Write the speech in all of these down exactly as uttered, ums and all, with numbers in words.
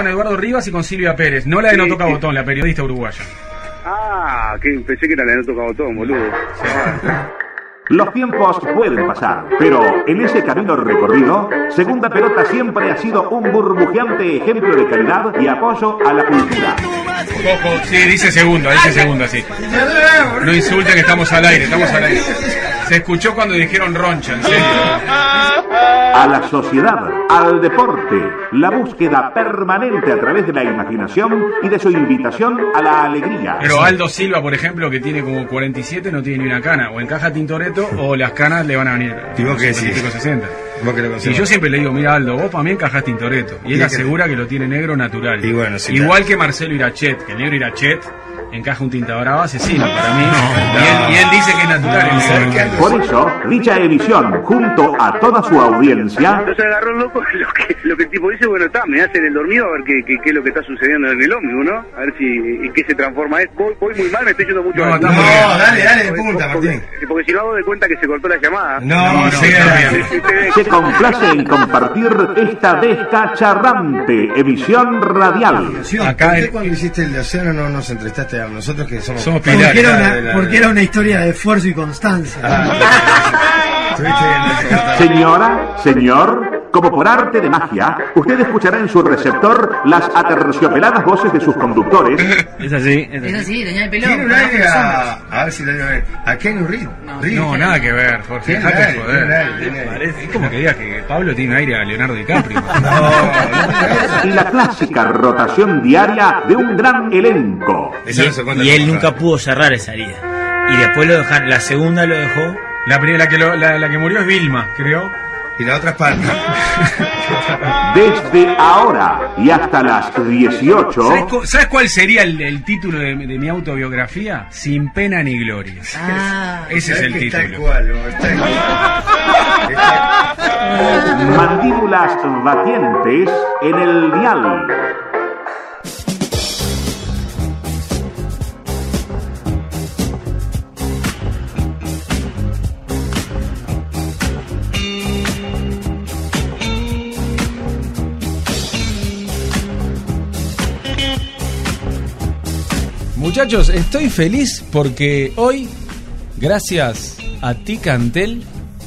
con Eduardo Rivas y con Silvia Pérez, no la de Sí, No Toca sí. Botón, la periodista uruguaya. Ah, que pensé que era la de No Toca Botón, boludo. Ah. Los tiempos pueden pasar, pero en ese camino recorrido, Segunda Pelota siempre ha sido un burbujeante ejemplo de calidad y apoyo a la cultura. Ojo, sí, dice segunda, dice segunda, sí. No insulten, estamos al aire, estamos al aire. Se escuchó cuando dijeron roncha, en serio. A la sociedad, al deporte, la búsqueda permanente a través de la imaginación y de su invitación a la alegría. Pero Aldo Silva, por ejemplo, que tiene como cuarenta y siete, no tiene ni una cana. O encaja Tintoretto o las canas le van a venir. ¿Y vos qué decís? sesenta. Vos que lo Y conocés. yo siempre le digo, mira Aldo, vos para mí encajás Tintoretto. Y él ¿Y asegura que lo tiene negro natural. Y bueno, sí, Igual claro. que Marcelo Irachet, que el negro Irachet encaja un tinta brava asesino para mí. No, y, él, no. y él dice que es natural. No, el negro. ¿qué haces? Por eso, dicha emisión, junto a toda su audiencia, Entonces agarró loco lo que, lo que el tipo dice, bueno, está, me hacen el dormido a ver qué, qué, qué es lo que está sucediendo en el ómnibus, ¿no? A ver si en qué se transforma esto. Voy, voy muy mal, me estoy yendo mucho No, mal. estamos No, bien. dale, dale de punta, porque, Martín. porque si no hago de cuenta que se cortó la llamada. No, No, no, sí, está dale. bien. se complace en compartir esta descacharrante emisión radial. Acá ¿Por qué el- cuando hiciste el de Océano no nos entrevistaste a nosotros que somos... Somos Porque pilares. era, de una, la- porque era una historia de esfuerzo y constancia. Estuviste bien. Señora, señor, como por arte de magia, usted escuchará en su receptor las aterciopeladas voces de sus conductores, Es así, es Es así. así, tenía el pelón. Tiene un con aire ojos a... A ver si lo digo bien. A Kenny Reed. Reed. No, nada que ver, Jorge. Tiene Dejate de aire, tiene joder. aire, tiene aire. Es como que digas que Pablo tiene aire a Leonardo DiCaprio. y la clásica rotación diaria de un gran elenco. Eso no se cuenta Y él con nunca nada. pudo cerrar esa herida. Y después lo dejaron, la segunda lo dejó. La, primera, la, que lo- la, la que murió es Vilma, creo. Y la otra es Palma. Desde ahora y hasta las dieciocho, ¿Sabes, cu- sabes cuál sería el, el título de, de mi autobiografía? Sin pena ni gloria. Ah, Ese es el que está título. igual, ¿no? Está igual. Está- mandíbulas batientes en el dial. Muchachos, estoy feliz porque hoy, gracias a Ticantel,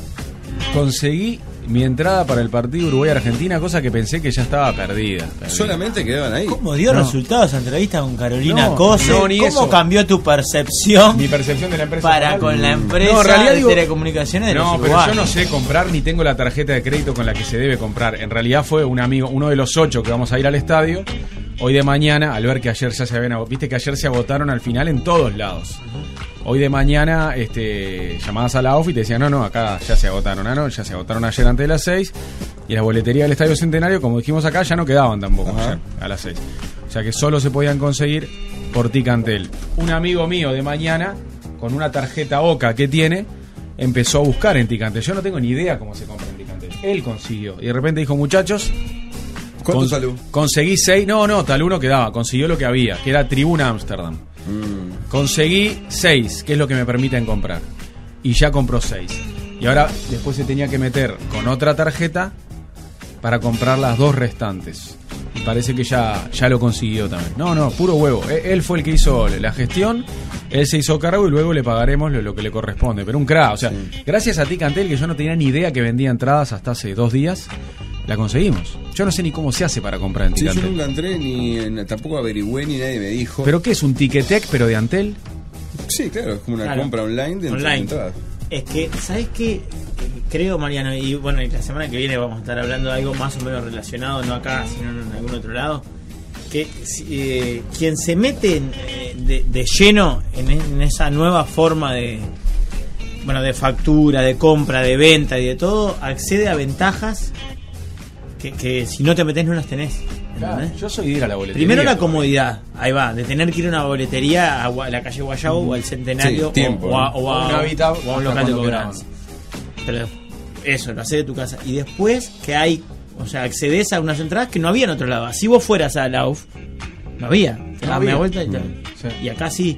conseguí mi entrada para el partido Uruguay-Argentina, cosa que pensé que ya estaba perdida. perdida. Solamente quedaban ahí. ¿Cómo dio No. resultados esa entrevista con Carolina No, Cose? no, ni ¿Cómo eso. cambió tu percepción Mi percepción de la empresa para local. con la empresa No, en realidad de digo- telecomunicaciones de No, los pero yo uruguayos? no sé comprar ni tengo la tarjeta de crédito con la que se debe comprar. En realidad fue un amigo, uno de los ocho que vamos a ir al estadio. Hoy de mañana, al ver que ayer ya se habían agotado, viste que ayer se agotaron al final en todos lados. Hoy de mañana, este, llamabas a la O F y te decían, no, no, acá ya se agotaron, ah, no, ya se agotaron ayer antes de las seis. Y las boleterías del Estadio Centenario, como dijimos acá, ya no quedaban tampoco ayer a las seis. O sea que solo se podían conseguir por Ticantel. Un amigo mío de mañana, con una tarjeta OCA que tiene, empezó a buscar en Ticantel. Yo no tengo ni idea cómo se compra en Ticantel. Él consiguió. Y de repente dijo, muchachos, ¿Cuánto con- salió? conseguí seis. No, no, tal uno quedaba. Consiguió lo que había, que era Tribuna Amsterdam. Mm. Conseguí seis, que es lo que me permiten comprar. Y ya compró seis. Y ahora después se tenía que meter con otra tarjeta para comprar las dos restantes. Y parece que ya, ya lo consiguió también. No, no, puro huevo. E- Él fue el que hizo la gestión, él se hizo cargo y luego le pagaremos lo, lo que le corresponde. Pero un crack, o sea, gracias a ti, Cantel, que yo no tenía ni idea que vendía entradas hasta hace dos días, la conseguimos. Yo no sé ni cómo se hace para comprar en Sí, yo Ticantel. nunca entré ni en- tampoco averigüé ni nadie me dijo. ¿Pero qué es un Ticketek, pero de Antel? Sí, claro, es como una Claro. compra online de Online. entradas. Es que, ¿sabes qué? Creo, Mariano, y bueno, y la semana que viene vamos a estar hablando de algo más o menos relacionado, no acá, sino en algún otro lado, que si, eh, quien se mete en, eh, de, de lleno en, en esa nueva forma de, bueno, de factura, de compra, de venta y de todo, accede a ventajas que, que si no te metes no las tenés. ¿entendés? Yo soy de ir a la boletería. Primero la comodidad, ahí va, de tener que ir a una boletería a Gua- la calle Guayabo o al Centenario Sí, tiempo, o, o a, ¿no? o a- Un hábitat o a un hasta local de cuando cobranza. Pero eso, lo haces de tu casa. Y después que hay, o sea, accedes a unas entradas que no había en otro lado. Si vos fueras a la U F, no había. Te dabas había. media vuelta y, te- Sí. y acá sí.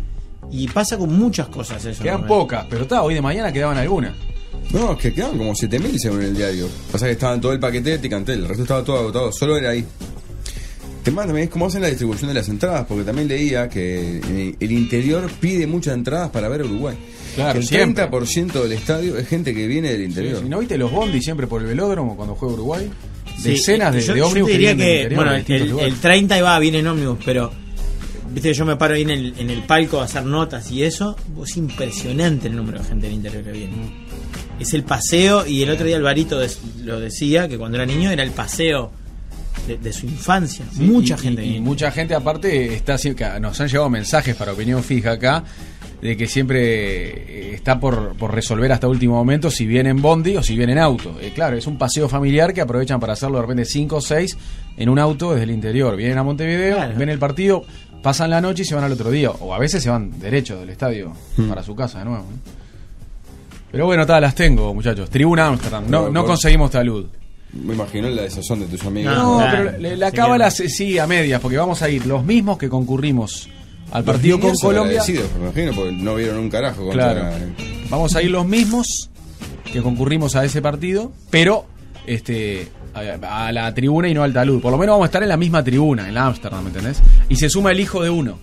Y pasa con muchas cosas eso. Quedan ¿no? pocas, pero está, hoy de mañana quedaban algunas. No, es que quedaban como siete mil según el diario. Pasa que estaban todo el paquete de Ticantel, el resto estaba todo agotado, solo era ahí. tema también es cómo hacen la distribución de las entradas, porque también leía que eh, el interior pide muchas entradas para ver a Uruguay. Claro, Que el siempre. treinta por ciento del estadio es gente que viene del interior. Sí, sí. ¿No viste los bondis siempre por el velódromo cuando juega Uruguay? Sí, Decenas de, yo, de yo ómnibus te diría vienen del que, interior, bueno, de el, distintos el lugares. treinta iba bien en ómnibus, pero viste que yo me paro ahí en el, en el palco a hacer notas y eso, es impresionante el número de gente del interior que viene. Mm. Es el paseo, y el otro día Alvarito des- lo decía, que cuando era niño era el paseo de, de su infancia. Sí, Mucha y- gente y, y viene. mucha gente aparte está así, que nos han llegado mensajes para opinión fija acá de que siempre eh, está por, por resolver hasta último momento si viene en bondi o si viene en auto. Eh, claro, es un paseo familiar que aprovechan para hacerlo de repente cinco o seis en un auto desde el interior. Vienen a Montevideo, Claro. ven el partido, pasan la noche y se van al otro día. O a veces se van derecho del estadio Hmm. para su casa de nuevo. ¿no? Pero bueno, todas las tengo, muchachos. Tribuna Amsterdam. No, Bueno, no por- conseguimos talud. Me imagino la desazón de tus amigos. No, No, claro. pero le- la Sí, cábala que- se- sí a medias, porque vamos a ir los mismos que concurrimos al Los partido con niños Colombia. agradecidos, me imagino, porque no vieron un carajo contra... Claro. Vamos a ir los mismos que concurrimos a ese partido, pero este a, a la tribuna y no al talud. Por lo menos vamos a estar en la misma tribuna, en la Amsterdam, ¿me entendés? Y se suma el hijo de uno.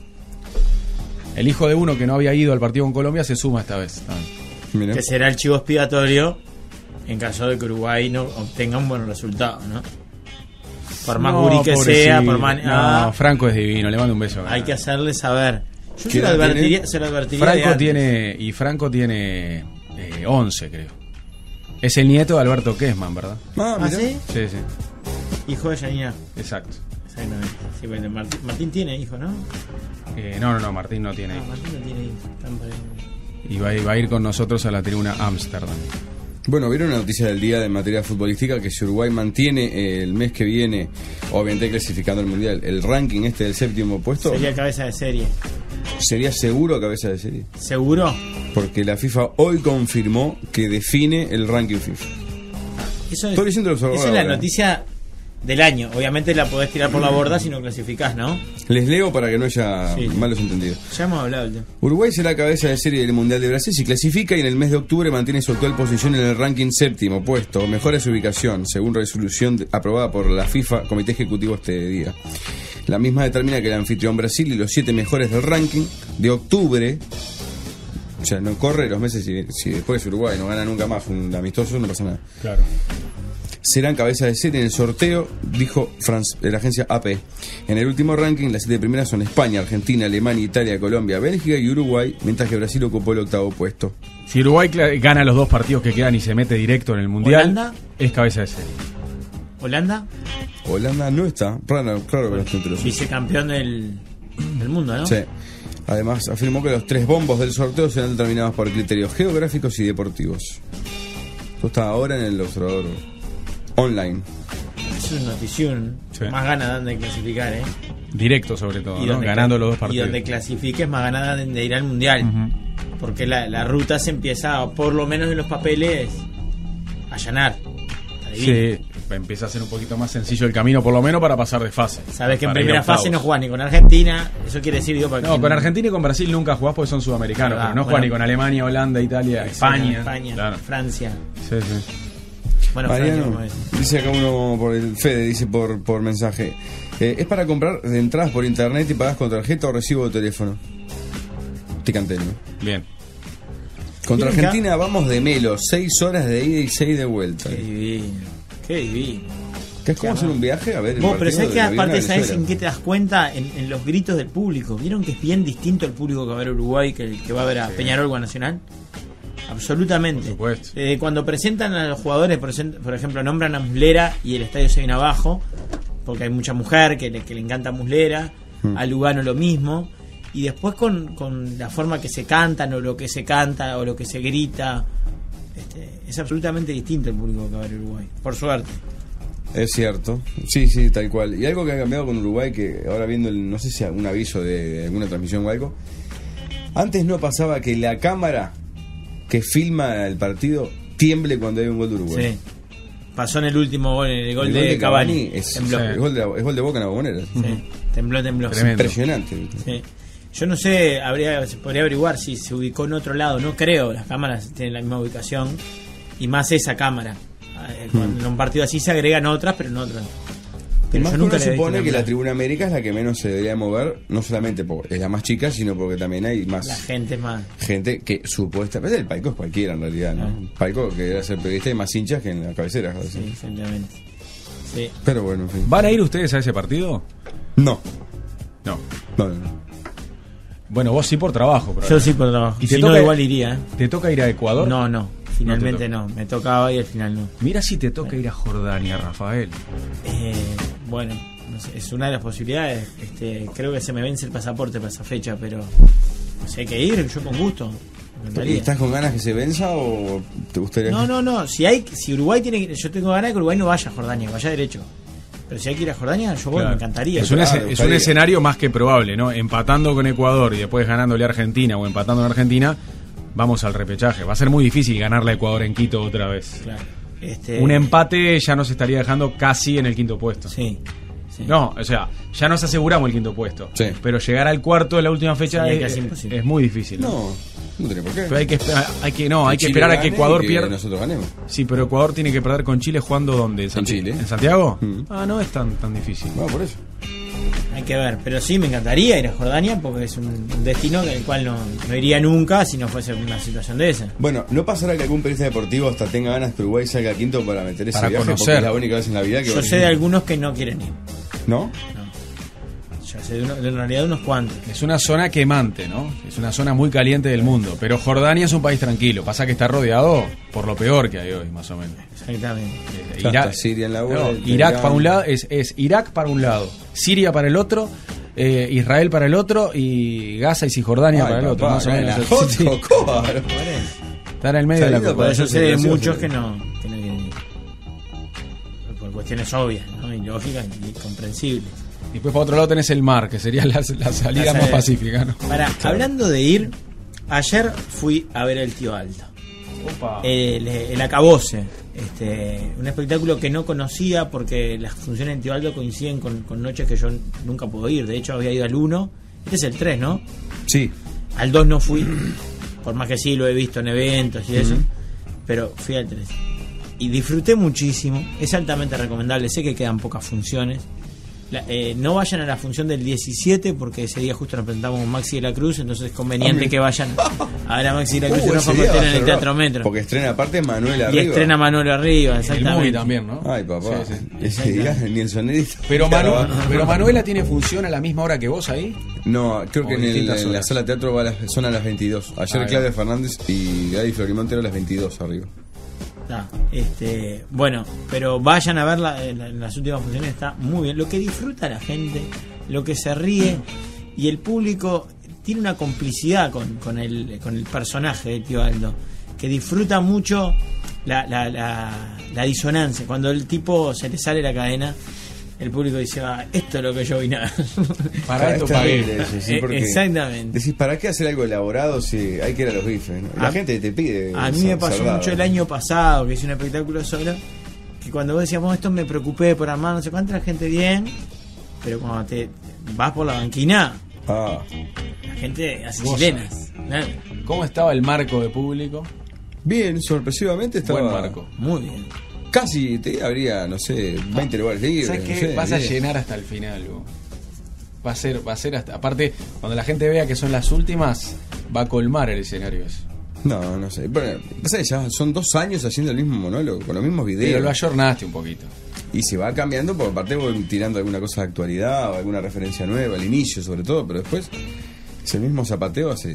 El hijo de uno que no había ido al partido con Colombia se suma esta vez también. Mirá. Que será el chivo expiatorio en caso de que Uruguay no obtenga un buen resultado, ¿no? Por más No, gurí que pobrecito. sea, por más... No, ah, Franco es divino, le mando un beso. hay que hacerle saber. Yo ¿Qué se lo edad advertiría, tiene? se lo advertiría de Franco antes. tiene y Franco tiene eh, once, creo. Es el nieto de Alberto Kessman, ¿verdad? Ah, ¿Ah, mirá. sí? Sí, sí, Hijo de Yanina. exacto. Exactamente. Sí, bueno, Martín, Martín tiene hijo, ¿no? Eh, no, no, no, Martín no tiene. Ah, Martín no tiene hijo. Están por ahí. Y va, a ir- va a ir con nosotros a la tribuna Amsterdam. Bueno, vieron la noticia del día de materia futbolística que si Uruguay mantiene eh, el mes que viene, obviamente clasificando el mundial, el ranking este del séptimo puesto, Sería cabeza de serie. sería seguro cabeza de serie. ¿Seguro? Porque la FIFA hoy confirmó que define el ranking FIFA. Eso es, Estoy leyendo el eso observador es la ahora. noticia del año. Obviamente la podés tirar por la borda si no clasificás, ¿no? Les leo para que no haya Sí. malos entendidos. Ya hemos hablado del tema. Uruguay será cabeza de serie del Mundial de Brasil si clasifica y en el mes de octubre mantiene su actual posición en el ranking séptimo puesto. Mejora su ubicación, según resolución de- aprobada por la FIFA, Comité Ejecutivo este día. La misma determina que el anfitrión Brasil y los siete mejores del ranking de octubre, o sea, no corre los meses si, si después Uruguay no gana nunca más un amistoso, no pasa nada. Claro. Serán cabeza de serie en el sorteo, dijo France, de la agencia A P. En el último ranking, las siete primeras son España, Argentina, Alemania, Italia, Colombia, Bélgica y Uruguay, mientras que Brasil ocupó el octavo puesto. Si Uruguay cla- gana los dos partidos que quedan y se mete directo en el Mundial, ¿Holanda? es cabeza de serie. Holanda, Holanda no está, claro, claro que no está entre los vicecampeón del, del mundo, ¿no? Sí. Además, afirmó que los tres bombos del sorteo serán determinados por criterios geográficos y deportivos. Esto está ahora en el observador online. Es una notición. Sí. Más ganas dan de clasificar, ¿eh? Directo sobre todo, ¿no? donde Ganando cla- los dos Y partidos. donde clasifiques, más ganas dan de ir al mundial. Ujú. Porque la, la ruta se empieza, por lo menos en los papeles, a allanar. Adivina. Sí, empieza a ser un poquito más sencillo el camino, por lo menos para pasar de fase. Sabes que en Para ir a primera octavos. fase no jugás ni con Argentina. Eso quiere decir, digo, para No, quien- con Argentina y con Brasil nunca jugás porque son sudamericanos, Ah, pero no bueno. juegan ni con Alemania, Holanda, Italia, España. España, Claro. Francia. Sí, sí. Bueno, Francia, Mariano, como es. dice acá uno por el Fede, dice por, por mensaje. Eh, es para comprar de entradas por internet y pagas con tarjeta o recibo de teléfono. Ticanteno. Bien. Contra Miren que- Argentina vamos de melo, seis horas de ida y seis de vuelta. Qué divino. Qué divino. ¿Qué es como hacer un viaje? A ver, el Vos, pero partido ¿sabés de que la Viena aparte, ¿sabés Venezuela. en qué te das cuenta? En, en los gritos del público. ¿Vieron que es bien distinto el público que va a ver a Uruguay que el que va a ver a Peñarol o a Nacional? Absolutamente. Por supuesto. Eh, cuando presentan a los jugadores, por, esen- por ejemplo, nombran a Muslera y el estadio se viene abajo, porque hay mucha mujer que le, que le encanta Muslera, Hmm. a Lugano lo mismo, y después con, con la forma que se cantan, o lo que se canta, o lo que se grita, este, es absolutamente distinto el público que va a ver a Uruguay, por suerte. Es cierto, sí, sí, tal cual. Y algo que ha cambiado con Uruguay, que ahora viendo, el, no sé si algún aviso de, de alguna transmisión o algo, antes no pasaba que la cámara que filma el partido tiemble cuando hay un gol de Uruguay. Sí. Pasó en el último gol, en el gol, El de, Cavani. es, tembló. sí. es gol de, es gol de Boca en la Bombonera. Sí, tembló, tembló. Tremendo. Impresionante. Sí. Yo no sé, habría, se podría averiguar si se ubicó en otro lado. No creo, las cámaras tienen la misma ubicación. Y más esa cámara. Eh, Cuando en un partido así se agregan otras, pero no otras. Pero Más yo que nunca uno le he visto supone que la temblar. Tribuna América es la que menos se debería mover, no solamente porque es la más chica, sino porque también hay más La gente es más. gente que supuestamente. El palco es cualquiera en realidad, ¿no? Ah. El palco que era ser periodista hay más hinchas que en la cabecera. ¿no? Sí, exactamente. Sí. Pero bueno, en fin. ¿Van a ir ustedes a ese partido? No, No. no, no. no. Bueno, vos sí por trabajo, pero Yo sí por trabajo. ¿Y te Si toca- no, igual iría. ¿eh? ¿Te toca ir a Ecuador? No, no. Finalmente No no. Me tocaba y al final no. Mira si te toca ir a Jordania, Rafael. Eh, bueno, no sé, es una de las posibilidades. Este, creo que se me vence el pasaporte para esa fecha, pero si hay que ir, yo con gusto. Me ¿Y encantaría. estás con ganas que se venza o te gustaría? No, no, no. Si hay, si Uruguay tiene que, yo tengo ganas de que Uruguay no vaya a Jordania, que vaya derecho. Pero si hay que ir a Jordania, yo voy, Claro. me encantaría. Es un, Claro, ese- es un gustaría. escenario más que probable, ¿no? Empatando con Ecuador y después ganándole a Argentina o empatando en Argentina, vamos al repechaje. Va a ser muy difícil ganarle a Ecuador en Quito otra vez. Claro. Este, Un empate ya nos estaría dejando casi en el quinto puesto. Sí. sí. No, o sea, ya nos aseguramos el quinto puesto. Sí. Pero llegar al cuarto de la última fecha Sería es, casi imposible. es muy difícil. ¿no? No, no tiene por qué. Pero hay que esperar, hay que no, hay que Chile esperar a que gane Ecuador y pierda. nosotros ganemos. Sí, pero Ecuador tiene que perder con Chile jugando ¿dónde? En Chile. ¿En Santiago? Mm. Ah, no es tan tan difícil. No, por eso. Hay que ver. Pero sí, me encantaría ir a Jordania porque es un, un destino del cual no, no iría nunca si no fuese una situación de esa. Bueno, ¿no pasará que algún periodista deportivo hasta tenga ganas que Uruguay salga quinto para meter ese Para viaje? conocer. Porque es la única vez en la vida que Yo va a sé de algunos que no quieren ir. ¿No? Yo sé de, uno- de en realidad unos cuantos. Es una zona quemante, ¿no? Es una zona muy caliente del mundo. Pero Jordania es un país tranquilo. Pasa que está rodeado por lo peor que hay hoy, más o menos. Exactamente. Eh, Ya Irak, está Siria en la no, vuelta, Irak Irán. para un lado es, es Irak para un lado, Siria para el otro, eh, Israel para el otro y Gaza y Cisjordania Ay, para el otro, papá, más o acá en menos. la Sí, sí. foto, ¿cómo? Está en el medio de la Salido copa. para Yo eso sé de gracioso, muchos sí. que no, que no quieren ir. Por cuestiones obvias, ¿no? Y lógicas y comprensibles. Y después para otro lado tenés el mar, que sería la, la salida La más salida. pacífica, ¿no? Para, hablando de ir, ayer fui a ver el Tío Alto. Opa. El, el Acabose, este, un espectáculo que no conocía porque las funciones en Tío Aldo coinciden con, con noches que yo nunca puedo ir. De hecho, había ido al uno, este es el tres, ¿no? Sí. Al dos no fui, por más que sí lo he visto en eventos y eso, pero fui al tres. Y disfruté muchísimo, es altamente recomendable, sé que quedan pocas funciones. La- eh, no vayan a la función del diecisiete porque ese día justo nos presentamos con Maxi de la Cruz, entonces es conveniente que vayan a ver a Maxi de la Cruz Uh, y no ese día va a estén en ser el bravo. Teatro Metro. Porque estrena aparte Manuel Y arriba. estrena Manuel arriba, El exactamente. movie también, ¿no? Ay, papá. Sí, sí. Ese día ni el sonidista. Pero, Manu- Claro. pero Manuela tiene función a la misma hora que vos ahí. No, creo O que en, el- distintas en la horas. sala de teatro va a las, son a las veintidós. Ayer Ah, Claudia ya. Fernández y Gaby Florimonte a las veintidós arriba. Está, este, bueno, pero vayan a verla en, la- en las últimas funciones, está muy bien. Lo que disfruta la gente, lo que se ríe y el público tiene una complicidad con, con, el, con el personaje de Tío Aldo, que disfruta mucho la, la, la, la disonancia. Cuando el tipo se le sale la cadena, el público dice, ah, esto es lo que yo vine a ver. Para esto es pagué. terrible eso, sí, Eh, porque exactamente. Decís, ¿para qué hacer algo elaborado si hay que ir a los bifes? ¿no? La A- gente te pide. A mí me sal- pasó salvado. mucho el año pasado que hice un espectáculo solo, que cuando vos decíamos esto me preocupé por armar no sé cuánta la gente bien, pero cuando te vas por la banquina, Ah, la gente hace Goza. sirenas. ¿no? ¿Cómo estaba el marco de público? bien, sorpresivamente estaba. Buen marco. Muy bien. Casi te habría, no sé, veinte lugares libres. ¿Sabes no qué? sé, Vas a diez. llenar hasta el final, vos. Va a ser, va a ser hasta. Aparte, cuando la gente vea que son las últimas, va a colmar el escenario eso. No, no sé. Bueno, pasa que ya son dos años haciendo el mismo monólogo, con los mismos Pero videos. lo ayornaste un poquito. Y se va cambiando, porque aparte voy tirando alguna cosa de actualidad o alguna referencia nueva, al inicio sobre todo, pero después es el mismo zapateo hace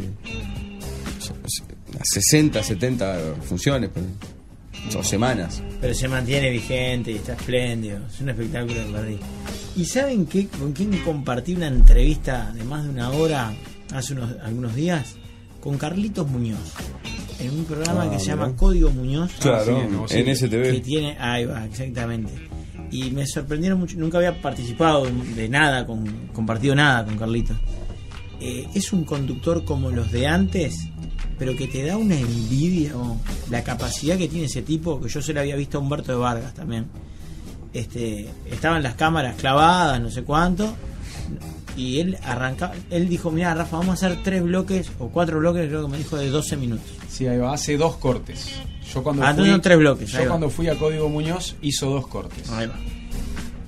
sesenta, setenta funciones, pues, o semanas. Pero se mantiene vigente y está espléndido. Es un espectáculo de perdí. ¿Y saben qué? ¿Con quién compartí una entrevista de más de una hora hace unos, algunos días? Con Carlitos Muñoz. En un programa Ah, que se mirá. llama Código Muñoz. Claro, sí, no, sí. en S T V. Que tiene, ahí va, exactamente. Y me sorprendieron mucho, nunca había participado de nada, con, compartido nada con Carlitos. Eh, es un conductor como los de antes, pero que te da una envidia, oh, la capacidad que tiene ese tipo, que yo se lo había visto a Humberto de Vargas también. Este, estaban las cámaras clavadas, no sé cuánto, y él arrancaba, él dijo, mira Rafa, vamos a hacer tres bloques o cuatro bloques, creo que me dijo de doce minutos. Sí, ahí va. Hace dos cortes. Yo cuando Ah, fui, no, no, tres bloques, ahí Yo va. cuando fui a Código Muñoz hizo dos cortes. Ahí va.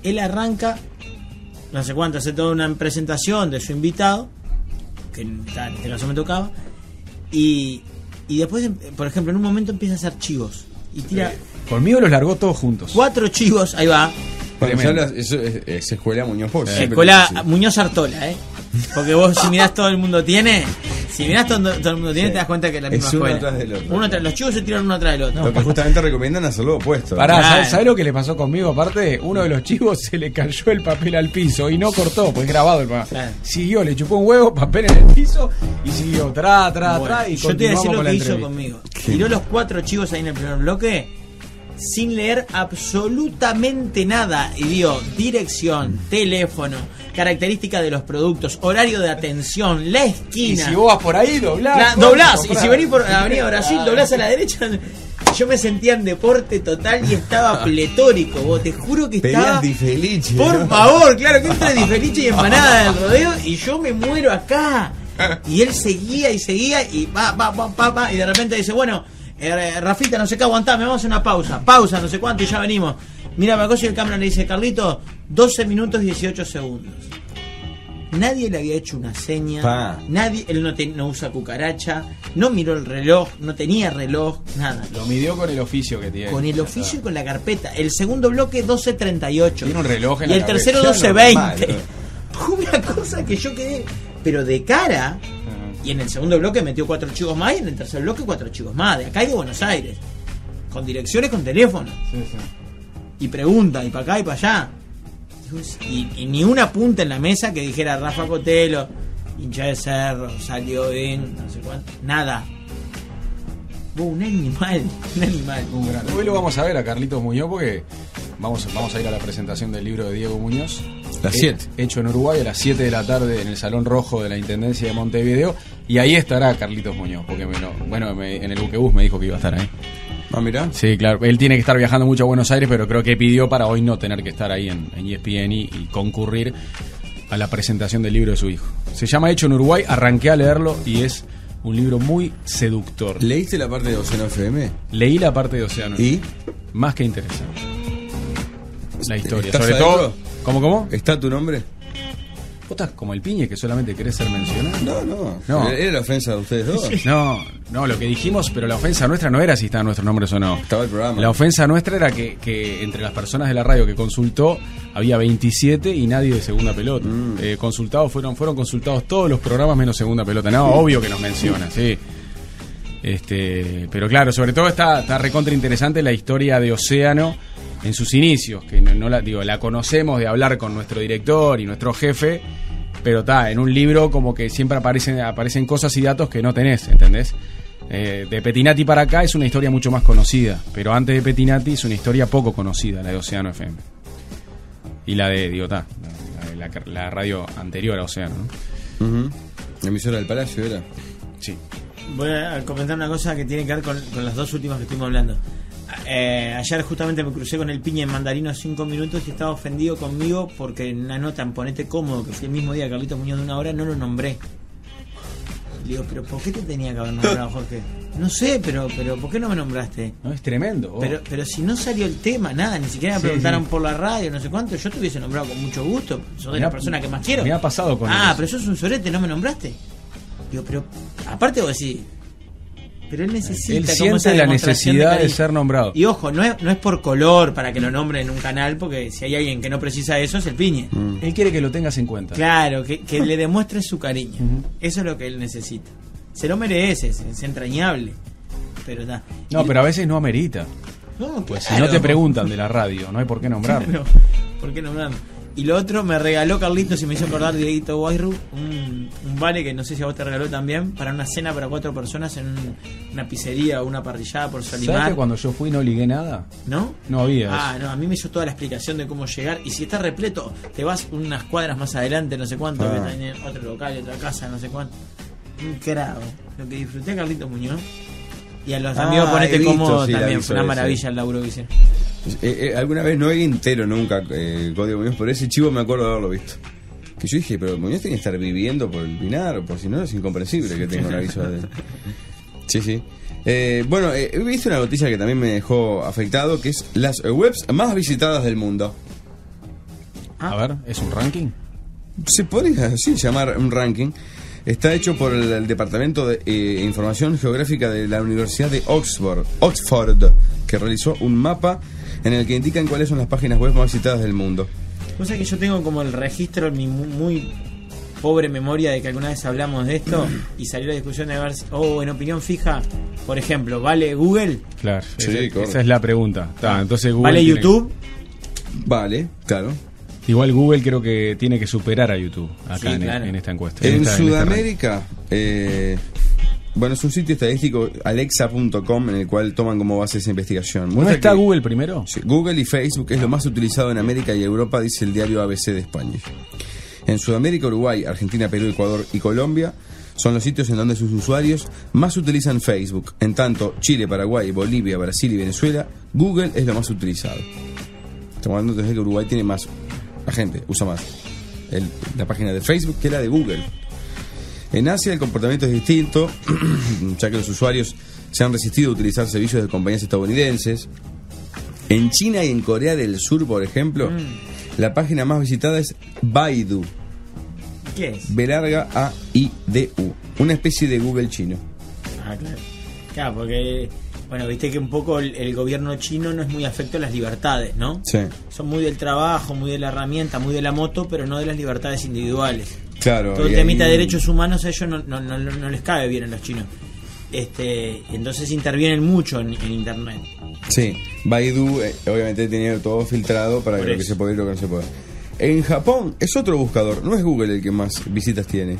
él arranca, no sé cuánto, hace toda una presentación de su invitado, que en este caso me tocaba, y, y después, por ejemplo, en un momento empieza a hacer chivos. Y tira... Conmigo los largó todos juntos. Cuatro chivos, ahí va. Bueno, ya hablas, eso es, es escuela Muñoz Post. Eh, escuela Muñoz Artola, ¿eh? Porque vos, si mirás, todo el mundo tiene. Si mirás, todo, todo el mundo tiene, sí. Te das cuenta que es la misma es uno escuela. Atrás del otro. Uno tra- los chivos se tiran uno atrás del otro. Lo que justamente recomiendan hacerlo opuesto. Pará, Ah, ¿sabes, ¿sabes lo que le pasó conmigo? Aparte, uno de los chivos se le cayó el papel al piso y no cortó, pues grabado el papel. Claro. Siguió, le chupó un huevo, papel en el piso y siguió, tra, tra, Bueno, tra. Y yo te voy a decir lo continuamos con la que hizo entrevista. conmigo. Tiró los cuatro chivos ahí en el primer bloque sin leer absolutamente nada y dio dirección, teléfono, características de los productos, horario de atención, la Y esquina. si vos vas por ahí, doblás. La- corta, doblás, y comprás. si venís por la Avenida Brasil, doblás a la derecha. Yo me sentía en deporte total y estaba pletórico, vos, te juro que estaba... Pedías di felice. Por ¿no? favor, claro que entre diferiche y empanada del rodeo y yo me muero acá. Y él seguía y seguía y va, va, va, va, va, y de repente dice, bueno, eh, Rafita, no sé qué, aguantame, vamos a hacer una pausa. Pausa, no sé cuánto, y ya venimos. Mira, me acoso y el cámara le dice, Carlito, doce minutos dieciocho segundos. Nadie le había hecho una seña. Pa. Nadie, él no, te, no usa cucaracha, no miró el reloj, no tenía reloj, nada. Lo midió con el oficio que tiene. Con el Ya oficio está. y con la carpeta. El segundo bloque doce treinta y ocho. Tiene un reloj en Y la el cabeza. tercero Ya doce normal, veinte. Una cosa que yo quedé, pero de cara. Y en el segundo bloque metió cuatro chicos más y en el tercer bloque cuatro chicos más. De acá y de Buenos Aires. Con direcciones, con teléfono. Sí, sí. Y pregunta, y para acá y para allá. Y, y ni una punta en la mesa que dijera Rafa Cotelo, hincha de Cerro, salió bien, no sé cuánto. Nada. Oh, un animal, un animal. Un gran- Hoy lo vamos a ver a Carlitos Muñoz porque vamos, vamos a ir a la presentación del libro de Diego Muñoz. Las Eh, siete. Hecho en Uruguay a las siete de la tarde en el Salón Rojo de la Intendencia de Montevideo. Y ahí estará Carlitos Muñoz. Porque me lo- bueno, me- en el buquebús me dijo que iba a estar ahí. Ah, mirá. Sí, claro. Él tiene que estar viajando mucho a Buenos Aires, pero creo que pidió para hoy no tener que estar ahí en, en E S P N y, y concurrir a la presentación del libro de su hijo. Se llama Hecho en Uruguay. Arranqué a leerlo y es un libro muy seductor. ¿Leíste la parte de Océano F M? Leí la parte de Océano. ¿Y? Más que interesante. La historia. ¿Estás Sobre adentro? todo. ¿Cómo, cómo? ¿Está tu nombre? ¿Vos estás como el piñe que solamente querés ser mencionado? No, no. No. ¿Era la ofensa de ustedes dos? No, no, lo que dijimos, pero la ofensa nuestra no era si estaban nuestros nombres o no. Estaba el programa. La ofensa nuestra era que, que entre las personas de la radio que consultó había veintisiete y nadie de Segunda Pelota. Mm. Eh, consultados fueron fueron consultados todos los programas menos Segunda Pelota. No, obvio que nos menciona, sí. Este, pero claro, sobre todo está, está recontra interesante la historia de Océano en sus inicios, que no, no la digo, la conocemos de hablar con nuestro director y nuestro jefe, pero está en un libro como que siempre aparecen aparecen cosas y datos que no tenés, ¿entendés? Eh, de Petinati para acá es una historia mucho más conocida, pero antes de Petinati es una historia poco conocida, la de Océano F M. Y la de, digo, ta, la, la, la radio anterior a Océano, ¿no? Ujú. La emisora del Palacio era. Sí. Voy a comentar una cosa que tiene que ver con, con las dos últimas que estuvimos hablando. Eh, ayer justamente me crucé con el Piña en Mandarino cinco minutos y estaba ofendido conmigo porque en una nota en Ponete Cómodo, que fue el mismo día de Carlitos Muñoz de una hora, no lo nombré. Le digo, pero ¿por qué te tenía que haber nombrado, Jorge? No sé, pero pero ¿por qué no me nombraste? No, es tremendo. vos. Pero pero si no salió el tema, nada, ni siquiera me Sí, preguntaron sí. por la radio, no sé cuánto, yo te hubiese nombrado con mucho gusto. Sos de Me la ha- persona que más quiero. me ha pasado con Ah, ellos. pero sos un sorete, ¿no me nombraste? Digo, pero aparte vos decís, pero él necesita Él como siente esa la demostración necesidad de cariño. ser nombrado. Y ojo, no es, no es por color para que lo nombren en un canal, porque si hay alguien que no precisa eso es el Piñe. Él quiere que lo tengas en cuenta. Claro, que, que le demuestre su cariño. Ujú. Eso es lo que él necesita. Se lo merece, es, es entrañable. Pero está. No, pero a veces no amerita. No, Pues si claro. no te preguntan de la radio, no hay por qué nombrarlo. No, ¿por qué nombrarlo? Y lo otro me regaló Carlitos y me hizo acordar de Dieguito Guayru, un, un vale que no sé si a vos te regaló también, para una cena para cuatro personas en un- una pizzería o una parrillada por ¿Sabes Solimar. que cuando yo fui no ligué nada? ¿No? No había Ah, eso. no, a mí me hizo toda la explicación de cómo llegar. Y si está repleto, te vas unas cuadras más adelante, no sé cuánto, Ah. que tiene otro local, otra casa, no sé cuánto. Un carajo. Lo que disfruté a Carlitos Muñoz. Y a los Ah, amigos he Ponete visto, Cómodo sí, la también. vi Fue una sobre maravilla ese. el laburo que hicieron. Eh, eh, alguna vez no era entero nunca eh, Código Muñoz, por ese chivo me acuerdo de haberlo visto. Que yo dije, pero Muñoz tiene que estar viviendo por el Pinar, por si no es incomprensible que tenga un aviso de... Sí, sí. Eh, bueno, eh, he visto una noticia que también me dejó afectado, que es las webs más visitadas del mundo. A ver, ¿es un ranking? Se podría así llamar un ranking. Está hecho por el, el Departamento de eh, Información Geográfica de la Universidad de Oxford, Oxford, que realizó un mapa en el que indican cuáles son las páginas web más visitadas del mundo. O sea que yo tengo como el registro en mi mu- muy pobre memoria de que alguna vez hablamos de esto y salió la discusión de ver si, oh, en opinión fija, por ejemplo, ¿vale Google? Claro, Sí, esa, correcto. esa es la pregunta. Ta, entonces Google ¿Vale tiene- YouTube? Vale, claro. Igual Google creo que tiene que superar a YouTube acá Sí, en, claro. en esta encuesta. En esta- este Sudamérica, eh, bueno, es un sitio estadístico, alexa punto com, en el cual toman como base esa investigación. ranking. ¿No Muestra está que- Google primero? Sí, Google y Facebook es lo más utilizado en América y Europa, dice el diario A B C de España. En Sudamérica, Uruguay, Argentina, Perú, Ecuador y Colombia son los sitios en donde sus usuarios más utilizan Facebook. En tanto, Chile, Paraguay, Bolivia, Brasil y Venezuela, Google es lo más utilizado. Estamos hablando de que Uruguay tiene más, la gente usa más el- la página de Facebook que la de Google. En Asia el comportamiento es distinto, ya que los usuarios se han resistido a utilizar servicios de compañías estadounidenses. En China y en Corea del Sur, por ejemplo, la página más visitada es Baidu, ¿Qué es? B larga A I D U, una especie de Google chino. Ah, claro. Claro, porque, bueno, viste que un poco el, el gobierno chino no es muy afecto a las libertades, ¿no? Sí, Son muy del trabajo, muy de la herramienta, muy de la moto, pero no de las libertades individuales. claro. Todo el y temita de ahí- derechos humanos a ellos no, no, no, no les cabe bien a los chinos. Este, entonces intervienen mucho en, en internet. Sí, Baidu eh, obviamente tenía todo filtrado para Por lo que eso. se puede y lo que no se puede. En Japón es otro buscador, no es Google el que más visitas tiene.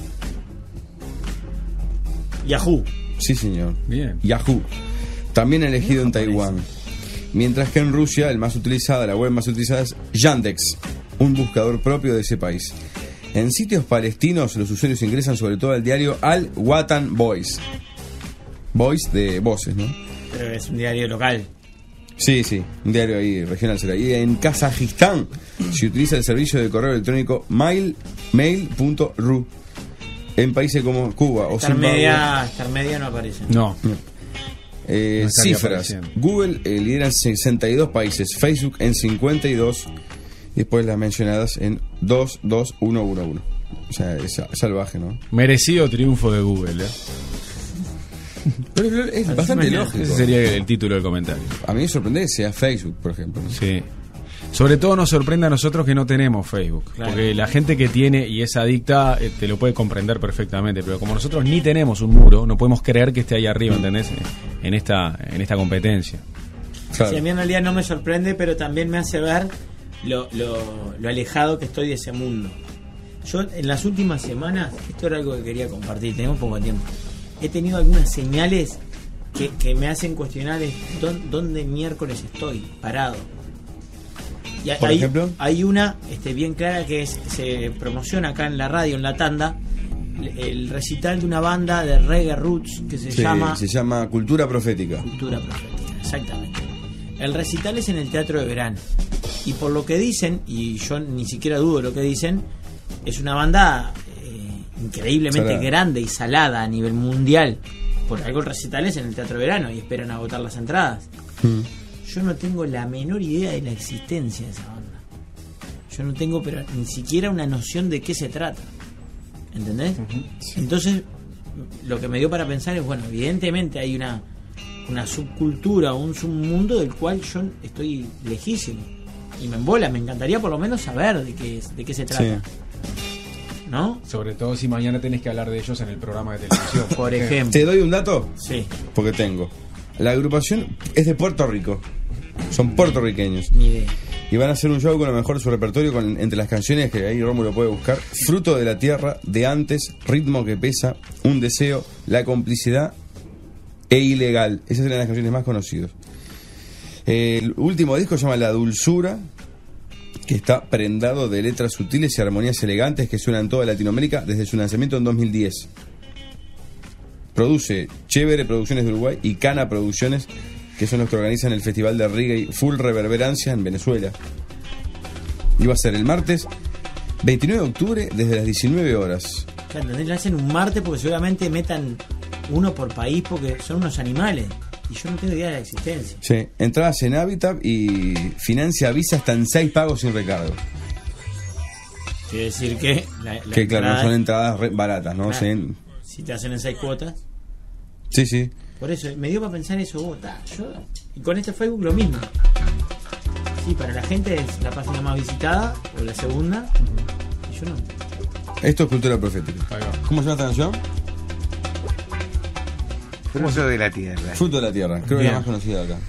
Yahoo. Sí, señor. Bien. Yahoo, también elegido en japonés. Taiwán. Mientras que en Rusia, el más utilizada, la web más utilizada es Yandex, un buscador propio de ese país. En sitios palestinos, los usuarios ingresan sobre todo al diario Al Watan Voice. Voice de voces, ¿no? Pero es un diario local. Sí, sí, un diario ahí regional será. Y en Kazajistán se utiliza el servicio de correo electrónico mail mail punto ru. En países como Cuba o Estar Zimbabue. media, estar media no aparece. No. Eh, No estaría cifras. apareciendo. Google eh, lidera en sesenta y dos países, Facebook en cincuenta y dos, y después las mencionadas en dos, dos, uno, uno, uno. O sea, es sa- salvaje, ¿no? Merecido triunfo de Google. ¿eh? Pero es bastante mañana. lógico. Ese sería el título del comentario. A mí me sorprende que sea Facebook, por ejemplo, ¿no? Sí. Sobre todo nos sorprende a nosotros que no tenemos Facebook. Claro. Porque la gente que tiene y es adicta eh, te lo puede comprender perfectamente. Pero como nosotros ni tenemos un muro, no podemos creer que esté ahí arriba, ¿entendés? En esta, en esta competencia. Claro. Sí, a mí en realidad no me sorprende, pero también me hace ver lo, lo, lo alejado que estoy de ese mundo. Yo en las últimas semanas, esto era algo que quería compartir, tenemos poco tiempo, he tenido algunas señales que, que me hacen cuestionar es, ¿dónde, dónde miércoles estoy parado? Y Por hay, ejemplo. hay una este, bien clara que es, se promociona acá en la radio, en la tanda, el, el recital de una banda de reggae roots que se Sí, llama se llama Cultura Profética. Cultura Profética, exactamente. El recital es en el Teatro de Verano. Y por lo que dicen, y yo ni siquiera dudo lo que dicen, es una banda eh, increíblemente Salada. grande y salada a nivel mundial. Por algo el recital es en el Teatro de Verano y esperan agotar las entradas. Mm. Yo no tengo la menor idea de la existencia de esa banda. Yo no tengo pero ni siquiera una noción de qué se trata. ¿Entendés? Entonces, lo que me dio para pensar es, bueno, evidentemente hay una, una subcultura o un submundo del cual yo estoy lejísimo. Y me embola, me encantaría por lo menos saber de qué, es- de qué se trata. ¿No? Sobre todo si mañana tenés que hablar de ellos en el programa de televisión. Por ejemplo. ¿Te doy un dato? Sí, Porque tengo. La agrupación es de Puerto Rico. Son puertorriqueños. ni idea. Y van a hacer un show con lo mejor de su repertorio, con, entre las canciones que ahí Rómulo puede buscar: Fruto de la Tierra, De Antes, Ritmo que Pesa, Un Deseo, La Complicidad e Ilegal. Esas eran las canciones más conocidas. El último disco se llama La Dulzura, que está prendado de letras sutiles y armonías elegantes que suenan en toda Latinoamérica desde su lanzamiento en dos mil diez. Produce Chévere Producciones de Uruguay y Cana Producciones, que son los que organizan el festival de reggae Full Reverberancia en Venezuela. Y va a ser el martes veintinueve de octubre desde las diecinueve horas. Claro, ¿entendés? Lo hacen un martes porque seguramente metan uno por país porque son unos animales. Y yo no tengo idea de la existencia. Sí, entradas en Habitat y financia Visa hasta en seis pagos sin recargo. Quiere decir que la, la Que claro, no entrada- son entradas re- baratas, ¿no? Claro. Sí, si te hacen en seis cuotas. sí, sí. Por eso, me dio para pensar eso, vos, ta, yo, y con este Facebook lo mismo. Sí, para la gente es la página más visitada, o la segunda, y yo no. Esto es cultura profética. Ahí va. ¿Cómo se llama esta canción? Fruto de la tierra. Fruto de la Tierra. Creo que es Bien. la más conocida acá.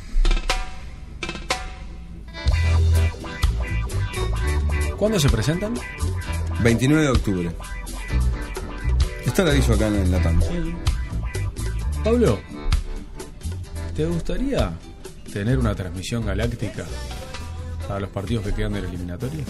¿Cuándo se presentan? veintinueve de octubre. Está el aviso acá en, en la tanda. Pablo, ¿te gustaría tener una transmisión galáctica para los partidos que quedan de la eliminatoria?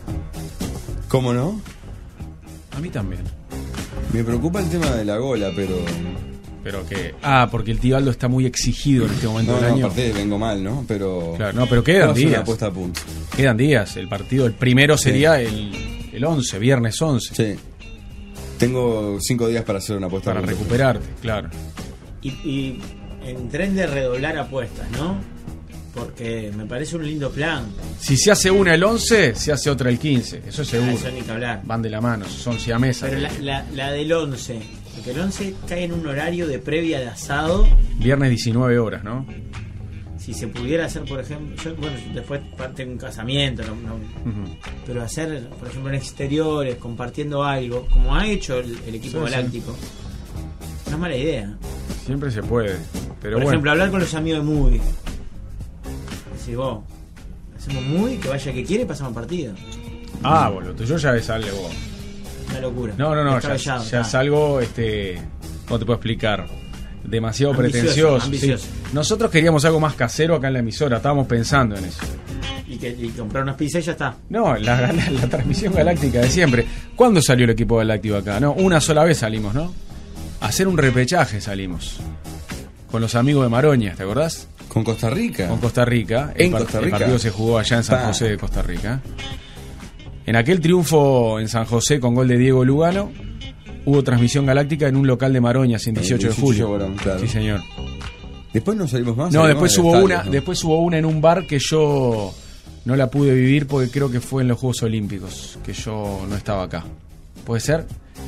¿Cómo no? A mí también. Me preocupa el tema de la gola, pero... Pero que... Ah, porque el tío Aldo está muy exigido en este momento No, del no, año. aparte vengo mal, ¿no? Pero... Claro, no, pero quedan Vamos a hacer una días. apuesta a punto. Quedan días. El partido, el primero sería el, el once, viernes once. Sí. Tengo cinco días para hacer una apuesta Para a punto. recuperarte, claro. Y, y en tren de redoblar apuestas, ¿no? Porque me parece un lindo plan. Si se hace una el once, se hace otra el quince. Eso es Ah, seguro. eso ni que hablar. Van de la mano, son siamesas. Pero la, la, la del once, porque el once cae en un horario de previa de asado. Viernes diecinueve horas, ¿no? Si se pudiera hacer, por ejemplo, yo, bueno, después parte de un casamiento, no, no, Ujú. pero hacer, por ejemplo, en exteriores, compartiendo algo, como ha hecho el, el equipo Sí, sí. galáctico, no es mala idea. Siempre se puede. Pero por bueno. ejemplo, hablar con los amigos de Moody. Decir, vos, hacemos Moody, que vaya que quiere y pasamos partido. Ah, boludo, yo ya es algo. Una locura. No, no, no, ya, Descabellado, ya está. es algo, este, ¿cómo te puedo explicar? Demasiado Ambicioso, pretencioso. ambicioso. Sí. Nosotros queríamos algo más casero acá en la emisora, estábamos pensando en eso. Y, que, y comprar unas pizzas y ya está. No, la, la, la transmisión galáctica de siempre. ¿Cuándo salió el equipo galáctico acá? No, una sola vez salimos, ¿no? A hacer un repechaje salimos. Con los amigos de Maroña, ¿te acordás? Con Costa Rica. Con Costa Rica. En el, par- Costa el Rica. partido se jugó allá en San Pa. José de Costa Rica. En aquel triunfo en San José con gol de Diego Lugano, hubo transmisión galáctica en un local de Maroñas en El dieciocho de dieciocho julio. de Morón, claro. Sí, señor. Después no salimos más. No, salimos después del hubo estadio, una, ¿no? después hubo una en un bar que yo no la pude vivir porque creo que fue en los Juegos Olímpicos, que yo no estaba acá. ¿Puede ser?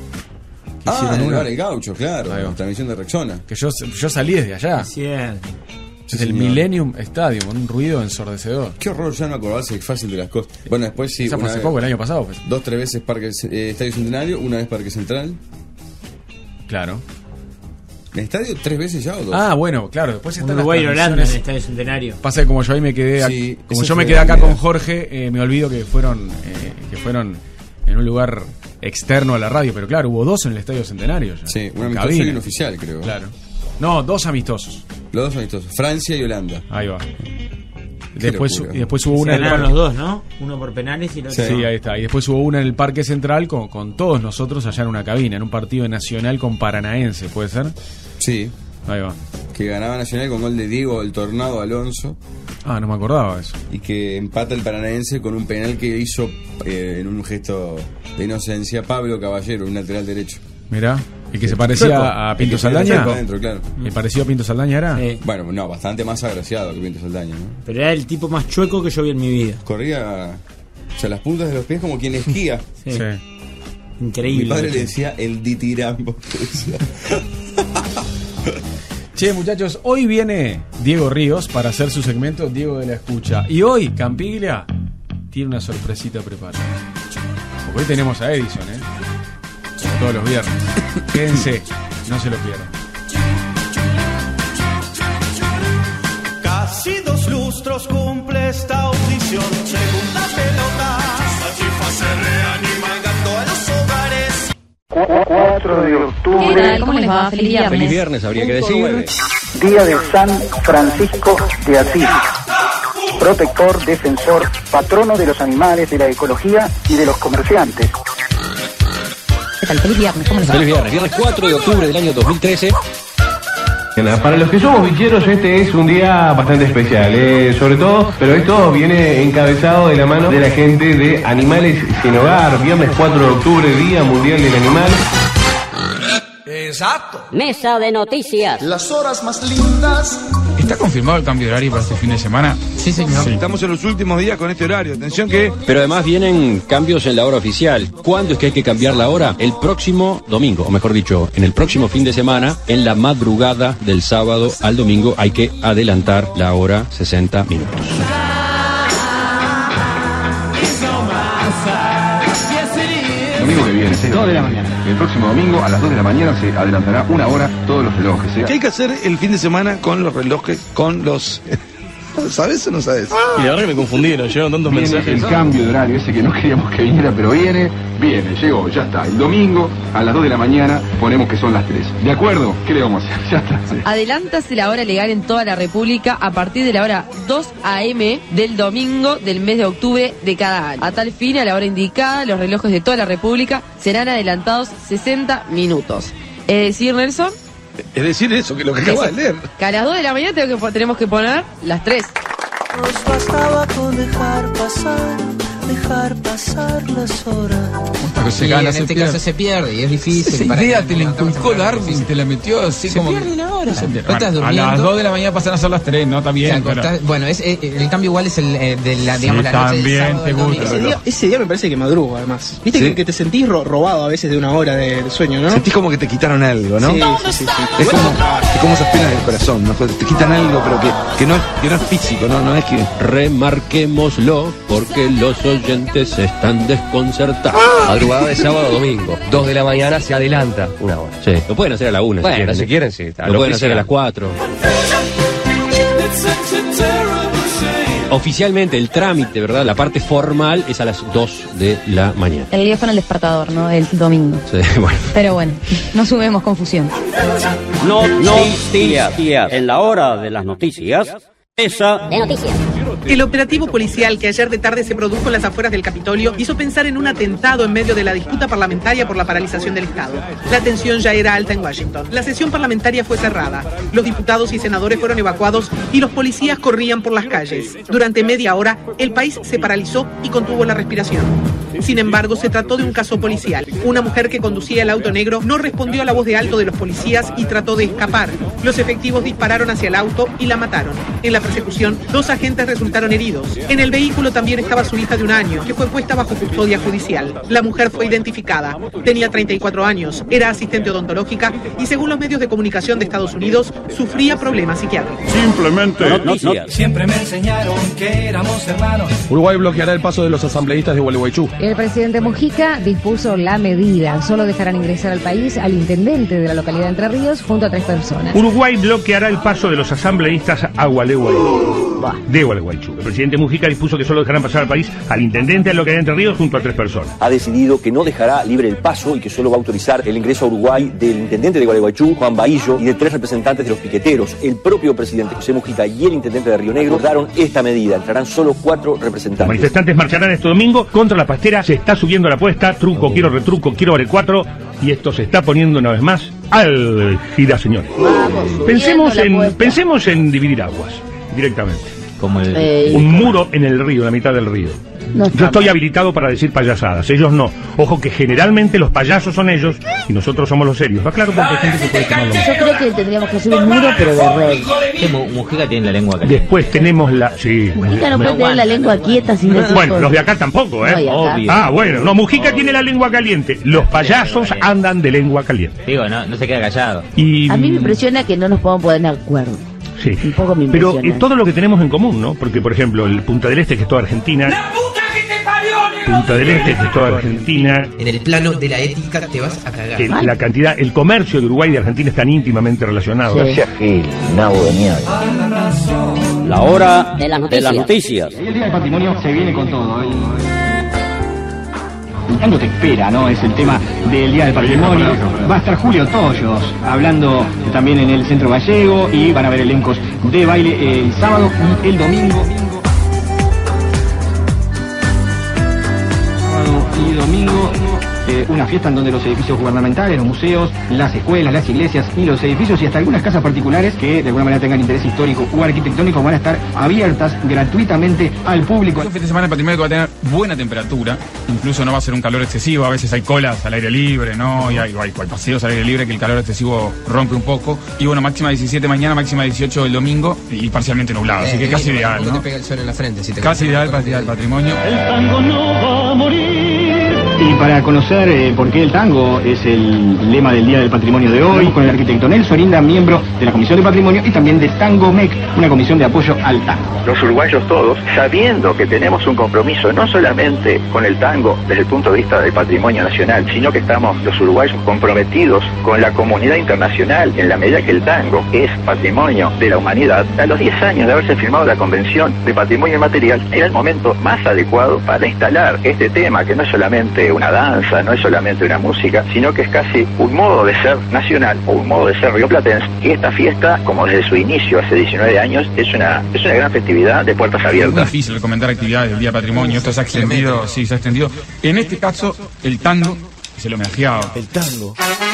Que Ah, hicieron en el una- bar El Gaucho, claro. Ahí va. La transmisión de Rexona. que yo, yo salí desde allá, Cierto. Sí, del señor. Millennium Stadium, con un ruido ensordecedor. Qué horror ya no acordarse fácil de las cosas. Bueno, después sí. Esa fue una hace vez- poco, el año pasado. Pues. Dos, tres veces Parque eh, Estadio Centenario, una vez Parque Central. Claro. ¿En estadio tres veces ya o dos? Ah, bueno, claro, después Un están las Uruguay y Holanda en el transmisiones. Estadio Centenario. Pasa que como yo ahí me quedé, ac- Sí, como ese yo me fue quedé acá la con idea. Jorge, eh, me olvido que fueron, eh, que fueron en un lugar externo a la radio, pero claro, hubo dos en el Estadio Centenario. Ya, Sí, un con amistoso cabina. y un oficial, creo. Claro. No, dos amistosos. Los dos amistosos. Francia y Holanda. Ahí va. Después, locura. y después hubo Se una en el ganaron parque. los dos, ¿no? Uno por penales y el otro. Sí, ahí está. Y después hubo una en el Parque Central con, con todos nosotros allá en una cabina, en un partido de Nacional con Paranaense, ¿puede ser? Sí. Ahí va. Que ganaba Nacional con gol de Diego el Tornado Alonso. Ah, no me acordaba de eso. Y que empata el Paranaense con un penal que hizo eh, en un gesto de inocencia Pablo Caballero, un lateral derecho. Mirá. ¿Y que se parecía Chueco. a El Pinto que tenía Saldaña? Chueco adentro, claro. ¿El parecido a Pinto Saldaña era? Sí. Bueno, no, bastante más agraciado que Pinto Saldaña, ¿no? Pero era el tipo más chueco que yo vi en mi vida. Corría, o sea, las puntas de los pies como quien esquía. Sí. Sí. Increíble. Mi padre le decía el ditirambo. Che, muchachos, hoy viene Diego Ríos para hacer su segmento Diego de la Escucha. Y hoy, Campiglia tiene una sorpresita preparada. Porque hoy tenemos a Edison, ¿eh? Como todos los viernes. Quédense, no se lo pierdan. Casi dos lustros cumple esta audición. Segunda pelota, allí fue se reanima llegando a los hogares. cuatro de ¿Qué octubre, tal? ¿Cómo les va? Feliz viernes. Feliz viernes, habría que decir. día de San Francisco de Asís, protector, defensor, patrono de los animales, de la ecología y de los comerciantes. ¿Qué tal? Feliz viernes. ¿Cómo les va? Feliz viernes, viernes cuatro de octubre del año dos mil trece. Para los que somos bicheros este es un día bastante especial, eh, sobre todo, pero esto viene encabezado de la mano de la gente de Animales Sin Hogar, viernes cuatro de octubre, Día Mundial del Animal. Exacto. Mesa de noticias. Las horas más lindas. Este ¿Está confirmado el cambio de horario para este fin de semana? Sí, señor. Sí. Estamos en los últimos días con este horario. Atención que... Pero además vienen cambios en la hora oficial. ¿Cuándo es que hay que cambiar la hora? El próximo domingo, o mejor dicho, en el próximo fin de semana, en la madrugada del sábado al domingo, hay que adelantar la hora sesenta minutos. Domingo que viene, dos de la mañana. El próximo domingo a las dos de la mañana se adelantará una hora todos los relojes. ¿eh? ¿Qué hay que hacer el fin de semana con los relojes, con los... ¿Sabes o no sabes? Y la verdad que me confundí, nos llegaron tantos Viene mensajes. el cambio de horario ese que no queríamos que viniera, pero viene, viene, llegó, ya está. El domingo a las dos de la mañana ponemos que son las tres. ¿De acuerdo? ¿Qué le vamos a hacer? Ya está. Sí. Adelántase la hora legal en toda la República a partir de la hora dos a eme del domingo del mes de octubre de cada año. A tal fin, a la hora indicada, los relojes de toda la República serán adelantados sesenta minutos. Es decir, Nelson, Es decir eso, que lo que acabo de leer. que a las dos de la mañana tengo que, tenemos que poner las tres. Nos bastaba con dejar pasar, dejar pasar las horas. Pero se Y gana, en se este pierde. caso se pierde y es difícil. Esa para idea que te la levantamos inculcó la hora. Darwin, te la metió así Se como... pierde una hora. Se pierde. ¿No estás Bueno, a durmiendo? las dos de la mañana pasan a ser las tres, ¿no? Está bien. O sea, pero- cortás- bueno, es, eh, el cambio igual es el eh, de la, Sí, digamos, la noche del también sábado te al gusta. domingo. Ese día, ese día me parece que madrugo, además. Viste Sí. que, que te sentís ro- robado a veces de una hora de, de sueño, ¿no? Sentís como que te quitaron algo, ¿no? Sí, sí, sí, sí. Es como, es como esas penas del corazón, ¿no? Te quitan algo, pero que, que, no, es, que no es físico, ¿no? No es que... Remarquémoslo porque los oyentes están desconcertados. Madrugada de sábado a domingo, dos de la mañana se adelanta una hora. Sí, lo pueden hacer a la una Bueno, si quieren. si ¿eh? quieren, sí. está. Lo Lo pueden que hacer a sea. las cuatro. Oficialmente el trámite, ¿verdad? La parte formal es a las dos de la mañana. El día fue en el despertador, ¿no? El domingo. Sí, bueno. Pero bueno, no sumemos confusión. Noticias. En la hora de las noticias, esa De noticias. El operativo policial que ayer de tarde se produjo en las afueras del Capitolio hizo pensar en un atentado en medio de la disputa parlamentaria por la paralización del Estado. La tensión ya era alta en Washington. La sesión parlamentaria fue cerrada. Los diputados y senadores fueron evacuados y los policías corrían por las calles. Durante media hora, el país se paralizó y contuvo la respiración. Sin embargo, se trató de un caso policial. Una mujer que conducía el auto negro no respondió a la voz de alto de los policías y trató de escapar. Los efectivos dispararon hacia el auto y la mataron. En la persecución, dos agentes resultaron heridos. En el vehículo también estaba su hija de un año, que fue puesta bajo custodia judicial. La mujer fue identificada. Tenía treinta y cuatro años, era asistente odontológica y, según los medios de comunicación de Estados Unidos, sufría problemas psiquiátricos. Simplemente noticias. Siempre me enseñaron que éramos hermanos. Uruguay bloqueará el paso de los asambleístas de Gualeguaychú. El presidente Mujica dispuso la medida. Solo dejarán ingresar al país al intendente de la localidad de Entre Ríos junto a tres personas. Uruguay bloqueará el paso de los asambleístas a Gualeguaychú. De Gualeguaychú. El presidente Mujica dispuso que solo dejarán pasar al país al intendente de la localidad de Entre Ríos junto a tres personas. Ha decidido que no dejará libre el paso y que solo va a autorizar el ingreso a Uruguay del intendente de Gualeguaychú, Juan Bahillo, y de tres representantes de los piqueteros. El propio presidente José Mujica y el intendente de Río Negro acordaron esta medida. Entrarán solo cuatro Los representantes. manifestantes marcharán este domingo contra la pastera. Se está subiendo la apuesta. Truco, quiero retruco, quiero vale cuatro. Y esto se está poniendo una vez más álgida, señores. Pensemos en, pensemos en dividir aguas directamente. Como el... Eh, Un muro en el río, en la mitad del río. No está Yo estoy mal. habilitado para decir payasadas, ellos no. Ojo que generalmente los payasos son ellos y nosotros somos los serios. Va claro porque hay gente que puede tomarlo. Yo creo que tendríamos que hacer un muro, pero de rey. Que Mu- Mujica tiene la lengua caliente. Después tenemos la... Sí. Mujica no puede tener la lengua quieta sin decir Bueno, cosas. los de acá tampoco, ¿eh? No, y acá. Obvio. Ah, bueno, no, Mujica tiene la lengua caliente. Los payasos andan de lengua caliente. Digo, no, no se queda callado. Y... A mí me impresiona que no nos podamos poner de acuerdo. Sí. Un poco me Pero impresiona. eh, todo lo que tenemos en común, ¿no? Porque, por ejemplo, el Punta del Este, que es toda Argentina... Punta del Este, que es toda Argentina... En el plano de la ética te vas a cagar. el- la cantidad, el comercio de Uruguay y de Argentina están íntimamente relacionados. Sí. nabo de mierda. la hora De las de las noticias. noticias. Y el Día del Patrimonio se viene con todo. ¿eh? ¿Cuándo te espera, no? Es el tema del Día del Patrimonio. Va a estar Julio Toyos hablando también en el Centro Gallego y van a haber elencos de baile el sábado y el domingo. Sábado y domingo eh, una fiesta en donde los edificios gubernamentales, los museos, las escuelas, las iglesias y los edificios y hasta algunas casas particulares que de alguna manera tengan interés histórico o arquitectónico van a estar abiertas gratuitamente al público. Un fin de semana el patrimonio va a tener buena temperatura, incluso no va a ser un calor excesivo, a veces hay colas al aire libre, ¿no? Y hay, hay, hay paseos al aire libre que el calor excesivo rompe un poco. Y bueno, máxima diecisiete mañana, máxima dieciocho el domingo y parcialmente nublado, así que Eh, casi lindo, ideal, no ¿no? te pega el sol en la frente. Si te Casi ideal para el Día del Patrimonio. El tango no va a morir. Y para conocer eh, por qué el tango es el lema del Día del Patrimonio de hoy, con el arquitecto Nelson Inda, miembro de la Comisión de Patrimonio y también de Tango M E C, una comisión de apoyo al tango. Los uruguayos todos, sabiendo que tenemos un compromiso no solamente con el tango desde el punto de vista del patrimonio nacional, sino que estamos los uruguayos comprometidos con la comunidad internacional en la medida que el tango es patrimonio de la humanidad, a los diez años de haberse firmado la Convención de Patrimonio Inmaterial, era el momento más adecuado para instalar este tema, que no es solamente una danza, no es solamente una música, sino que es casi un modo de ser nacional o un modo de ser rioplatense. Y esta fiesta, como desde su inicio hace diecinueve años, es una, es una gran festividad de puertas Es muy abiertas. difícil recomendar actividades del Día del Patrimonio, esto se ha extendido, sí, se ha extendido. En este caso, el tango es el homenajeado. El tango.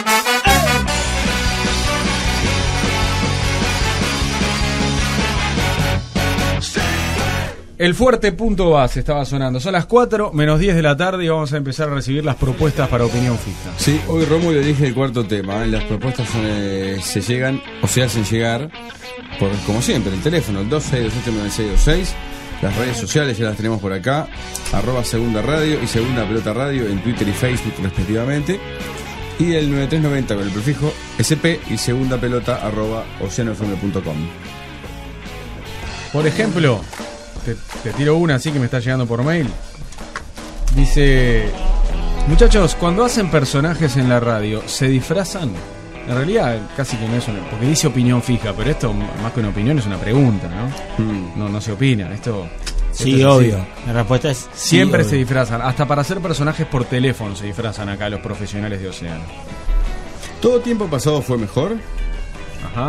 El fuerte punto base estaba sonando. Son las cuatro menos diez de la tarde y vamos a empezar a recibir las propuestas para opinión fija. Sí, hoy Rómulo elige el cuarto tema. ¿eh? Las propuestas son, eh, se llegan o se hacen llegar por, como siempre, el teléfono, el dos seis dos ocho nueve seis dos seis. Las redes sociales ya las tenemos por acá, arroba Segunda Radio y Segunda Pelota Radio en Twitter y Facebook respectivamente. Y el nueve tres noventa con el prefijo S P y Segunda Pelota arroba oceanofm punto com. Por ejemplo, te, te tiro una así que me está llegando por mail. Dice: muchachos, cuando hacen personajes en la radio, ¿se disfrazan? En realidad casi que no es una, porque dice opinión fija, pero esto más que una opinión es una pregunta, ¿no? Mm. No, no se opina, esto... Sí, esto obvio. Así. La respuesta es siempre sí, se obvio. disfrazan, hasta para hacer personajes por teléfono se disfrazan acá los profesionales de Océano. ¿Todo tiempo pasado fue mejor? Ajá.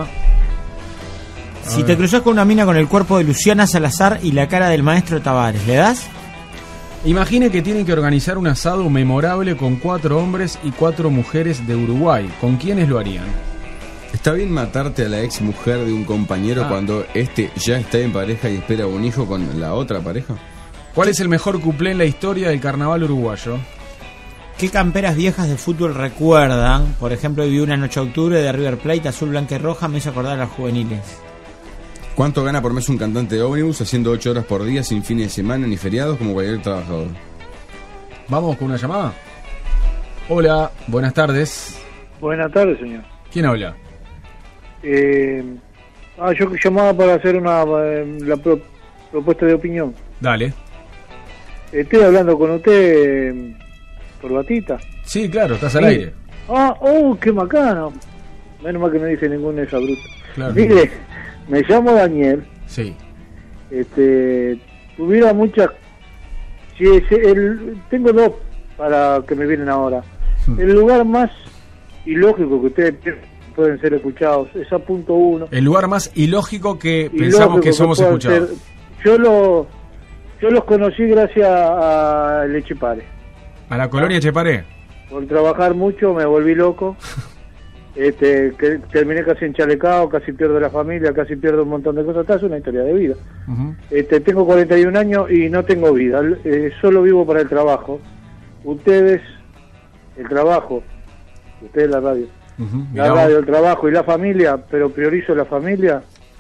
A Si ver. te cruzas con una mina con el cuerpo de Luciana Salazar y la cara del maestro Tavares, ¿le das? Imagine que tienen que organizar un asado memorable con cuatro hombres y cuatro mujeres de Uruguay. ¿Con quiénes lo harían? ¿Está bien matarte a la ex mujer de un compañero Ah. cuando este ya está en pareja y espera un hijo con la otra pareja? ¿Cuál es el mejor cuplé en la historia del carnaval uruguayo? ¿Qué camperas viejas de fútbol recuerdan? Por ejemplo, hoy vi una noche de octubre de River Plate, azul, blanca y roja, me hizo acordar a las juveniles. ¿Cuánto gana por mes un cantante de ómnibus haciendo ocho horas por día sin fines de semana ni feriados como cualquier trabajador? ¿Vamos con una llamada? Hola, buenas tardes. Buenas tardes, señor. ¿Quién habla? Eh, ah, yo llamaba para hacer una eh, la pro- propuesta de opinión. Dale. Estoy hablando con usted, eh, Corbatita. Sí, claro, estás al Sí. aire. Ah, oh, qué macano. Menos mal que no dice ninguna de esas brutas. Claro. Mire, me llamo Daniel. Sí. Este, tuviera muchas... Si es el, tengo dos para que me vienen ahora. El lugar más ilógico que ustedes pueden ser escuchados es a punto uno. El lugar más ilógico que Ilógico pensamos que somos puedan escuchados. ser. Yo lo, yo los conocí gracias a Lechepare. ¿A la colonia Cheparé? Por trabajar mucho me volví loco. Este, que terminé casi enchalecado, casi pierdo la familia, casi pierdo un montón de cosas. Esta es una historia de vida. Uh-huh. Este, tengo cuarenta y un años y no tengo vida. Eh, solo vivo para el trabajo. Ustedes, el trabajo. Ustedes la radio. Uh-huh. La Mirá radio, vos. el trabajo y la familia, pero priorizo la familia.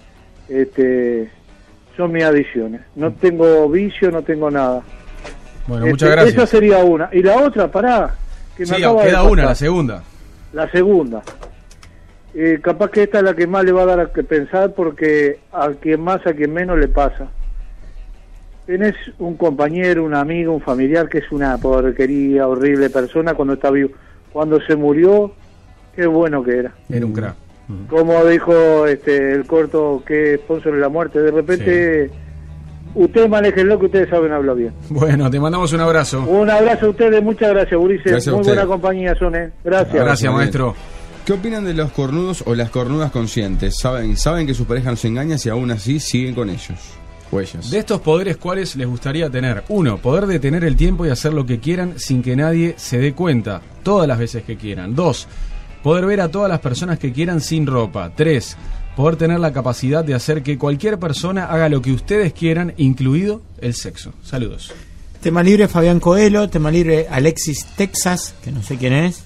Este, son mis adiciones. No tengo vicio, no tengo nada. Bueno, Este, muchas gracias. Esa sería una. Y la otra, pará. Que me Sí, acaba de queda una, pasar. la segunda. La segunda. Eh, capaz que esta es la que más le va a dar a que pensar porque a quien más, a quien menos le pasa. Tenés un compañero, un amigo, un familiar que es una porquería, horrible persona cuando está vivo. Cuando se murió, qué bueno que era. Era un crack. Como dijo este el corto que sponsor de la muerte, de repente ustedes manejenlo que ustedes saben hablar bien. Bueno, te mandamos un abrazo. Un abrazo a ustedes, muchas gracias, Ulises. Gracias a Muy usted. buena compañía son, ¿eh? Gracias. Gracias, maestro. ¿Qué opinan de los cornudos o las cornudas conscientes? ¿Saben, saben que su pareja nos engaña y aún así siguen con ellos? Huellas. De estos poderes, ¿cuáles les gustaría tener? Uno, poder detener el tiempo y hacer lo que quieran sin que nadie se dé cuenta, todas las veces que quieran. Dos, poder ver a todas las personas que quieran sin ropa. Tres, poder tener la capacidad de hacer que cualquier persona haga lo que ustedes quieran, incluido el sexo. Saludos. Tema libre Fabián Coelho, tema libre Alexis Texas, que no sé quién es.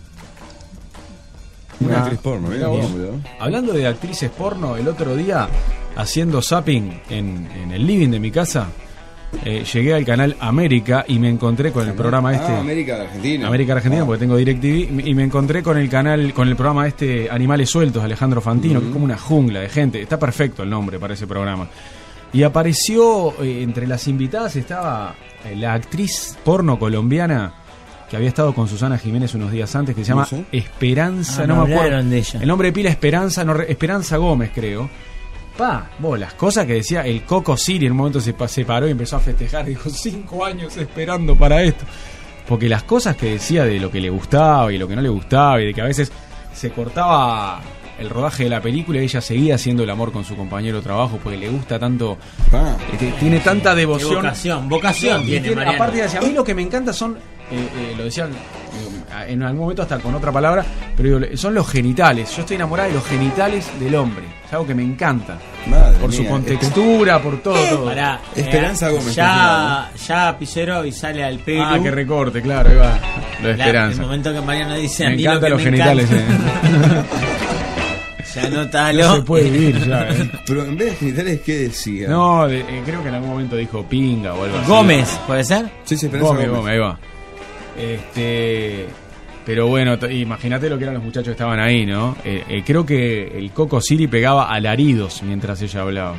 Una Una- actriz porno, mira Mirá vos, vos. boludo. Hablando de actrices porno, el otro día, haciendo zapping en, en el living de mi casa, eh, llegué al canal América y me encontré con el programa este. Ah, América de Argentina. América Argentina, Ah. porque tengo DirecTV, y me encontré con el canal, con el programa este Animales Sueltos, Alejandro Fantino, Ujú. que es como una jungla de gente. Está perfecto el nombre para ese programa. Y apareció, eh, entre las invitadas estaba eh, la actriz porno colombiana que había estado con Susana Jiménez unos días antes, que se llama No sé. Esperanza, Ah, no me me acuerdo. hablaron de ella. El nombre de pila Esperanza, no, re- Esperanza Gómez, creo. Pa, vos, las cosas que decía el Coco Siri, en un momento se, pa- se paró y empezó a festejar, dijo, cinco años esperando para esto. Porque las cosas que decía de lo que le gustaba y lo que no le gustaba, y de que a veces se cortaba el rodaje de la película y ella seguía haciendo el amor con su compañero de trabajo porque le gusta tanto, Ah. eh, tiene tanta devoción. Qué vocación, vocación Y tiene, tiene- Mariano. aparte, decía, a mí lo que me encanta son, eh, eh, lo decían eh, en algún momento hasta con otra palabra, pero digo, son los genitales. Yo estoy enamorada de los genitales del hombre. Es algo que me encanta. Madre por su mía, contextura, por todo. todo. Pará, Esperanza eh, Gómez, Ya, ya Picero y sale al Perú. Ah, que recorte, claro, ahí va. Lo de La- Esperanza. El momento que Mariano dice a Me mí lo encantan que los me genitales. encanta. eh. Ya anótalo. No se puede vivir ya. eh. Pero en vez de genitales, ¿qué decía? No, de- eh, creo que en algún momento dijo pinga o algo así. Gómez, ¿puede ser? Sí, sí, Esperanza Gómez, Gómez. Gómez, ahí va. Este, pero bueno, t- imagínate lo que eran los muchachos que estaban ahí, ¿no? Eh, eh, creo que el Coco Siri pegaba alaridos mientras ella hablaba.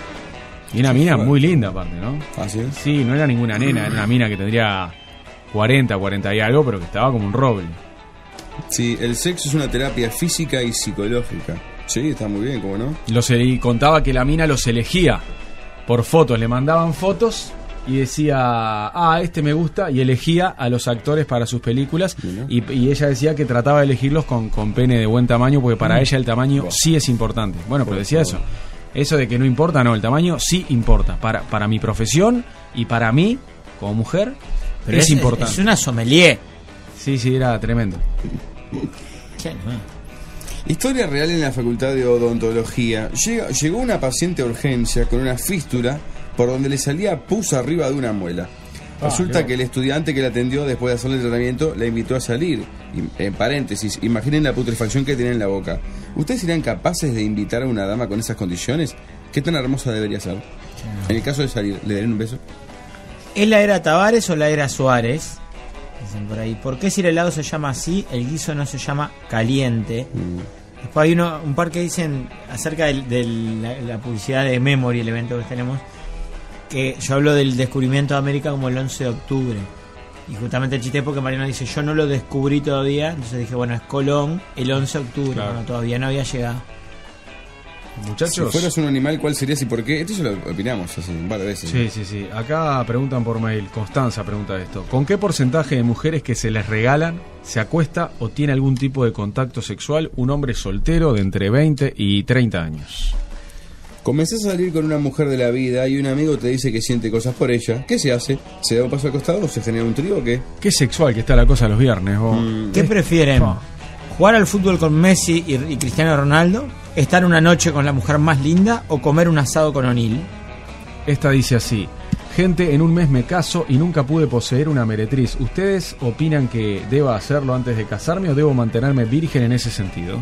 Y una Qué mina fuerte. muy linda aparte, ¿no? ¿Ah, sí? Sí, no era ninguna nena, era una mina que tendría cuarenta, cuarenta y algo, pero que estaba como un roble. Sí, el sexo es una terapia física y psicológica. Sí, está muy bien, ¿cómo no? Los, ele- y contaba que la mina los elegía por fotos, le mandaban fotos y decía, ah, este me gusta, y elegía a los actores para sus películas. Mira. Y, y ella decía que trataba de elegirlos con, con pene de buen tamaño, porque para Mm. ella el tamaño Buah. sí es importante. Bueno, pero Por decía favor. eso. Eso de que no importa, no, el tamaño sí importa. Para, para mi profesión y para mí, como mujer, Pero es, importante. Es una sommelier. Sí, sí, era tremendo. Qué animal. Historia real en la Facultad de Odontología. Llega- llegó una paciente a urgencia con una fístula por donde le salía pus arriba de una muela. Ah, Resulta qué que el estudiante que la atendió después de hacerle el tratamiento la invitó a salir. Y, en paréntesis, imaginen la putrefacción que tiene en la boca. ¿Ustedes serían capaces de invitar a una dama con esas condiciones? ¿Qué tan hermosa debería ser? En el caso de salir, ¿le darían un beso? ¿Es la era Tavares o la era Suárez? Dicen por ahí. ¿Por qué si el helado se llama así, el guiso no se llama caliente? Después hay uno, un par que dicen acerca de la, la publicidad de Memory, el evento que tenemos, que yo hablo del descubrimiento de América como el once de octubre. Y justamente el chiste es porque Mariano dice, yo no lo descubrí todavía. Entonces dije, bueno, es Colón el once de octubre. Claro. Bueno, todavía no había llegado. Muchachos. Si fueras un animal, ¿cuál serías y por qué? Esto ya lo opinamos hace un par de veces. Sí, sí, sí. Acá preguntan por mail. Constanza pregunta esto. ¿Con qué porcentaje de mujeres que se les regalan, se acuesta o tiene algún tipo de contacto sexual un hombre soltero de entre veinte y treinta años? Comenzás a salir con una mujer de la vida y un amigo te dice que siente cosas por ella. ¿Qué se hace? ¿Se da un paso al costado o se genera un trío o qué? Qué sexual que está la cosa los viernes. vos. ¿Qué prefieren? ¿Jugar al fútbol con Messi y, y Cristiano Ronaldo? ¿Estar una noche con la mujer más linda? ¿O comer un asado con O'Neill? Esta dice así. Gente, en un mes me caso y nunca pude poseer una meretriz. ¿Ustedes opinan que deba hacerlo antes de casarme o debo mantenerme virgen en ese sentido?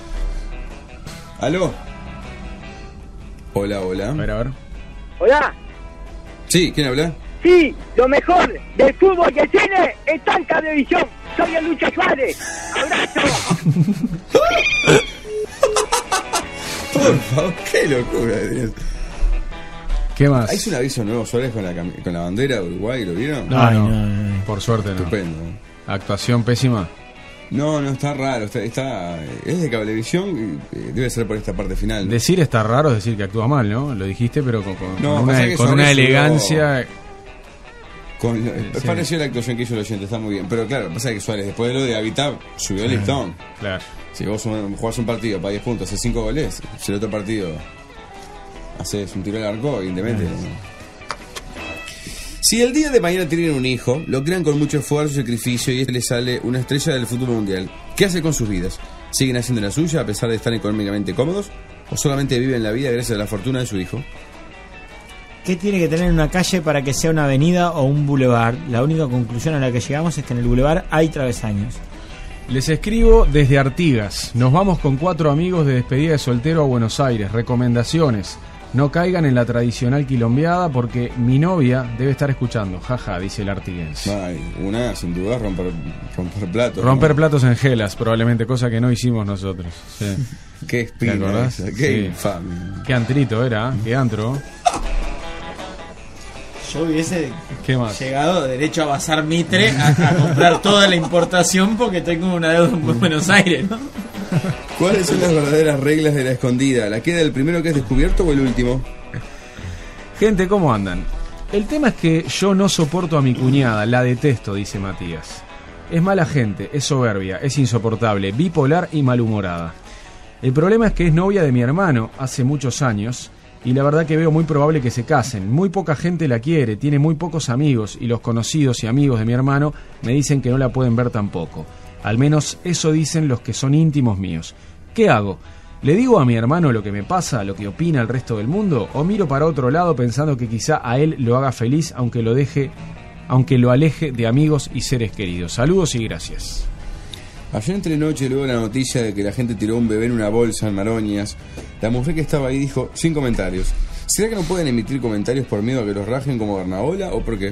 ¿Aló? Hola, hola. A ver, a ver. Hola, Sí, ¿quién habla? sí, lo mejor del fútbol que tiene está en Cablevisión. Soy el Lucho Suárez. Abrazo. Por favor, qué locura. Dios. ¿Qué más? Hizo un aviso nuevo Suárez con la, cami- con la bandera de Uruguay, ¿lo vieron? No, no, por suerte no. Estupendo. Actuación pésima. No, no, está raro. Está, está- es de Cablevisión y eh, debe ser por esta parte final. ¿no? Decir está raro, es decir que actúa mal, ¿no? Lo dijiste, pero con, con- No, con pasa una, que con Suárez una subió- elegancia. Con, Sí. es pareció la actuación que hizo el oyente, está muy bien. Pero claro, pasa que Suárez, después de lo de Habitat, subió el listón. Claro. Si vos un- jugás un partido para diez puntos, haces cinco goles, si el otro partido haces un tiro al arco y te metes. Si el día de mañana tienen un hijo, lo crean con mucho esfuerzo y sacrificio y este le sale una estrella del fútbol mundial, ¿qué hace con sus vidas? ¿Siguen haciendo la suya a pesar de estar económicamente cómodos? ¿O solamente viven la vida gracias a la fortuna de su hijo? ¿Qué tiene que tener una calle para que sea una avenida o un boulevard? La única conclusión a la que llegamos es que en el boulevard hay travesaños. Les escribo desde Artigas. Nos vamos con cuatro amigos de despedida de soltero a Buenos Aires. Recomendaciones. No caigan en la tradicional quilombeada porque mi novia debe estar escuchando. Jaja, dice el artiguense. Ay, una, sin duda, romper, romper platos. Romper ¿no? platos en gelas, probablemente, cosa que no hicimos nosotros. Sí. Qué espina, ¿te acordás? esa, qué Sí. infamia. Qué antrito era, qué antro. Yo hubiese ¿Qué más? llegado derecho a basar Mitre a, a comprar toda la importación porque tengo una deuda en Buenos Aires, ¿no? ¿Cuáles son las verdaderas reglas de la escondida? ¿La queda el primero que es descubierto o el último? Gente, ¿cómo andan? El tema es que yo no soporto a mi cuñada, la detesto, dice Matías. Es mala gente, es soberbia, es insoportable, bipolar y malhumorada. El problema es que es novia de mi hermano hace muchos años y la verdad que veo muy probable que se casen. Muy poca gente la quiere, tiene muy pocos amigos y los conocidos y amigos de mi hermano me dicen que no la pueden ver tampoco. Al menos eso dicen los que son íntimos míos. ¿Qué hago? ¿Le digo a mi hermano lo que me pasa, lo que opina el resto del mundo? ¿O miro para otro lado pensando que quizá a él lo haga feliz aunque lo deje, aunque lo aleje de amigos y seres queridos? Saludos y gracias. Ayer entre noche, luego la noticia de que la gente tiró un bebé en una bolsa en Maroñas, la mujer que estaba ahí dijo, sin comentarios, ¿será que no pueden emitir comentarios por miedo a que los rajen como Garnabola o por qué?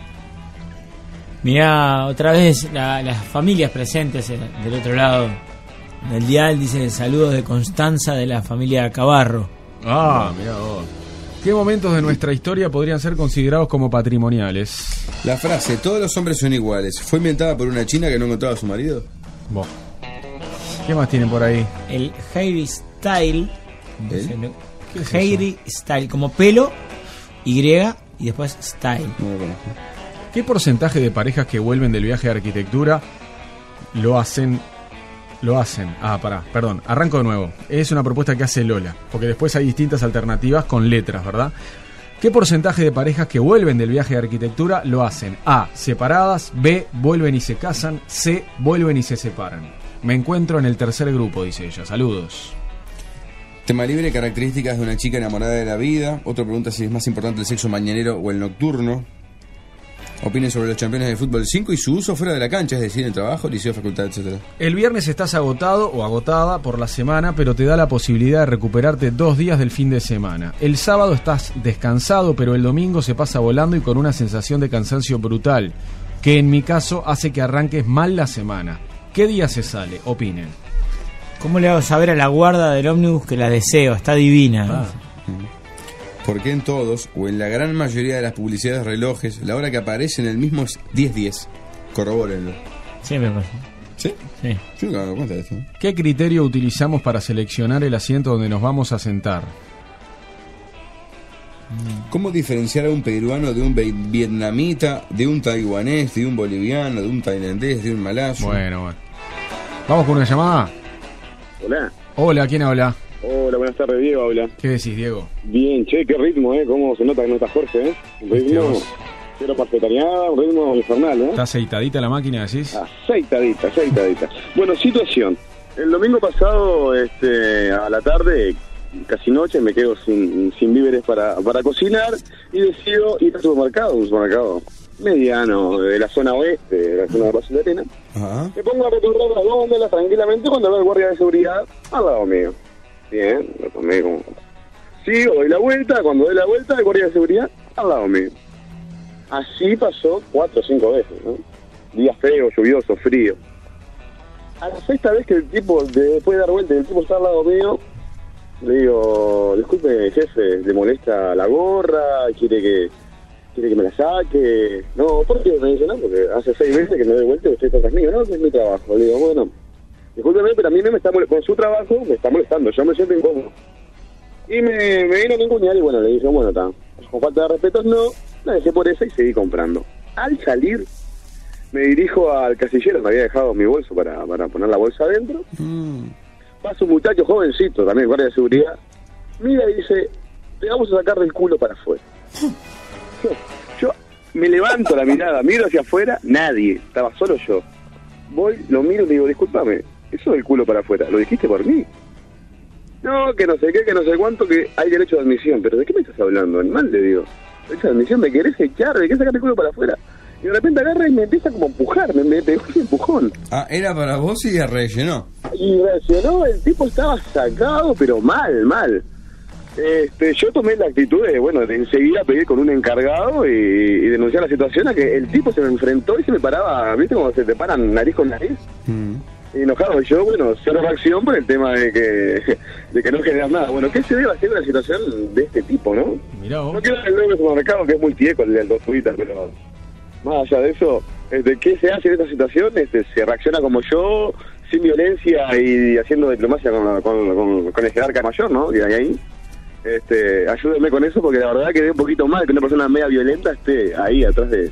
Mirá, otra vez la, las familias presentes del otro lado del dial dicen saludos de Constanza de la familia Cabarro. Ah, mirá vos. ¿Qué momentos de nuestra historia podrían ser considerados como patrimoniales? La frase, todos los hombres son iguales, ¿fue inventada por una china que no encontraba a su marido? Vos. ¿Qué más tienen por ahí? El Harry Style. ¿El? ¿Qué es Harry Style, como pelo, Y y después Style. No lo conozco. ¿Qué porcentaje de parejas que vuelven del viaje de arquitectura lo hacen? Lo hacen. Ah, pará, perdón. Arranco de nuevo. Es una propuesta que hace Lola, porque después hay distintas alternativas con letras, ¿verdad? ¿Qué porcentaje de parejas que vuelven del viaje de arquitectura lo hacen? A, separadas. B, vuelven y se casan. C, vuelven y se separan. Me encuentro en el tercer grupo, dice ella. Saludos. Tema libre, características de una chica enamorada de la vida. Otra pregunta si es más importante el sexo mañanero o el nocturno. Opinen sobre los campeones de fútbol cinco y su uso fuera de la cancha, es decir, en el trabajo, liceo, facultad, etcétera. El viernes estás agotado o agotada por la semana, pero te da la posibilidad de recuperarte dos días del fin de semana. El sábado estás descansado, pero el domingo se pasa volando y con una sensación de cansancio brutal, que en mi caso hace que arranques mal la semana. ¿Qué día se sale? Opinen. ¿Cómo le hago saber a la guarda del ómnibus que la deseo? Está divina. Ah. ¿Por qué en todos, o en la gran mayoría de las publicidades de relojes, la hora que aparece en el mismo es diez diez? Corrobórenlo. Sí, me pasa. ¿Sí? Sí. Yo nunca me doy cuenta de esto. ¿Qué criterio utilizamos para seleccionar el asiento donde nos vamos a sentar? ¿Cómo diferenciar a un peruano de un vietnamita, de un taiwanés, de un boliviano, de un tailandés, de un malayo? Bueno, bueno. ¿Vamos con una llamada? Hola. Hola, ¿quién habla? Hola, buenas tardes, Diego habla. ¿Qué decís, Diego? Bien, che, qué ritmo, ¿eh? Cómo se nota que no está Jorge, ¿eh? Un ritmo, cero parfetariada, un ritmo infernal, ¿eh? ¿Está aceitadita la máquina, decís? Aceitadita, aceitadita. Bueno, situación. El domingo pasado, este, a la tarde, casi noche, me quedo sin, sin víveres para, para cocinar y decido ir al supermercado, un supermercado mediano de la zona oeste, de la zona de Paso de Arena. Ajá. Me pongo a recorrer las góndolas tranquilamente cuando veo el guardia de seguridad al lado mío. Bien, lo tomé como... Sigo, doy la vuelta, cuando doy la vuelta, el guardia de seguridad al lado mío. Así pasó cuatro o cinco veces, ¿no? Día feo, lluvioso, frío. A la sexta vez que el tipo, después de dar vuelta, el tipo está al lado mío, le digo, disculpe, jefe, ¿le molesta la gorra? ¿Quiere que quiere que me la saque? No, ¿por qué? Me dice, no, porque hace seis veces que no doy vuelta y usted está atrás mío, ¿no? Que es mi trabajo. Le digo, bueno... Discúlpeme, pero a mí me está molestando, con su trabajo me está molestando, yo me siento incómodo. Y me, me vino a mi cuñar y bueno, le dije, bueno, está, con falta de respeto no, la dejé por esa y seguí comprando. Al salir, me dirijo al casillero, me había dejado mi bolso para, para poner la bolsa adentro. Mm. Pasa un muchacho jovencito, también guardia de seguridad, mira y dice, te vamos a sacar del culo para afuera. Yo me levanto la mirada, miro hacia afuera, nadie, estaba solo yo. Voy, lo miro y le digo, discúlpame, eso del culo para afuera, ¿lo dijiste por mí? No, que no sé qué, que no sé cuánto, que hay derecho de admisión. ¿Pero de qué me estás hablando, animal? Le digo, derecho de admisión, ¿me querés echar? ¿Me querés sacar el culo para afuera? Y de repente agarra y me empieza como a empujar, me, me pegó un empujón. Ah, era para vos y rellenó. Y reaccionó, el tipo estaba sacado, pero mal, mal. Este, yo tomé la actitud de, bueno, de enseguida pedir con un encargado y, y denunciar la situación a que el tipo se me enfrentó y se me paraba, ¿viste? Como se te paran nariz con nariz. Mm. Y enojado. Y yo, bueno, cero reacción por el tema de que de que no generas nada. Bueno, ¿qué se debe hacer en una situación de este tipo, no? Mirá vos. No quiero el nombre de supermercado, que es muy tieco el de dos tuitas, pero más allá de eso, este, ¿qué se hace en esta situación? Este, se reacciona como yo, sin violencia y haciendo diplomacia con, con, con, con el jerarca mayor, ¿no? Y ahí, este, ayúdenme con eso, porque la verdad que ve un poquito mal que una persona media violenta esté ahí atrás de...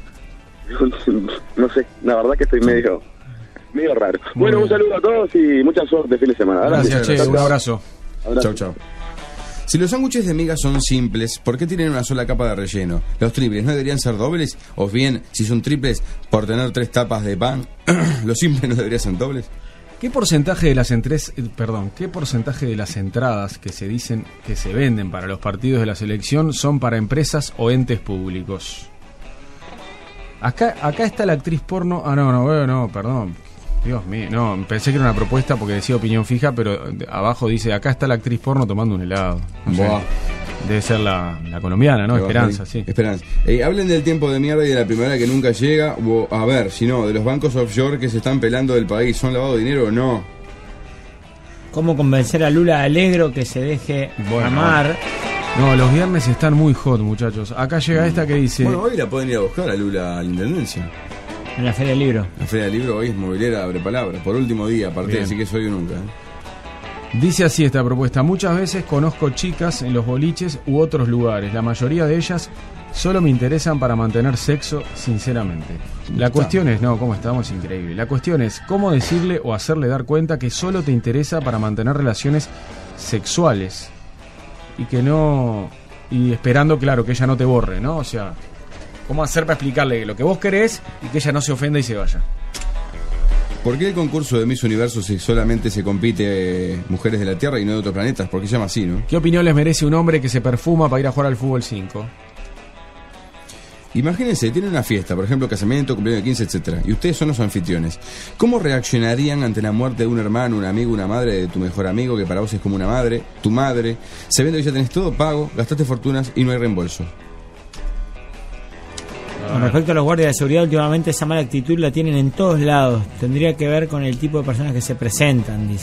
No sé, la verdad que estoy medio... medio raro. Muy bueno, bien. Un saludo a todos y mucha suerte fin de semana. Gracias, gracias che, un abrazo. abrazo. Chau, chau. Si los sándwiches de miga son simples, ¿por qué tienen una sola capa de relleno? ¿Los triples no deberían ser dobles? ¿O bien, si son triples, por tener tres tapas de pan, los simples no deberían ser dobles? ¿Qué porcentaje de las entres, perdón, qué porcentaje de las entradas que se dicen que se venden para los partidos de la selección son para empresas o entes públicos? Acá, acá está la actriz porno. Ah, no, no, no, perdón. Dios mío, no, pensé que era una propuesta porque decía opinión fija, pero abajo dice, acá está la actriz porno tomando un helado. No sé, debe ser la, la colombiana, ¿no? Esperanza, sí. Esperanza. Eh, hablen del tiempo de mierda y de la primavera que nunca llega, o a ver, si no, de los bancos offshore que se están pelando del país, ¿son lavado de dinero o no? ¿Cómo convencer a Lula Alegro que se deje bueno, amar? No, los viernes están muy hot, muchachos. Acá llega esta que dice... Bueno, hoy la pueden ir a buscar a Lula a la Intendencia. En la Feria del Libro. La Feria del Libro hoy es movilera, abre palabras. Por último día, aparte, así que soy yo nunca. ¿eh? Dice así esta propuesta. Muchas veces conozco chicas en los boliches u otros lugares. La mayoría de ellas solo me interesan para mantener sexo, sinceramente. La cuestión es... No, ¿cómo estamos? Increíble. La cuestión es cómo decirle o hacerle dar cuenta que solo te interesa para mantener relaciones sexuales. Y que no... Y esperando, claro, que ella no te borre, ¿no? O sea... ¿Cómo hacer para explicarle lo que vos querés y que ella no se ofenda y se vaya? ¿Por qué el concurso de Miss Universo si solamente se compite eh, mujeres de la Tierra y no de otros planetas? ¿Por qué se llama así, no? ¿Qué opinión les merece un hombre que se perfuma para ir a jugar al fútbol cinco? Imagínense, tienen una fiesta, por ejemplo, casamiento, cumpleaños de quince, etcétera, y ustedes son los anfitriones. ¿Cómo reaccionarían ante la muerte de un hermano, un amigo, una madre de tu mejor amigo, que para vos es como una madre, tu madre, sabiendo que ya tenés todo pago, gastaste fortunas y no hay reembolso? Con respecto a los guardias de seguridad, últimamente esa mala actitud la tienen en todos lados. Tendría que ver con el tipo de personas que se presentan, dice.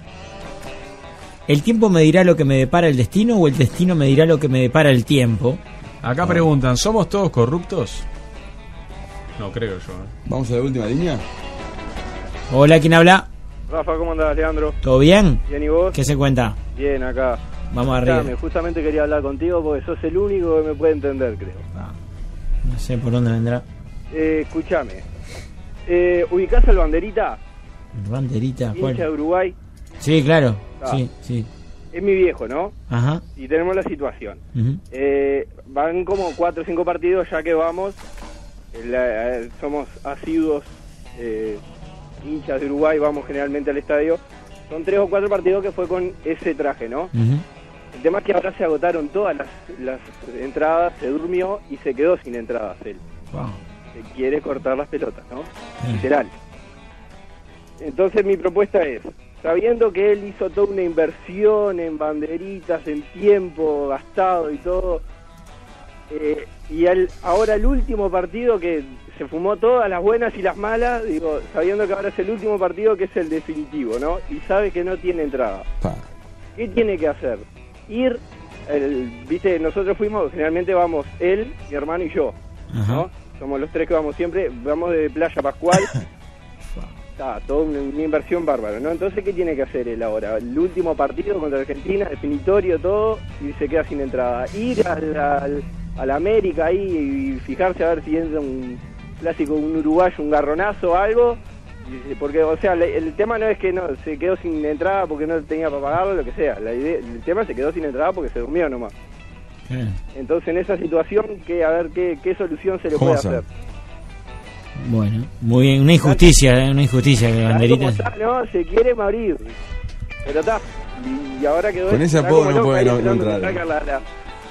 ¿El tiempo me dirá lo que me depara el destino o el destino me dirá lo que me depara el tiempo? Acá preguntan, ¿somos todos corruptos? No creo yo. ¿eh? Vamos a la última línea. Hola, ¿quién habla? Rafa, ¿cómo andás, Leandro? ¿Todo bien? Bien, ¿y vos? ¿Qué se cuenta? Bien, acá. Vamos arriba. Escuchame, justamente quería hablar contigo porque sos el único que me puede entender, creo. Ah. No sé por dónde vendrá. Eh, escuchame. Eh, ¿Ubicás al Banderita? ¿El Banderita? ¿Cuál? ¿Hincha de Uruguay? Sí, claro. Ah. Sí, sí. Es mi viejo, ¿no? Ajá. Y tenemos la situación. Uh-huh. Eh, van como cuatro o cinco partidos ya que vamos. La, eh, somos asiduos eh, hinchas de Uruguay, vamos generalmente al estadio. Son tres o cuatro partidos que fue con ese traje, ¿no? Uh-huh. El tema es que ahora se agotaron todas las, las entradas, se durmió y se quedó sin entradas él. Wow. Se quiere cortar las pelotas, ¿no? Sí. Literal. Entonces mi propuesta es, sabiendo que él hizo toda una inversión en banderitas, en tiempo gastado y todo, eh, y al, ahora el último partido que se fumó todas las buenas y las malas, digo, sabiendo que ahora es el último partido que es el definitivo, ¿no? Y sabe que no tiene entrada. Pa. ¿Qué tiene que hacer? Ir, el, viste, nosotros fuimos, generalmente vamos él, mi hermano y yo, Ajá. ¿no? Somos los tres que vamos siempre, vamos de Playa Pascual. Está, toda una, una inversión bárbara, ¿no? Entonces, ¿qué tiene que hacer él ahora? El último partido contra Argentina, definitorio, todo, y se queda sin entrada. Ir al, al, a la América ahí y fijarse a ver si entra un clásico, un uruguayo, un garronazo o algo. Porque, o sea, el tema no es que no se quedó sin entrada porque no tenía para pagarlo, lo que sea. La idea, el tema se quedó sin entrada porque se durmió nomás. Entonces en esa situación, que a ver qué, qué solución se le puede hacer. Bueno, muy bien, una injusticia, ¿eh? Una injusticia que Banderitas. Está, no, se quiere morir. Pero está. Y ahora quedó. Con ese apodo no puede no, no entrar. La, la,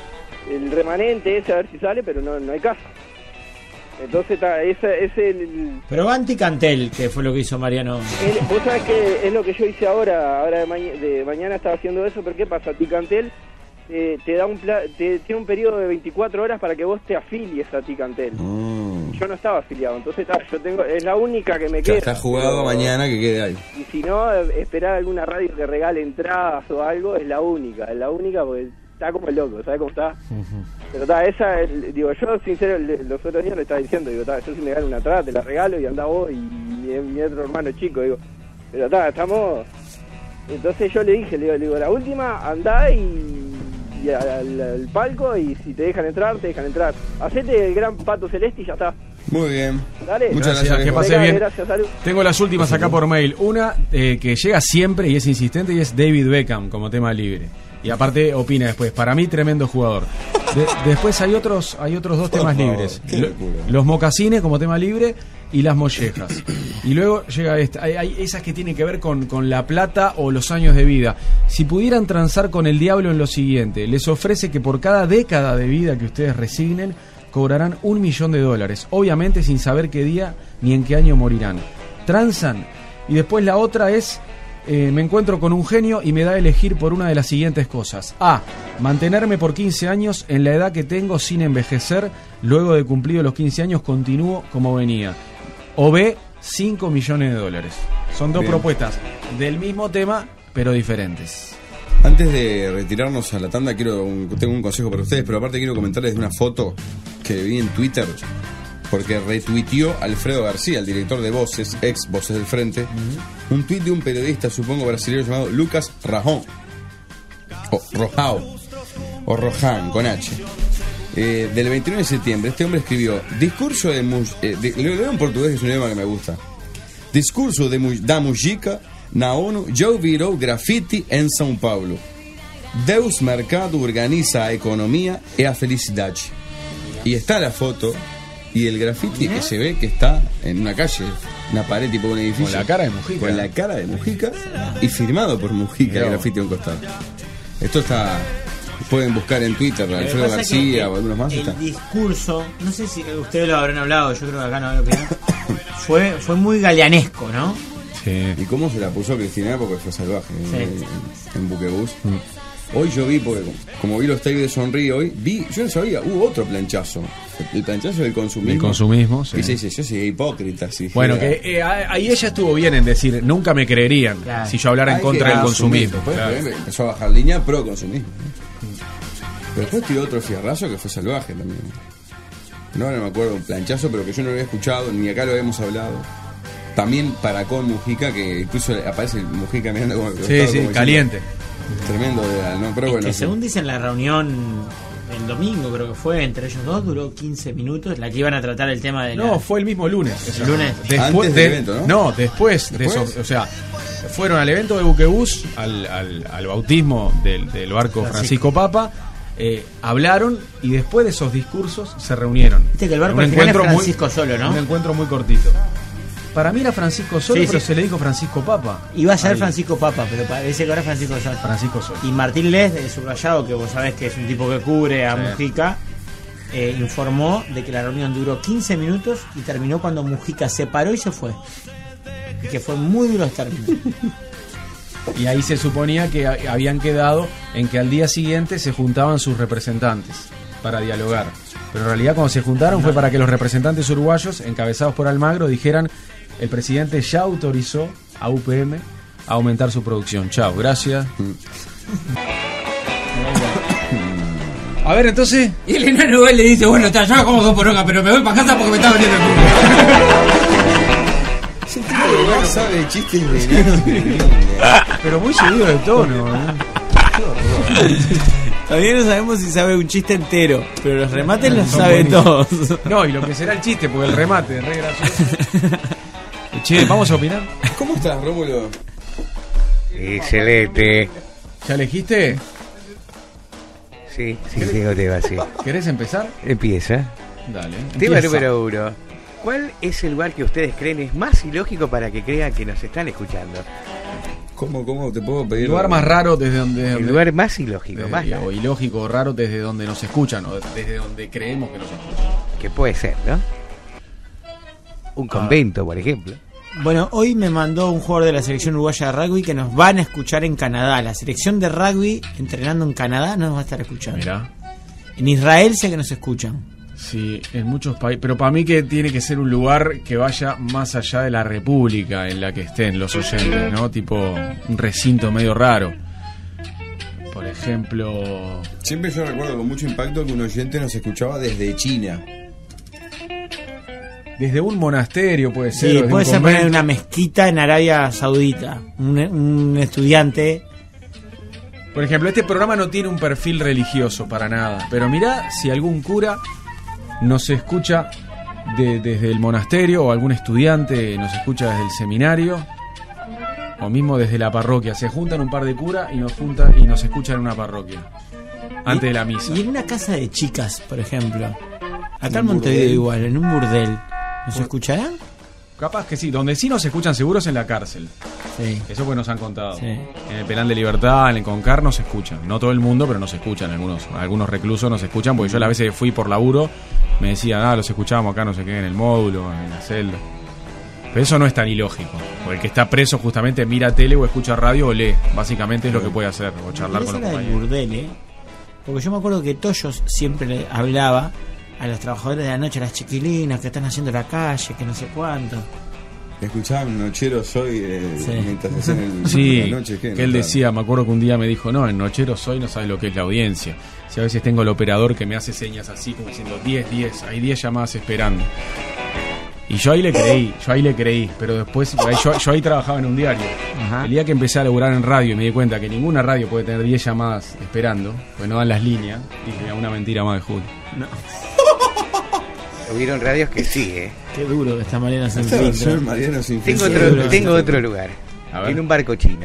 el remanente ese a ver si sale, pero no, no hay caso. Entonces está, ese es el. Pero va Anticantel, que fue lo que hizo Mariano. El, vos sabés que es lo que yo hice ahora, ahora de, ma de mañana estaba haciendo eso, pero ¿qué pasa? Anticantel eh, te da un pla te, tiene un periodo de veinticuatro horas para que vos te afilies a Anticantel. Mm. Yo no estaba afiliado, entonces está, yo tengo, es la única que me queda. Ya está jugado pero, mañana que quede ahí. Y si no, esperar alguna radio que regale entradas o algo, es la única, es la única porque está como el loco, ¿sabes cómo está? Uh-huh. Pero está, esa, el, digo, yo sincero, el, los otros días le estaba diciendo, digo, ta, yo si me gano una entrada, te la regalo y andá vos y mi, mi otro hermano chico, digo, pero está, estamos. Entonces yo le dije, le digo, le digo la última, andá y, y al, al palco y si te dejan entrar, te dejan entrar. Hacete el gran Pato Celeste y ya está. Muy bien. Dale. Muchas gracias, gracias que pase bien. Gracias, tengo las últimas acá por mail. Una eh, que llega siempre y es insistente y es David Beckham como tema libre. Y aparte opina después, para mí tremendo jugador. De, después hay otros hay otros dos temas libres. Los mocasines como tema libre y las mollejas. Y luego llega esta, hay, hay esas que tienen que ver con, con la plata o los años de vida. Si pudieran transar con el diablo en lo siguiente, les ofrece que por cada década de vida que ustedes resignen, cobrarán un millón de dólares. Obviamente sin saber qué día ni en qué año morirán. Transan. Y después la otra es... Eh, me encuentro con un genio y me da a elegir por una de las siguientes cosas. A. Mantenerme por quince años en la edad que tengo sin envejecer. Luego de cumplidos los quince años continúo como venía. O B. cinco millones de dólares. Son dos Bien. propuestas del mismo tema, pero diferentes. Antes de retirarnos a la tanda, quiero un, tengo un consejo para ustedes, pero aparte quiero comentarles de una foto que vi en Twitter. Porque retuiteó Alfredo García, el director de Voces, ex Voces del Frente, uh-huh. un tuit de un periodista, supongo brasileño, llamado Lucas Rajón, o Rojao, o Rojan, con H, eh, del veintinueve de septiembre. Este hombre escribió, discurso de... Eh, de lo leo en portugués, que es un idioma que me gusta. Discurso de, da música na ONU já virou grafite em São Paulo. Deus mercado organiza a economía e a felicidade. Y está la foto... Y el grafiti que se ve que está en una calle, una pared tipo un edificio. Con la cara de Mujica. Con la cara de Mujica y firmado por Mujica, el grafiti a un costado. Esto está... Pueden buscar en Twitter, Alfredo García o algunos más. El está. discurso, no sé si ustedes lo habrán hablado, yo creo que acá no había opinión. fue, fue muy galeanesco, ¿no? Sí. ¿Y cómo se la puso Cristina? Porque fue salvaje sí. en, en Buquebús. Mm. Hoy yo vi, porque como vi los tags de Sonríe hoy, vi, yo no sabía, hubo otro planchazo. El planchazo del consumismo. El consumismo, sí. Y se dice, yo soy hipócrita. Si bueno, que eh, ahí ella estuvo bien en decir, nunca me creerían claro. si yo hablara en Hay contra del consumismo. Después, claro. empezó a bajar línea pro consumismo. Pero después tiró otro fierrazo que fue salvaje también. No, no me acuerdo, un planchazo, pero que yo no lo había escuchado, ni acá lo habíamos hablado. También para con Mujica, que incluso aparece Mujica mirando como... Sí, sí, como caliente. Diciendo, tremendo de ¿no? Pero es bueno, que sí. según dicen la reunión el domingo, creo que fue, entre ellos dos, duró quince minutos, la que iban a tratar el tema de la... No, fue el mismo lunes. El lunes. Después Antes de, del evento, ¿no? No, después, ¿Después? de eso. O sea, fueron al evento de Buquebús, al, al, al bautismo del, del barco Francisco, Francisco Papa, eh, hablaron y después de esos discursos se reunieron. Viste que el barco un al encuentro era Francisco muy, solo, ¿no? Un encuentro muy cortito. Para mí era Francisco Solo, sí, pero sí. se le dijo Francisco Papa. Iba a ser Ahí. Francisco Papa, pero parece que ahora es Francisco Solo. Francisco Solo. Y Martín Les, de Subrayado, que vos sabés que es un tipo que cubre a sí. Mujica, eh, informó de que la reunión duró quince minutos y terminó cuando Mujica se paró y se fue. Y que fue muy duro el término. Y ahí se suponía que habían quedado en que al día siguiente se juntaban sus representantes para dialogar. Pero en realidad cuando se juntaron no. fue para que los representantes uruguayos, encabezados por Almagro, dijeran: el presidente ya autorizó a U P M a aumentar su producción. Chao, gracias. A ver, entonces. Y el enano él le dice: bueno, está, yo como dos porongas, pero me voy para casa porque me está valiendo el culo. Ese tipo de no sabe chistes de enano. Pero muy subido de tono, ¿eh? Todavía no sabemos si sabe un chiste entero, pero los remates los sabe todos. No, y lo que será el chiste, porque el remate es re gracioso. Che, ¿vamos a opinar? ¿Cómo estás, Rómulo? Excelente. ¿Ya elegiste? Sí, sí, tengo tema, sí. ¿Querés empezar? Empieza. Dale. Tema empieza. número uno. ¿Cuál es el lugar que ustedes creen es más ilógico para que crean que nos están escuchando? ¿Cómo, cómo te puedo pedir? El lugar más raro desde donde... El lugar más ilógico, desde, más raro. O ilógico o raro desde donde nos escuchan, o desde donde creemos que nos escuchan. Que puede ser, ¿no? Un convento, por ejemplo. Bueno, hoy me mandó un jugador de la selección uruguaya de rugby que nos van a escuchar en Canadá. La selección de rugby entrenando en Canadá nos va a estar escuchando. Mirá. En Israel sé que nos escuchan. Sí, en muchos países, pero para mí que tiene que ser un lugar que vaya más allá de la república en la que estén los oyentes, ¿no? Tipo un recinto medio raro. Por ejemplo... Siempre yo recuerdo con mucho impacto que un oyente nos escuchaba desde China. Desde un monasterio puede ser. Sí, puede ser poner una mezquita en Arabia Saudita. Un, un estudiante... Por ejemplo, este programa no tiene un perfil religioso para nada, pero mirá si algún cura nos escucha de, desde el monasterio, o algún estudiante nos escucha desde el seminario, o mismo desde la parroquia. Se juntan un par de curas y nos juntan y nos escuchan en una parroquia antes de la misa. Y en una casa de chicas, por ejemplo. Acá en Montevideo igual, en un burdel. ¿Nos escucharán? Capaz que sí. Donde sí nos escuchan seguros en la cárcel. Sí. Eso pues nos han contado. Sí. En el penal de Libertad, en el Concar nos escuchan. No todo el mundo, pero nos escuchan. Algunos algunos reclusos nos escuchan, porque yo las veces que fui por laburo me decían, ah, los escuchamos acá, no sé qué, en el módulo, en la celda. Pero eso no es tan ilógico. Porque el que está preso justamente mira tele o escucha radio o lee. Básicamente es lo que puede hacer, o charlar con los del compañeros. burdel, ¿eh? Porque yo me acuerdo que Toyos siempre le hablaba a los trabajadores de la noche, a las chiquilinas que están haciendo la calle, que no sé cuánto. Escuchaban Nochero Soy eh, Sí. mientras hacían el Sí, la noche. ¿qué? que él No, decía, me acuerdo que un día me dijo, no, en Nochero Soy no sabes lo que es la audiencia. Si a veces tengo el operador que me hace señas así, como diciendo diez, diez, hay diez llamadas esperando. Y yo ahí le creí, yo ahí le creí, pero después, yo, yo ahí trabajaba en un diario. Ajá. El día que empecé a laburar en radio y me di cuenta que ninguna radio puede tener diez llamadas esperando, pues no dan las líneas, dije, mira, una mentira más de Julio. No. Hubieron radios que sí, ¿eh? Qué duro que está Mariano sin Esta filtro. versión Mariano sin Tengo filtro. otro, tengo otro lugar. A ver. En un barco chino.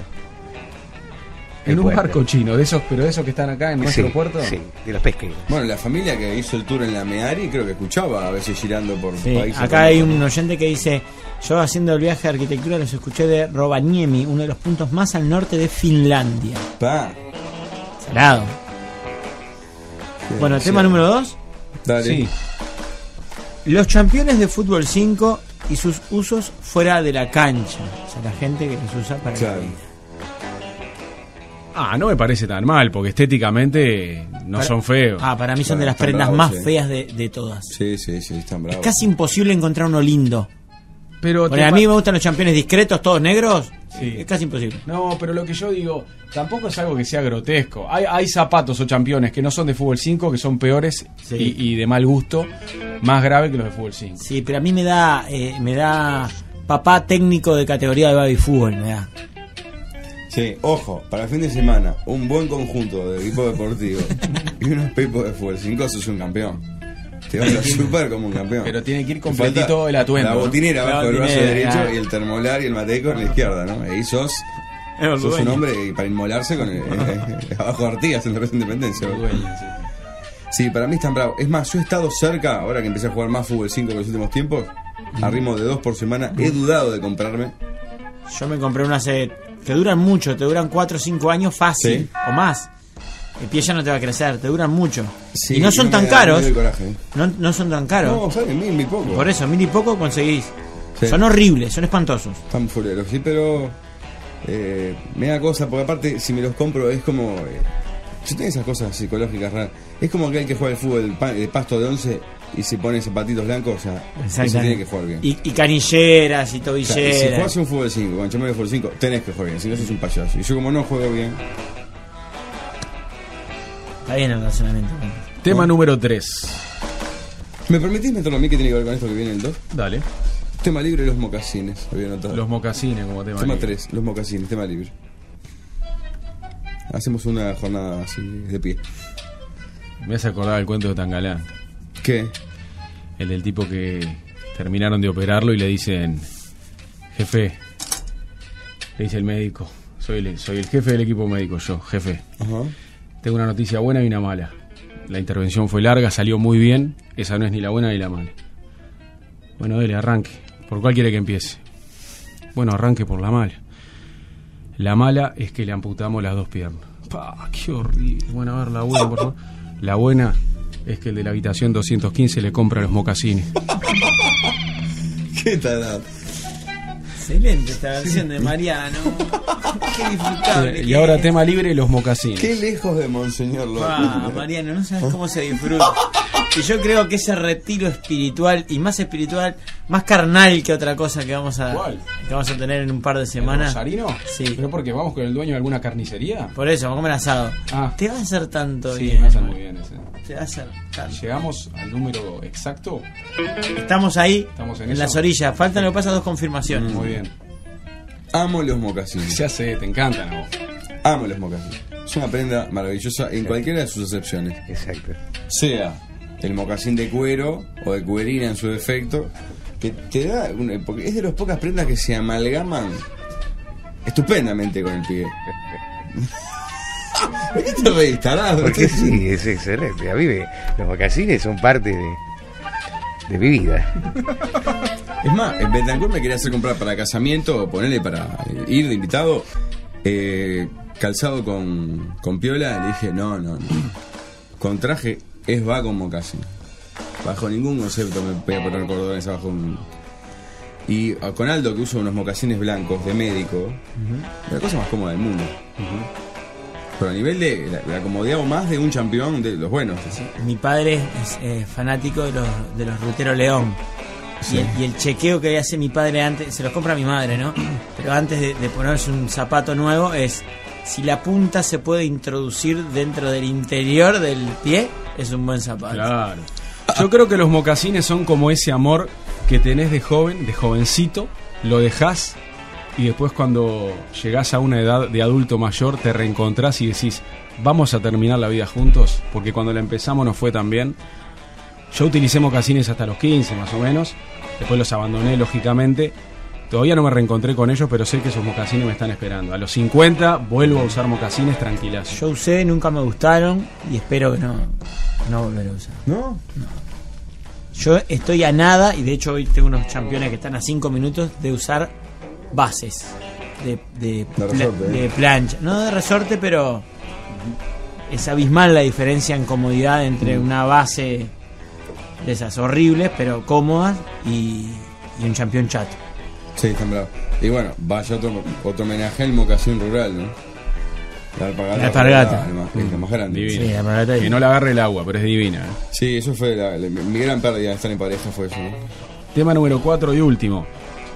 En El un puerto. barco chino, de esos, pero de esos que están acá en nuestro Sí, puerto. sí, de los pesqueros. Bueno, la familia que hizo el tour en la Meari creo que escuchaba a veces girando por Sí, países. acá hay un oyente que dice, yo haciendo el viaje de arquitectura los escuché de Rovaniemi, uno de los puntos más al norte de Finlandia. Pa. Salado. Bueno, tema número dos. Dale. Sí. Los campeones de fútbol cinco y sus usos fuera de la cancha. O sea, la gente que los usa para Claro. la vida. Ah, no me parece tan mal, porque estéticamente no Para- son feos. Ah, para mí son Claro, de las están prendas bravos, más sí. feas de, de todas. Sí, sí, sí, están Es bravos. casi imposible encontrar uno lindo. Pero Porque te a pa- mí me gustan los campeones discretos, todos negros. Sí. Es casi imposible. No, pero lo que yo digo, tampoco es algo que sea grotesco. Hay, hay zapatos o championes que no son de fútbol cinco, que son peores Sí. y, y de mal gusto, más grave que los de fútbol cinco. Sí, pero a mí me da, eh, me da papá técnico de categoría de baby fútbol, me da. Sí, ojo, para el fin de semana, un buen conjunto de equipo deportivo y unos pepos de fútbol cinco, sos un campeón. Te vas a super como un campeón. Pero tiene que ir Te falta completito el atuendo. La ¿no? botinera La abajo del brazo botinera, derecho claro. y el termolar y el mateico en la izquierda, ¿no? Ahí sos, Es el sos un dueño. hombre y para inmolarse con el, eh, abajo de Artigas en la Plaza Independencia. El dueño, sí. Sí, para mí están bravos. Es más, yo he estado cerca, ahora que empecé a jugar más fútbol cinco en los últimos tiempos, a ritmo de dos por semana, he dudado de comprarme. Yo me compré una hace, que duran mucho, te duran cuatro o cinco años fácil, Sí. o más. El pie ya no te va a crecer, te duran mucho. Sí, y no son me tan da- caros. me da el coraje. No, no son tan caros. No, salen mil, mil poco. Por eso, mil y poco conseguís. Sí. Son horribles, son espantosos. Están fuleros, sí, pero eh, me da cosa, porque aparte, si me los compro, es como. Eh, yo tengo esas cosas psicológicas raras. Es como aquel que juega el fútbol pa- de pasto de once y se pone zapatitos blancos, o sea, ese tiene que jugar bien. Y, y canilleras y O sea, y si tobilleras. jugás un fútbol cinco, con champion de fútbol cinco, tenés que jugar bien, si no sos un payaso. Y yo, como no juego bien. Está bien el razonamiento. Tema número tres. ¿Me permitís meterlo a mí que tiene que ver con esto que viene el dos? Dale. Tema libre y los mocasines, había notado. Los mocasines como tema. Tema libre. tres, los mocasines, tema libre. Hacemos una jornada así de pie. Me hace acordar el cuento de Tangalán. ¿Qué? El del tipo que terminaron de operarlo y le dicen, jefe, le dice el médico, soy el, soy el jefe del equipo médico, yo, jefe. Ajá. Tengo una noticia buena y una mala. La intervención fue larga, salió muy bien. Esa no es ni la buena ni la mala. Bueno, dele, arranque. ¿Por cuál quiere que empiece? Bueno, arranque por la mala. La mala es que le amputamos las dos piernas. ¡Pah, qué horrible! Bueno, a ver, la buena, por favor. La buena es que el de la habitación doscientos quince le compra los mocasines. ¿Qué tal? Excelente esta versión de Mariano. Qué disfrutable. Y ahora tema libre, los mocasines. Qué lejos de Monseñor López. Ah, Mariano, no sabes cómo se disfruta. Y yo creo que ese retiro espiritual, y más espiritual, más carnal que otra cosa que vamos a, ¿Cuál? que vamos a tener en un par de semanas. ¿Rosarino? Sí. ¿Pero porque vamos con el dueño de alguna carnicería? Por eso, vamos a comer asado. Ah. Te va a hacer tanto Sí, bien. me va a hacer muy bien ese. Te va a hacer tanto. ¿Llegamos al número exacto? Estamos ahí, Estamos en en, eso. las orillas. Faltan lo que pasa dos confirmaciones. Muy bien. Amo los mocasines. Ya sé, te encantan a vos. Amo los mocasines. Es una prenda maravillosa en cualquiera de sus acepciones. Exacto. Sea el mocasín de cuero o de cuerina en su defecto, que te da una, porque es de las pocas prendas que se amalgaman estupendamente con el pie. ¿Por qué te reís, tarado? Porque sí, es excelente. A mí me- los mocasines son parte de, de mi vida. Es más, en Betancourt me quería hacer comprar para casamiento, o ponerle para ir de invitado, eh, calzado con, con piola. Le dije, no, no, no. Con traje es va con mocasín. Bajo ningún concepto me voy a poner cordones abajo un... Y ah, con Aldo, que usa unos mocasines blancos de médico, la cosa más cómoda del mundo. Pero a nivel de la, la comodidad o más de un campeón de los buenos. Mi padre es eh, fanático de los, de los Ruteros León. Sí. Y, el, y el chequeo que hace mi padre antes, se los compra mi madre, ¿no? Pero antes de, de ponerse un zapato nuevo es si la punta se puede introducir dentro del interior del pie, es un buen zapato. Claro. Yo creo que los mocasines son como ese amor que tenés de joven, de jovencito, lo dejás y después cuando llegás a una edad de adulto mayor te reencontrás y decís, vamos a terminar la vida juntos, porque cuando la empezamos no fue tan bien. Yo utilicé mocasines hasta los quince más o menos, después los abandoné lógicamente. Todavía no me reencontré con ellos, pero sé que esos mocasines me están esperando. A los cincuenta vuelvo a usar mocasines tranquilas. Yo usé, nunca me gustaron y espero que no, no volveré a usar. ¿No? Yo estoy a nada, y de hecho hoy tengo unos campeones que están a cinco minutos de usar bases de, de, De resorte, de ¿eh? plancha. No de resorte, pero es abismal la diferencia en comodidad entre una base de esas horribles, pero cómodas, y, y un campeón chato. Sí, están bravos. Y bueno, vaya otro, otro homenaje al mocasín rural, ¿no? La alpargata. La alpargata. La más, es la más grande. Divina. Sí, la alpargata. Que no la agarre el agua, pero es divina. ¿eh? Sí, eso fue la, la- mi gran pérdida de estar en pareja, fue eso, ¿no? Tema número cuatro y último.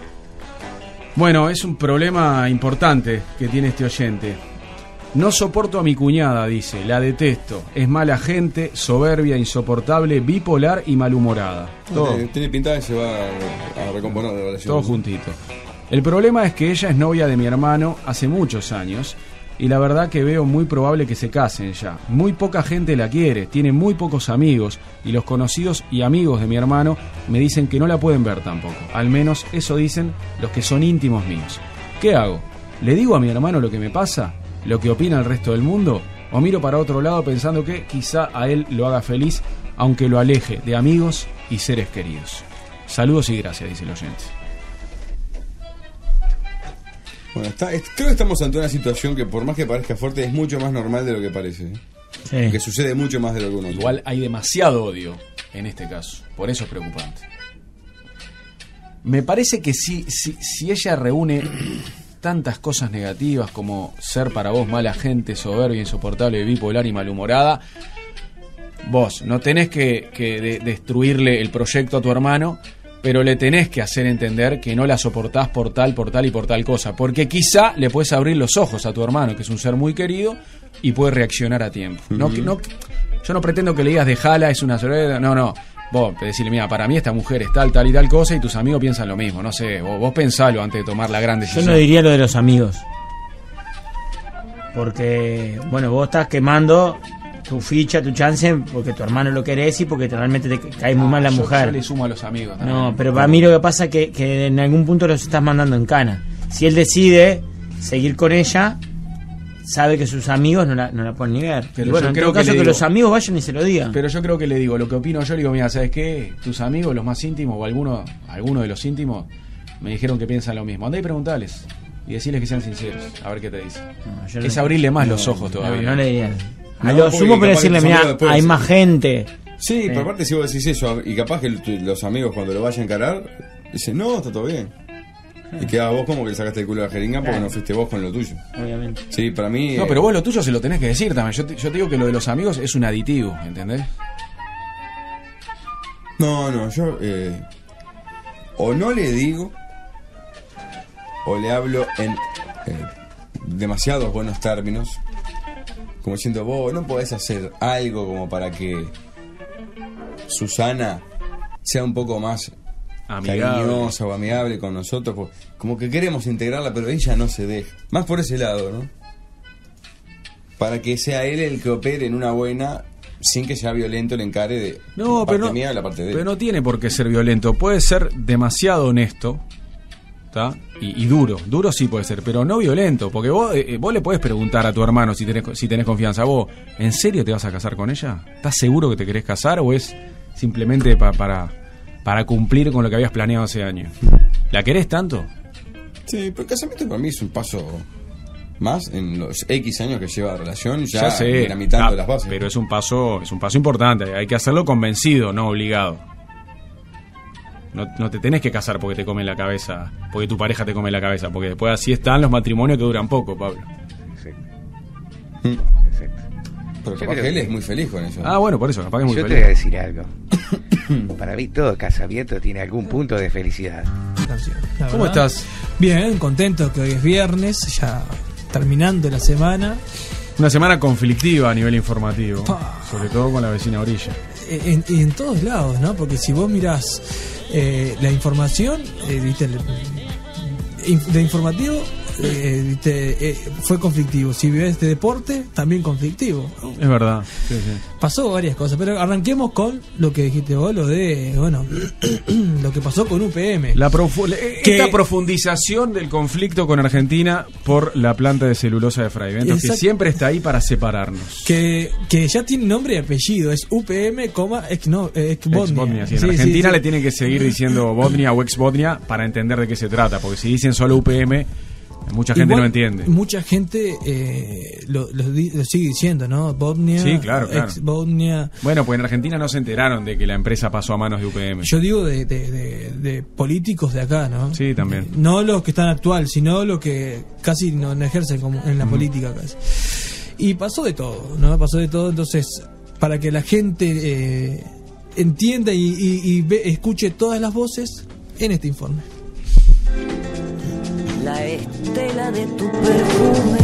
Bueno, es un problema importante que tiene este oyente. No soporto a mi cuñada, dice, la detesto. Es mala gente, soberbia, insoportable, bipolar y malhumorada. Todo, Tiene, tiene pinta de que se va a, a recomponer la relación. todo juntito. El problema es que ella es novia de mi hermano hace muchos años y la verdad que veo muy probable que se casen ya. Muy poca gente la quiere, tiene muy pocos amigos y los conocidos y amigos de mi hermano me dicen que no la pueden ver tampoco. Al menos eso dicen los que son íntimos míos. ¿Qué hago? ¿Le digo a mi hermano lo que me pasa? ¿Lo que opina el resto del mundo? ¿O miro para otro lado pensando que quizá a él lo haga feliz aunque lo aleje de amigos y seres queridos? Saludos y gracias, dice el oyente. Bueno, está, es- creo que estamos ante una situación que por más que parezca fuerte es mucho más normal de lo que parece. ¿eh? Sí. Que sucede mucho más de lo que uno Igual hay demasiado odio en este caso, por eso es preocupante. Me parece que si, si, si ella reúne tantas cosas negativas como ser para vos mala gente, soberbia, insoportable, bipolar y malhumorada, vos no tenés que, que de- destruirle el proyecto a tu hermano, pero le tenés que hacer entender que no la soportás por tal, por tal y por tal cosa, porque quizá le puedes abrir los ojos a tu hermano, que es un ser muy querido, y puede reaccionar a tiempo. No, que- no, yo no pretendo que le digas dejala, es una soledad, no, no. Vos decirle, mira, para mí esta mujer es tal, tal y tal cosa, y tus amigos piensan lo mismo, no sé, vos, vos pensalo antes de tomar la gran Yo decisión. no diría lo de los amigos. Porque, bueno, vos estás quemando tu ficha, tu chance, porque tu hermano lo querés y porque realmente te cae muy mal la Yo- mujer. Yo le sumo a los amigos también. No, pero para mí lo que pasa es que, que en algún punto los estás mandando en cana. Si él decide seguir con ella, sabe que sus amigos no la, no la pueden ni ver. Pero Y bueno, yo en creo todo que caso le que digo- los amigos vayan y se lo digan. Pero yo creo que le digo lo que opino yo, le digo, mira, ¿sabes qué? Tus amigos, los más íntimos, o alguno, alguno de los íntimos, me dijeron que piensan lo mismo. Andá y preguntales. Y decirles que sean sinceros, a ver qué te dicen. yo es no- abrirle más no, los ojos todavía. no, no le diría. A No, lo porque sumo, pero capaz decirle, que tus mira, amigos después hay dicen- más gente. Sí, pero aparte si vos decís eso, y capaz que tu- los amigos cuando lo vayan a encarar, dicen, no, está todo bien. Y quedás vos como que le sacaste el culo a la jeringa porque Claro. no fuiste vos con lo tuyo. Obviamente. Sí, para mí... No, eh, pero vos lo tuyo se lo tenés que decir también. Yo te, yo te digo que lo de los amigos es un aditivo, ¿entendés? No, no, yo... eh, o no le digo, o le hablo en eh, demasiados buenos términos, como diciendo, vos no podés hacer algo como para que Susana sea un poco más Amigable. cariñosa o amigable con nosotros, pues, como que queremos integrarla, pero ella no se deja. Más por ese lado, ¿no? Para que sea él el que opere en una buena, sin que sea violento el encare de No, la pero parte no, mía y la parte de él. pero no tiene por qué ser violento. Puede ser demasiado honesto, ¿tá? Y, y duro. Duro sí puede ser, pero no violento. Porque vos, eh, vos le podés preguntar a tu hermano si tenés, si tenés confianza. ¿Vos, en serio te vas a casar con ella? ¿Estás seguro que te querés casar o es simplemente pa- para, para cumplir con lo que habías planeado hace años? ¿La querés tanto? Sí, pero el casamiento para mí es un paso más en los X años que lleva la relación, ya, Ya sé, dinamitando ah, las bases. pero es un paso, es un paso importante. Hay que hacerlo convencido, no obligado. No, no te tenés que casar porque te come la cabeza, porque tu pareja te come la cabeza, porque después así están los matrimonios que duran poco, Pablo. Mm. Exacto. Pero Yo capaz creo que él que- es muy feliz con eso. Ah, bueno, por eso, capaz que es muy Yo te feliz. voy a decir algo. Para mí todo casamiento tiene algún punto de felicidad. La ¿Cómo verdad. estás? Bien, contento que hoy es viernes, ya terminando la semana. Una semana conflictiva a nivel informativo, Pa. sobre todo con la vecina orilla. En, en- en todos lados, ¿no? Porque si vos mirás eh, la información, eh, viste, el- in- de informativo, eh, viste, eh, fue conflictivo. Si ves de deporte, también conflictivo. Es verdad. Sí, sí. Pasó varias cosas, pero arranquemos con lo que dijiste vos, lo de, bueno, lo que pasó con U P M. La profu- le- Que- esta profundización del conflicto con Argentina por la planta de celulosa de Fray Bentos, que Exacto. siempre está ahí para separarnos. Que, que ya tiene nombre y apellido, es U P M, coma, ex, no, ex Bosnia. Ex-Bosnia, sí. En Sí, sí, Argentina sí. le tienen que seguir diciendo Bosnia o ex-Bosnia para entender de qué se trata, porque si dicen solo U P M, mucha gente Igual, no entiende. Mucha gente eh, lo, lo di- lo sigue diciendo, ¿no? Bosnia, Sí, claro, claro. ex Bosnia. Bueno, pues en Argentina no se enteraron de que la empresa pasó a manos de U P M. Yo digo de, de, de- de políticos de acá, ¿no? Sí, también. No los que están actual, sino los que casi no, no ejercen como en la Ujú. política casi. Y pasó de todo, ¿no? Pasó de todo, entonces, para que la gente eh, entienda y, y- y ve- escuche todas las voces en este informe. La estela de tu perfume.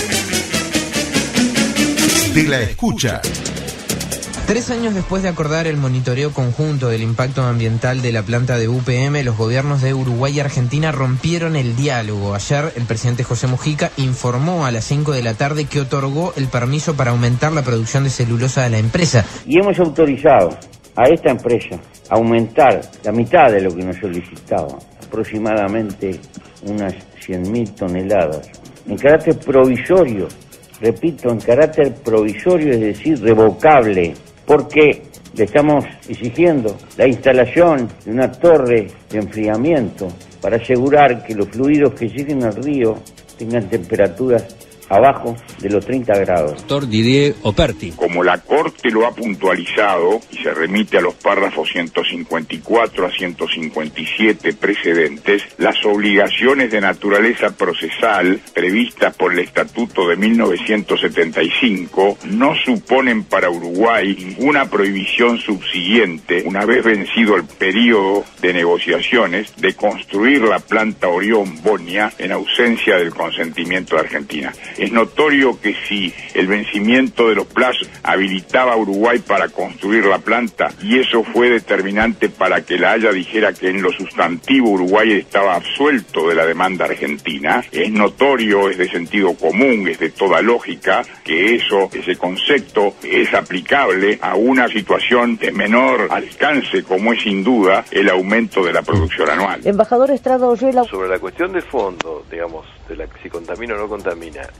De la escucha. Tres años después de acordar el monitoreo conjunto del impacto ambiental de la planta de U P M, los gobiernos de Uruguay y Argentina rompieron el diálogo. Ayer, el presidente José Mujica informó a las cinco de la tarde que otorgó el permiso para aumentar la producción de celulosa de la empresa. Y hemos autorizado a esta empresa a aumentar la mitad de lo que nos solicitaba, aproximadamente unas cien mil toneladas, en carácter provisorio, repito, en carácter provisorio, es decir, revocable, porque le estamos exigiendo la instalación de una torre de enfriamiento para asegurar que los fluidos que lleguen al río tengan temperaturas abajo de los treinta grados. Doctor Didier Operti. Como la Corte lo ha puntualizado y se remite a los párrafos ciento cincuenta y cuatro a ciento cincuenta y siete precedentes, las obligaciones de naturaleza procesal previstas por el Estatuto de mil novecientos setenta y cinco no suponen para Uruguay ninguna prohibición subsiguiente, una vez vencido el periodo de negociaciones, de construir la planta Orión Bosnia en ausencia del consentimiento de Argentina. Es notorio que si el vencimiento de los plazos habilitaba a Uruguay para construir la planta, y eso fue determinante para que la Haya dijera que en lo sustantivo Uruguay estaba absuelto de la demanda argentina, es notorio, es de sentido común, es de toda lógica, que eso, ese concepto es aplicable a una situación de menor alcance, como es sin duda el aumento de la producción anual. Embajador Estrada Oyuela. Sobre la cuestión de fondo, digamos, de la si contamina o no contamina,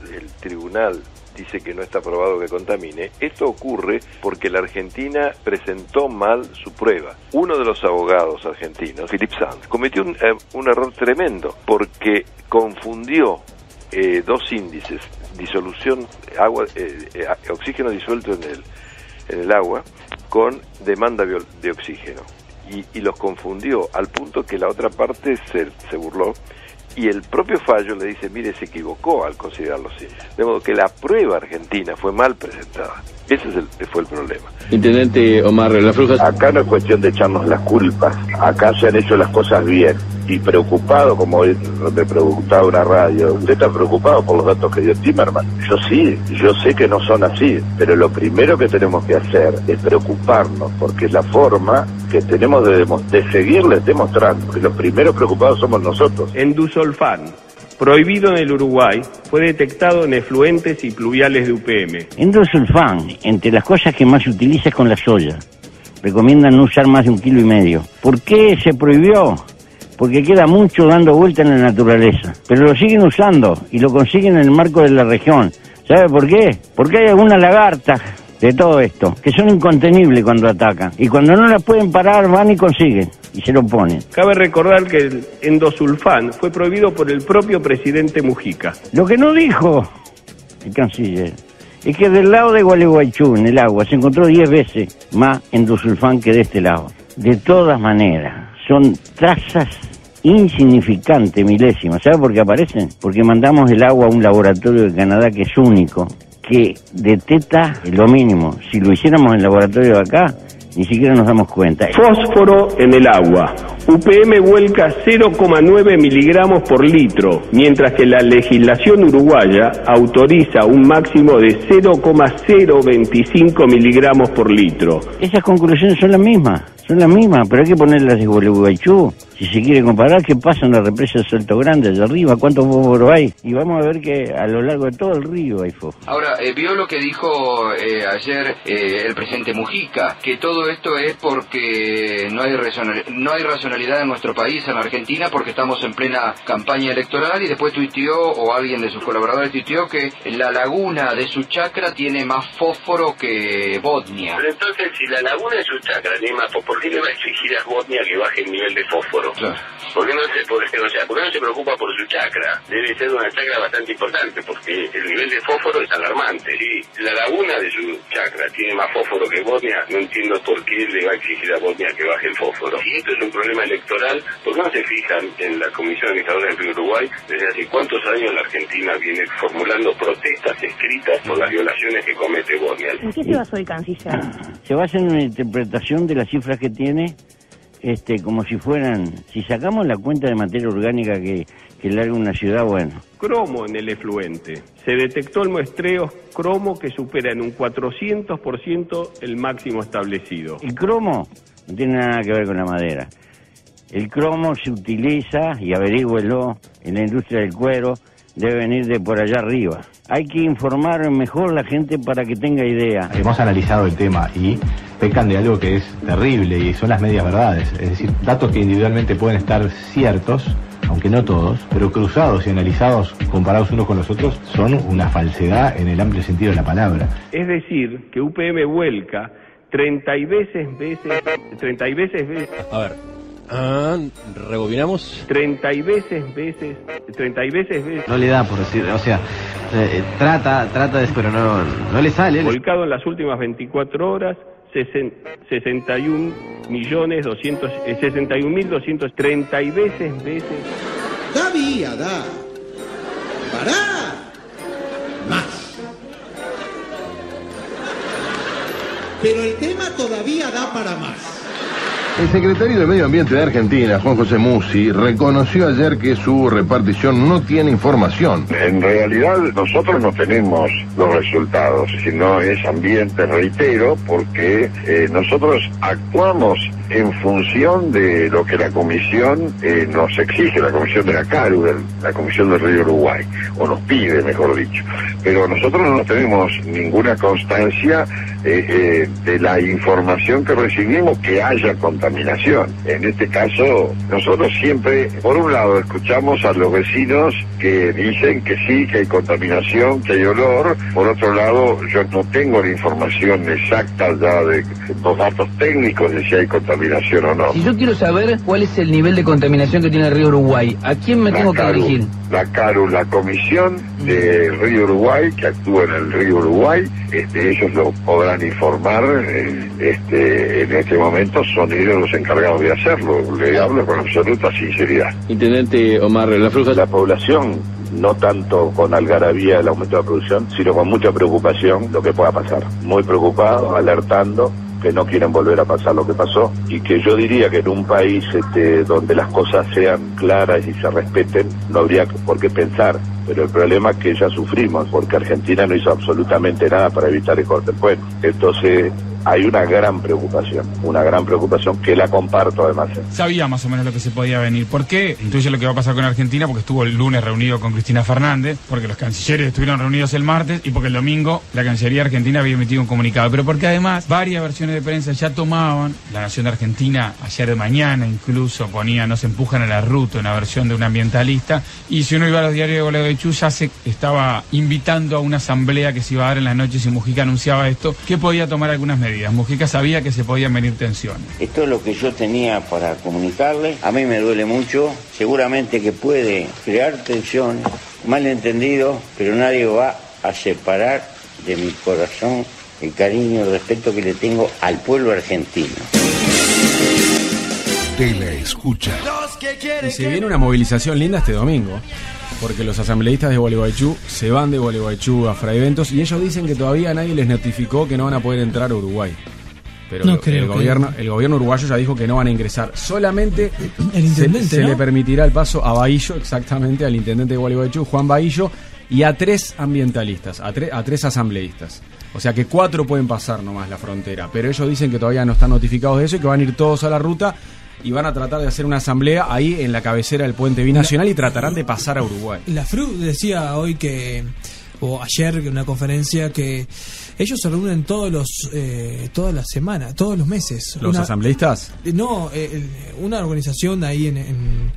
el tribunal dice que no está probado que contamine, esto ocurre porque la Argentina presentó mal su prueba. Uno de los abogados argentinos, Philip Sanz, cometió un, eh, un error tremendo porque confundió eh, dos índices, disolución, agua, eh, eh, oxígeno disuelto en el, en el agua, con demanda de oxígeno. Y, y los confundió al punto que la otra parte se, se burló. Y el propio fallo le dice, mire, se equivocó al considerarlo así. De modo que la prueba argentina fue mal presentada. Ese es el, fue el problema. Intendente Omar La Frujas. Acá no es cuestión de echarnos las culpas. Acá se han hecho las cosas bien. Y preocupado, como hoy me preguntaba una radio, ¿usted está preocupado por los datos que dio Timerman? Yo sí, yo sé que no son así, pero lo primero que tenemos que hacer es preocuparnos, porque es la forma que tenemos de, demo- de seguirles demostrando que los primeros preocupados somos nosotros. Endusolfán, prohibido en el Uruguay, fue detectado en efluentes y pluviales de U P M. Endosulfán, entre las cosas que más se utiliza es con la soya. Recomiendan no usar más de un kilo y medio. ¿Por qué se prohibió? Porque queda mucho dando vuelta en la naturaleza. Pero lo siguen usando y lo consiguen en el marco de la región. ¿Sabe por qué? Porque hay algunas lagartas de todo esto que son incontenibles cuando atacan. Y cuando no las pueden parar van y consiguen y se lo ponen. Cabe recordar que el endosulfán fue prohibido por el propio presidente Mujica. Lo que no dijo el canciller es que del lado de Gualeguaychú, en el agua, se encontró diez veces más endosulfán que de este lado. De todas maneras, son trazas insignificantes, milésimas. ¿Sabe por qué aparecen? Porque mandamos el agua a un laboratorio de Canadá que es único, que detecta lo mínimo. Si lo hiciéramos en el laboratorio de acá, ni siquiera nos damos cuenta. Fósforo en el agua. U P M vuelca cero coma nueve miligramos por litro, mientras que la legislación uruguaya autoriza un máximo de cero coma cero veinticinco miligramos por litro. Esas conclusiones son las mismas, son las mismas, pero hay que ponerlas de Gualeguaychú. Si se quiere comparar, ¿qué pasa en la represa de Salto Grande, allá arriba? ¿Cuántos fósforos hay? Y vamos a ver que a lo largo de todo el río hay fósforo. Ahora, eh, vio lo que dijo eh, ayer eh, el presidente Mujica, que todo esto es porque no hay, razonal, no hay racionalidad en nuestro país, en la Argentina, porque estamos en plena campaña electoral, y después tuiteó, o alguien de sus colaboradores tuiteó, que la laguna de su chacra tiene más fósforo que Botnia. Pero entonces, si la laguna de su chacra tiene más fósforo, ¿por qué le va a exigir a Botnia que baje el nivel de fósforo? Claro. ¿Por qué no se, por, o sea, ¿por qué no se preocupa por su chacra? Debe ser una chacra bastante importante, porque el nivel de fósforo es alarmante. Si la laguna de su chacra tiene más fósforo que Botnia, no entiendo por qué le va a exigir a Botnia que baje el fósforo. Si esto es un problema electoral, ¿por qué no se fijan en la Comisión Organizadora del Río Uruguay? Desde hace cuántos años la Argentina viene formulando protestas escritas por las violaciones que comete Botnia. ¿En qué se basó el canciller? Se basa en una interpretación de las cifras que tiene, este, como si fueran, si sacamos la cuenta de materia orgánica que, que larga una ciudad, bueno. Cromo en el efluente. Se detectó el muestreo cromo que supera en un cuatrocientos por ciento el máximo establecido. El cromo no tiene nada que ver con la madera. El cromo se utiliza, y averígüelo, en la industria del cuero, debe venir de por allá arriba. Hay que informar mejor a la gente para que tenga idea. Hemos analizado el tema y pecan de algo que es terrible y son las medias verdades. Es decir, datos que individualmente pueden estar ciertos, aunque no todos, pero cruzados y analizados, comparados unos con los otros, son una falsedad en el amplio sentido de la palabra. Es decir, que U P M vuelca treinta y veces veces, treinta y veces veces... A ver... Ah, rebobinamos. treinta y veces veces, treinta y veces veces. No le da por decir, o sea, eh, trata, trata de, pero no, no le sale. Volcado en las últimas veinticuatro horas, sesenta y un millones doscientos, sesenta y un mil doscientos treinta y veces veces. Da vía, da. Pará. Más. Pero el tema todavía da para más. El secretario de Medio Ambiente de Argentina, Juan José Musi, reconoció ayer que su repartición no tiene información. En realidad nosotros no tenemos los resultados, sino es ambiente, reitero, porque eh, nosotros actuamos en función de lo que la comisión eh, nos exige, la comisión de la CARU, la comisión del Río Uruguay, o nos pide, mejor dicho. Pero nosotros no tenemos ninguna constancia eh, eh, de la información que recibimos que haya contaminación. contaminación. En este caso, nosotros siempre, por un lado, escuchamos a los vecinos que dicen que sí, que hay contaminación, que hay olor. Por otro lado, yo no tengo la información exacta ya de los datos técnicos de si hay contaminación o no. Si yo quiero saber cuál es el nivel de contaminación que tiene el río Uruguay, ¿a quién me La tengo que Caru, dirigir? La CARU, la Comisión del Río Uruguay, que actúa en el Río Uruguay, este, ellos lo podrán informar. eh, este, en este momento son ellos los encargados de hacerlo. Le hablo con absoluta sinceridad. Intendente Omar La Fruja. La población, no tanto con algarabía el aumento de la producción, sino con mucha preocupación lo que pueda pasar. Muy preocupado, alertando que no quieren volver a pasar lo que pasó, y que yo diría que en un país este, donde las cosas sean claras y se respeten, no habría por qué pensar. Pero el problema es que ya sufrimos, porque Argentina no hizo absolutamente nada para evitar el corte del puente. Entonces hay una gran preocupación, una gran preocupación que la comparto además. Sabía más o menos lo que se podía venir. ¿Por qué? Intuye lo que va a pasar con Argentina, porque estuvo el lunes reunido con Cristina Fernández, porque los cancilleres estuvieron reunidos el martes y porque el domingo la Cancillería Argentina había emitido un comunicado. Pero porque además varias versiones de prensa ya tomaban, La Nación de Argentina ayer de mañana incluso ponía "no se empujan a la ruta", una versión de un ambientalista, y si uno iba a los diarios de Gualeguaychú ya se estaba invitando a una asamblea que se iba a dar en las noches y Mujica anunciaba esto, que podía tomar algunas medidas. Mujica sabía que se podían venir tensiones. Esto es lo que yo tenía para comunicarle. A mí me duele mucho. Seguramente que puede crear tensiones, malentendidos, pero nadie va a separar de mi corazón el cariño y el respeto que le tengo al pueblo argentino. Tele escucha. Y se viene una movilización linda este domingo, porque los asambleístas de Gualeguaychú se van de Gualeguaychú a Fraiventos y ellos dicen que todavía nadie les notificó que no van a poder entrar a Uruguay. Pero No el, creo el que- gobierno el gobierno uruguayo ya dijo que no van a ingresar. Solamente El intendente, se, se ¿no? le permitirá el paso a Bahillo, exactamente, al intendente de Gualeguaychú, Juan Bahillo, y a tres ambientalistas, a, tre- a tres asambleístas. O sea que cuatro pueden pasar nomás la frontera, pero ellos dicen que todavía no están notificados de eso y que van a ir todos a la ruta y van a tratar de hacer una asamblea ahí en la cabecera del puente binacional y tratarán de pasar a Uruguay. La F R U decía hoy que, o ayer en una conferencia, que ellos se reúnen todos los, eh, todas las semanas, todos los meses. ¿Los Una- asambleístas? No, eh, el- una organización ahí en, en,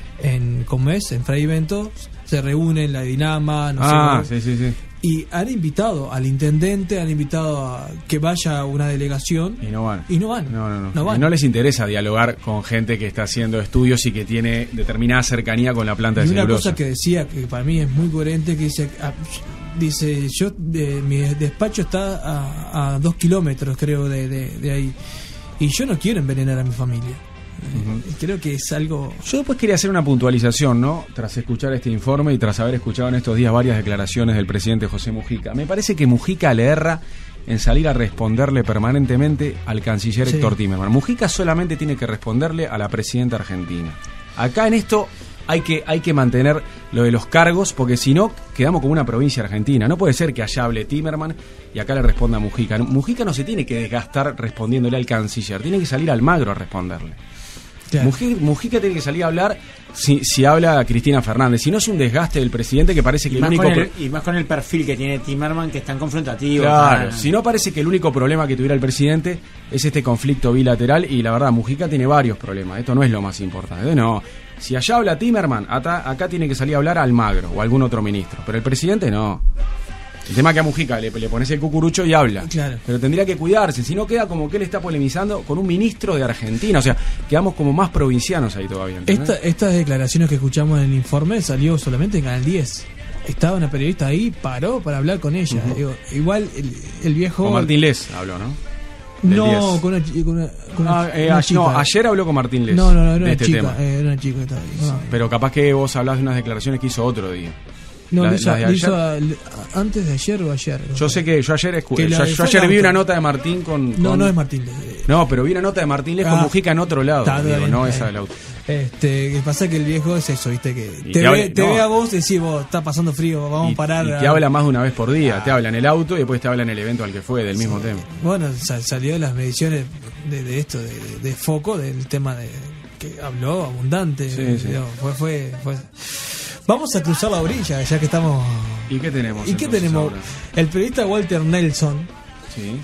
en ¿cómo es? En Fraiventos, se reúnen, la Dinama, no Ah, sé. sí, sí, sí. Y han invitado al intendente, han invitado a que vaya una delegación. Y no van. Y no van. No, no, no. No van. Y no les interesa dialogar con gente que está haciendo estudios y que tiene determinada cercanía con la planta de Y una celulosa. cosa que decía, que para mí es muy coherente, que dice, ah, dice yo, eh, mi despacho está a, a dos kilómetros, creo, de, de, de ahí. Y yo no quiero envenenar a mi familia. Eh, Creo que es algo... Yo después quería hacer una puntualización, ¿no? Tras escuchar este informe y tras haber escuchado en estos días varias declaraciones del presidente José Mujica. Me parece que Mujica le erra en salir a responderle permanentemente al canciller Sí. Héctor Timerman. Mujica solamente tiene que responderle a la presidenta argentina. Acá en esto hay que, hay que mantener lo de los cargos, porque si no, quedamos como una provincia argentina. No puede ser que allá hable Timerman y acá le responda Mujica. Mujica no se tiene que desgastar respondiéndole al canciller, tiene que salir al Magro a responderle. Claro. Mujica, Mujica tiene que salir a hablar si, si habla Cristina Fernández. Si no es un desgaste del presidente que parece que Y el más, único... con el, pro- y más con el perfil que tiene Timerman, que es tan confrontativo. Claro, tan- si no parece que el único problema que tuviera el presidente es este conflicto bilateral, y la verdad, Mujica tiene varios problemas. Esto no es lo más importante. No, si allá habla Timerman, acá, acá tiene que salir a hablar Almagro o algún otro ministro. Pero el presidente no. El tema es que a Mujica le, le pones el cucurucho y habla. Claro. Pero tendría que cuidarse, si no queda como que él está polemizando con un ministro de Argentina. O sea, quedamos como más provincianos ahí todavía. ¿entendés? Esta, estas declaraciones que escuchamos en el informe salió solamente en Canal diez. Estaba una periodista ahí, paró para hablar con ella. Ujú. Digo, igual el, el viejo... Con Martín Les habló, ¿no? Del No, diez. con una, chi- con una, con una- Ah, eh, una a- chica. no, ayer habló con Martín Les. No, no, no, era de una este chica. tema. eh, era una chica que estaba ahí. No. Pero capaz que vos hablás de unas declaraciones que hizo otro día. No, La- lo hizo, las de lo ayer. hizo al- antes de ayer o ayer. Yo sé que yo ayer escu- Que la- yo, yo fue ayer el vi auto. una nota de Martín con, No, con- no es Martín. No, pero vi una nota de Martín Les con Ah, Mujica en otro lado, está digo, bien, no está esa bien. del auto. Este, que pasa que el viejo es eso, viste, que Y te, te ve, hable- te no. ve a vos, decís vos, está pasando frío, vamos Y, a parar. y a- te habla más de una vez por día, te habla en el auto y después te habla en el evento al que fue, del mismo tema. Bueno, sa- salió de las mediciones de, de esto, de, de- de foco, del tema de que habló abundante. Sí, sí. Digo, Fue, fue, fue. Vamos a cruzar la orilla, ya que estamos. ¿Y qué tenemos? ¿Y qué entonces tenemos? ahora? El periodista Walter Nelson Sí.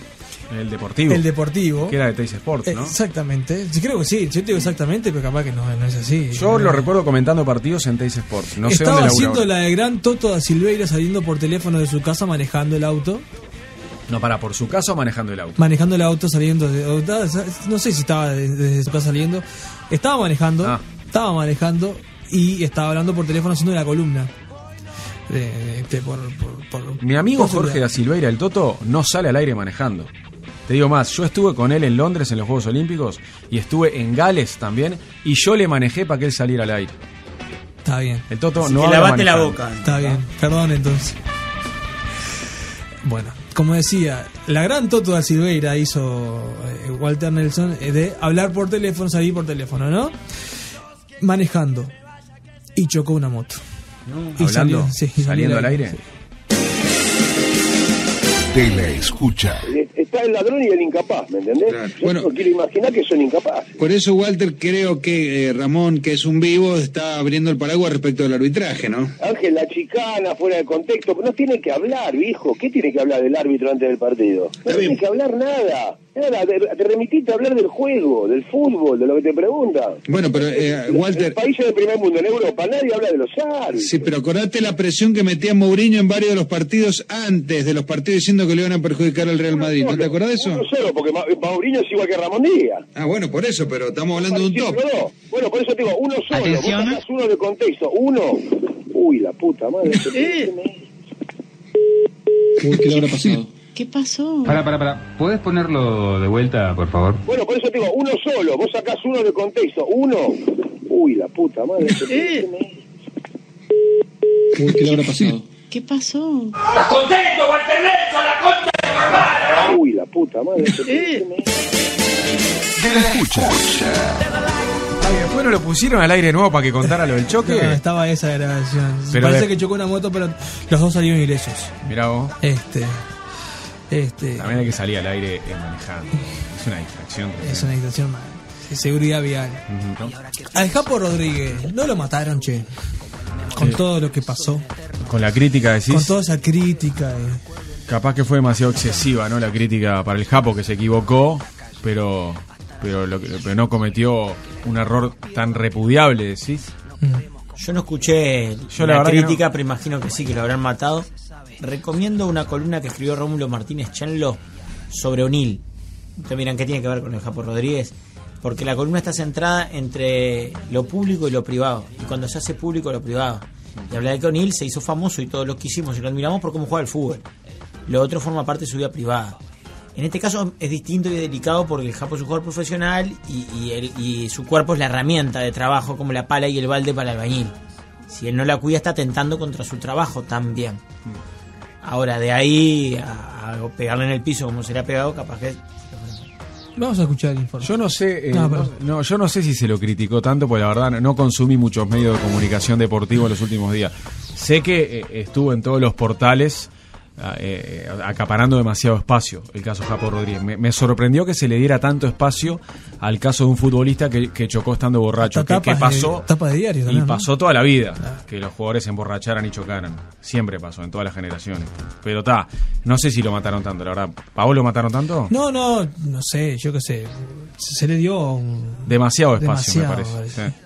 El Deportivo. El Deportivo. Que era de Teis Sports, ¿no? Exactamente. Sí, creo que sí. Yo te digo exactamente, pero capaz que no, no es así. Yo no, lo recuerdo comentando partidos en Teis Sports. No sé Estaba dónde haciendo la de gran Toto da Silveira saliendo por teléfono de su casa manejando el auto. No, para, por su casa o manejando el auto. Manejando el auto, saliendo de, no sé si estaba desde su casa saliendo. Estaba manejando, ah. estaba manejando y estaba hablando por teléfono haciendo la columna. De, de, por, por, por, Mi amigo Jorge da Silveira, el Toto, no sale al aire manejando. Te digo más, yo estuve con él en Londres en los Juegos Olímpicos y estuve en Gales también y yo le manejé para que él saliera al aire. Está bien. El Toto Así no que lavate la boca. Está bien, perdón entonces. Bueno, como decía, la gran Toto da Silveira hizo eh, Walter Nelson eh, de hablar por teléfono, salir por teléfono, ¿no? Manejando. Y chocó una moto. No. Y ¿Hablando? Salió, sí, ¿Saliendo al aire? Sí. Te la escucha. Está el ladrón y el incapaz, ¿me entendés? Claro. Yo Bueno, no quiero imaginar que son incapaces. Por eso, Walter, creo que eh, Ramón, que es un vivo, está abriendo el paraguas respecto del arbitraje, ¿no? Ángel, la chicana, fuera de contexto, no tiene que hablar, viejo. ¿Qué tiene que hablar del árbitro antes del partido? No tiene que hablar nada. Nada, te, te remitiste a hablar del juego, del fútbol, de lo que te preguntan. Bueno, pero, eh, Walter... En países del primer mundo, en Europa, nadie habla de los árbitros. Sí, pero acordate la presión que metía Mourinho en varios de los partidos antes de los partidos diciendo que le iban a perjudicar al Real Madrid. ¿No te acordás de eso? Uno solo, porque Mourinho es igual que Ramón Díaz. Ah, bueno, por eso, pero estamos hablando de un top. No, bueno, por eso te digo, uno solo. Atención. Vos sacás uno de contexto, uno. Uy, la puta madre. Uy, ¿qué le habrá pasado? ¿Qué pasó? Para, para, para. ¿Puedes ponerlo de vuelta, por favor? Bueno, por eso te digo, uno solo. Vos sacás uno de contexto, uno. Uy, la puta madre. Uy, ¿qué le habrá pasado? ¿Qué pasó? ¡Estás contento, Walter Nelson, la concha de tu hermana! Uy, la puta madre. Te la escucha. Ay, después no lo pusieron al aire nuevo para que contara lo del choque. No, estaba esa grabación. Pero Parece de... que chocó una moto, pero los dos salieron ilesos. Mirá vos. Este. Este. También hay que salir al aire manejando. Es una distracción. Es una distracción mal. Seguridad vial. Uh-huh, ¿no? Al Japo Rodríguez, no lo mataron, che. Con sí. todo lo que pasó. Con la crítica, decís. Con toda esa crítica. Eh. Capaz que fue demasiado excesiva, ¿no? La crítica para el Japo, que se equivocó, pero pero, lo que, pero no cometió un error tan repudiable, decís. Yo no escuché Yo la, la crítica, no. pero imagino que sí, que lo habrán matado. Recomiendo una columna que escribió Rómulo Martínez Chenlo sobre O'Neill. Ustedes miran qué tiene que ver con el Japo Rodríguez. Porque la columna está centrada entre lo público y lo privado. Y cuando se hace público, lo privado. Y habla de que O'Neill se hizo famoso y todos lo quisimos y lo admiramos por cómo juega el fútbol. Lo otro forma parte de su vida privada. En este caso es distinto y delicado porque el Japo es un jugador profesional y, y, el, y su cuerpo es la herramienta de trabajo, como la pala y el balde para el albañil. Si él no la cuida, está atentando contra su trabajo también. Ahora, de ahí a, a pegarle en el piso como se le ha pegado, capaz que... Vamos a escuchar el informe. Yo no sé, eh, no, no, no, yo no sé si se lo criticó tanto, porque la verdad no consumí muchos medios de comunicación deportivo en los últimos días. Sé que eh, estuvo en todos los portales eh, acaparando demasiado espacio el caso Japo Rodríguez. Me, me sorprendió que se le diera tanto espacio al caso de un futbolista que, que chocó estando borracho. Que, que pasó de, tapa de diario también, y pasó ¿no? toda la vida, ah. que los jugadores se emborracharan y chocaran. Siempre pasó, en todas las generaciones. Pero está, no sé si lo mataron tanto, la verdad. ¿Pablo lo mataron tanto? No, no, no sé, yo qué sé. Se le dio un... demasiado espacio, demasiado, me parece. parece.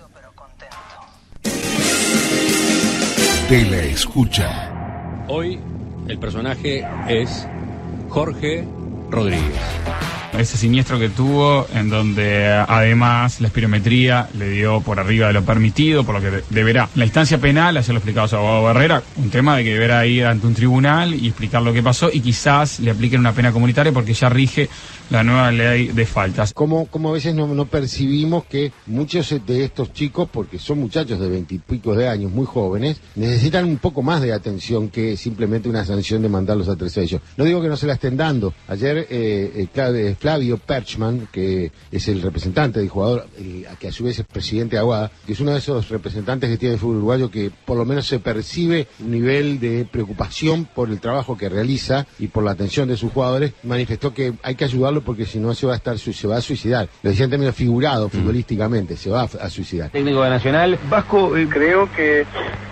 Sí. Te la escucha. Hoy el personaje es Jorge Rodríguez. Ese siniestro que tuvo, en donde además la espirometría le dio por arriba de lo permitido, por lo que deberá la instancia penal, hacerlo explicado a su abogado Barrera, un tema de que deberá ir ante un tribunal y explicar lo que pasó y quizás le apliquen una pena comunitaria porque ya rige la nueva ley de faltas. Como, como a veces no, no percibimos que muchos de estos chicos, porque son muchachos de veintipico de años, muy jóvenes, necesitan un poco más de atención que simplemente una sanción de mandarlos a tres sellos. No digo que no se la estén dando. Ayer eh, eh, Flavio Perchman, que es el representante del jugador, el, que a su vez es presidente de Aguada, que es uno de esos representantes que tiene el fútbol uruguayo, que por lo menos se percibe un nivel de preocupación por el trabajo que realiza y por la atención de sus jugadores, manifestó que hay que ayudarlo porque si no se va a estar se va a suicidar. Lo decía en términos figurados, futbolísticamente, se va a, a suicidar. Técnico de Nacional. Vasco, eh, creo que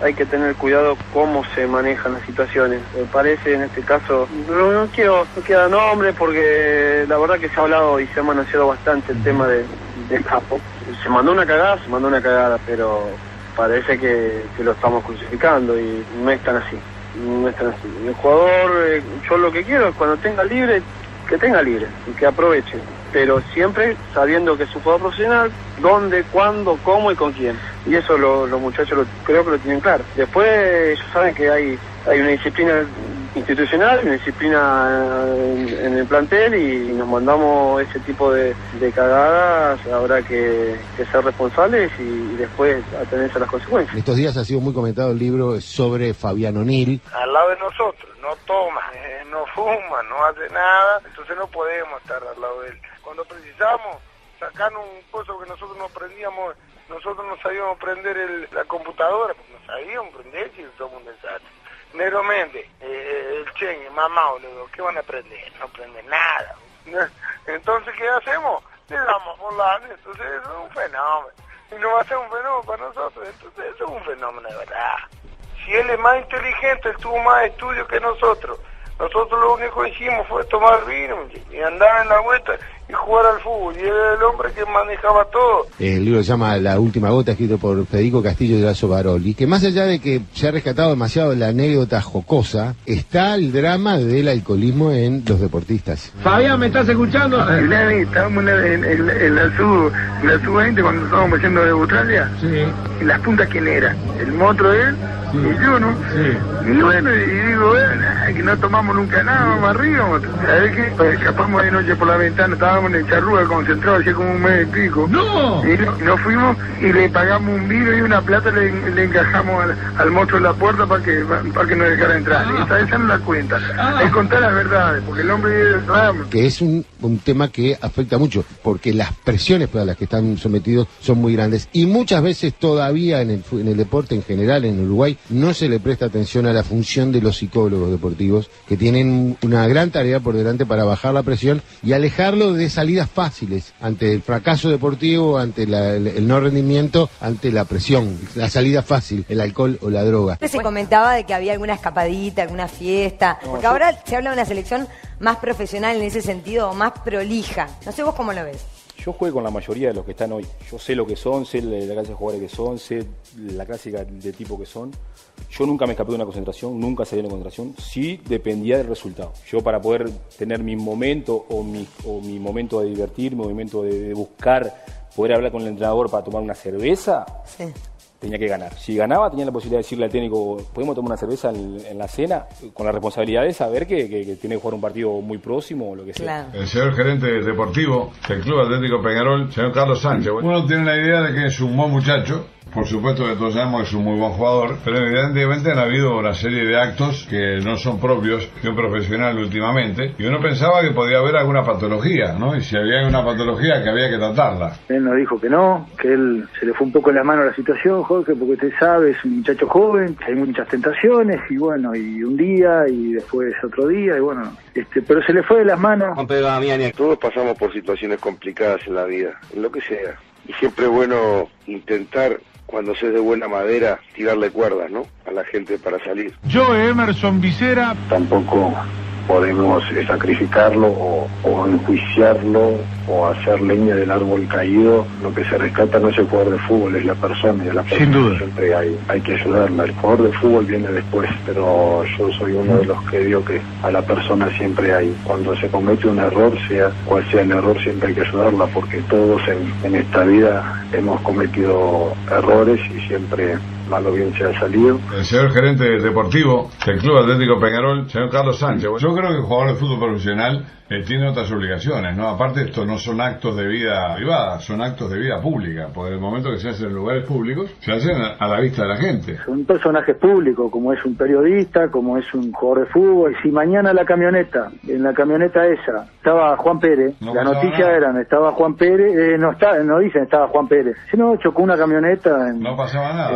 hay que tener cuidado cómo se manejan las situaciones. Me parece en este caso, no, no quiero no quiero dar nombre porque la verdad que se ha hablado y se ha manoseado bastante el tema de, de Capo. Se mandó una cagada, se mandó una cagada, pero parece que, que lo estamos crucificando y no es tan así. No es tan así. El jugador, eh, yo lo que quiero es cuando tenga libre, que tenga libre y que aproveche, pero siempre sabiendo que es un jugador profesional, dónde, cuándo, cómo y con quién. Y eso lo, los muchachos lo, creo que lo tienen claro. Después ellos saben que hay, hay una disciplina institucional, una disciplina en, en el plantel y nos mandamos ese tipo de, de cagadas, habrá que, que ser responsables y, y después atenerse a las consecuencias. Estos días ha sido muy comentado el libro sobre Fabián O'Neill. Al lado de nosotros, no toma, eh, no fuma, no hace nada, entonces no podemos estar al lado de él. Cuando precisamos sacar un coso que nosotros no aprendíamos, nosotros no sabíamos prender el, la computadora, porque no sabíamos prender y somos un desastre. Negro Méndez, eh, el Chen, mamá, boludo, ¿qué van a aprender? No aprenden nada. Entonces, ¿qué hacemos? Le damos por la... Entonces, eso es un fenómeno. Y no va a ser un fenómeno para nosotros. Entonces, eso es un fenómeno de verdad. Si él es más inteligente, él tuvo más estudios que nosotros. Nosotros lo único que hicimos fue tomar vino y andar en la vuelta y jugar al fútbol. Y él era el hombre que manejaba todo. El libro se llama La Última Gota, escrito por Federico Castillo de Lazo Baroli, que más allá de que se ha rescatado demasiado la anécdota jocosa, está el drama del alcoholismo en los deportistas. Fabián, ¿me estás escuchando? Estábamos en, en, en, en la sub en la sub veinte cuando estábamos haciendo de Australia. Sí. ¿Y las puntas quién era? ¿El monstruo de él? Sí. Y yo, ¿no? Sí. Y bueno, y digo, bueno, que no tomamos nunca nada, vamos arriba. ¿Sabes qué? Pues escapamos de noche por la ventana, estábamos en el Charrúa concentrado, hacía como un mes y pico. ¡No! Y no, nos fuimos y le pagamos un vino y una plata, le, le encajamos al, al monstruo en la puerta para que para que nos dejara entrar. Ah. Y esa, esa no la cuenta. Ah. Es contar las verdades, porque el hombre... Que es un, un tema que afecta mucho, porque las presiones para las que están sometidos son muy grandes. Y muchas veces todavía en el, en el deporte en general, en Uruguay, no se le presta atención a la función de los psicólogos deportivos, que tienen una gran tarea por delante para bajar la presión y alejarlo de salidas fáciles ante el fracaso deportivo, ante la, el, el no rendimiento, ante la presión, la salida fácil, el alcohol o la droga. Se comentaba de que había alguna escapadita, alguna fiesta, porque ahora se habla de una selección más profesional en ese sentido, o más prolija. No sé vos cómo lo ves. Yo jugué con la mayoría de los que están hoy. Yo sé lo que son, sé la clase de jugadores que son, sé la clase de tipo que son. Yo nunca me escapé de una concentración, nunca salí de una concentración. Sí dependía del resultado. Yo para poder tener mi momento o mi, o mi momento de divertirme, mi momento de, de buscar, poder hablar con el entrenador para tomar una cerveza, sí. Tenía que ganar. Si ganaba, tenía la posibilidad de decirle al técnico, ¿podemos tomar una cerveza en, en la cena? Con la responsabilidad de saber que, que, que tiene que jugar un partido muy próximo o lo que sea. Claro. El señor gerente deportivo del Club Atlético Peñarol, señor Carlos Sánchez. Uno tiene la idea de que es un buen muchacho. Por supuesto que todos sabemos que es un muy buen jugador, pero evidentemente han habido una serie de actos que no son propios de un profesional últimamente, y uno pensaba que podía haber alguna patología, ¿no? Y si había una patología que había que tratarla. Él nos dijo que no, que él se le fue un poco en la mano la situación, Jorge, porque usted sabe, es un muchacho joven, hay muchas tentaciones, y bueno, y un día, y después otro día, y bueno, este, pero se le fue de las manos. Todos pasamos por situaciones complicadas en la vida, en lo que sea, y siempre es bueno intentar, cuando se es de buena madera, tirarle cuerdas, ¿no? A la gente para salir. Yo, Emerson Vicera. Tampoco podemos sacrificarlo o, o enjuiciarlo o hacer leña del árbol caído. Lo que se rescata no es el jugador de fútbol, es la persona, y a la persona sin duda siempre hay, hay que ayudarla. El jugador de fútbol viene después, pero yo soy uno de los que digo que a la persona siempre hay. Cuando se comete un error, sea cual sea el error, siempre hay que ayudarla, porque todos en, en esta vida hemos cometido errores y siempre malo bien se ha salido. El señor gerente deportivo del Club Atlético Peñarol, señor Carlos Sánchez. Yo creo que el jugador de fútbol profesional eh, tiene otras obligaciones, ¿no? Aparte, esto no son actos de vida privada, son actos de vida pública, porque el momento que se hacen en lugares públicos, se hacen a la vista de la gente. Son personajes públicos, como es un periodista, como es un jugador de fútbol. Si mañana la camioneta, en la camioneta esa, estaba Juan Pérez, no la noticia nada. Eran, estaba Juan Pérez, eh, no está, no dicen estaba Juan Pérez, sino chocó una camioneta en, no pasaba nada. en tal lado.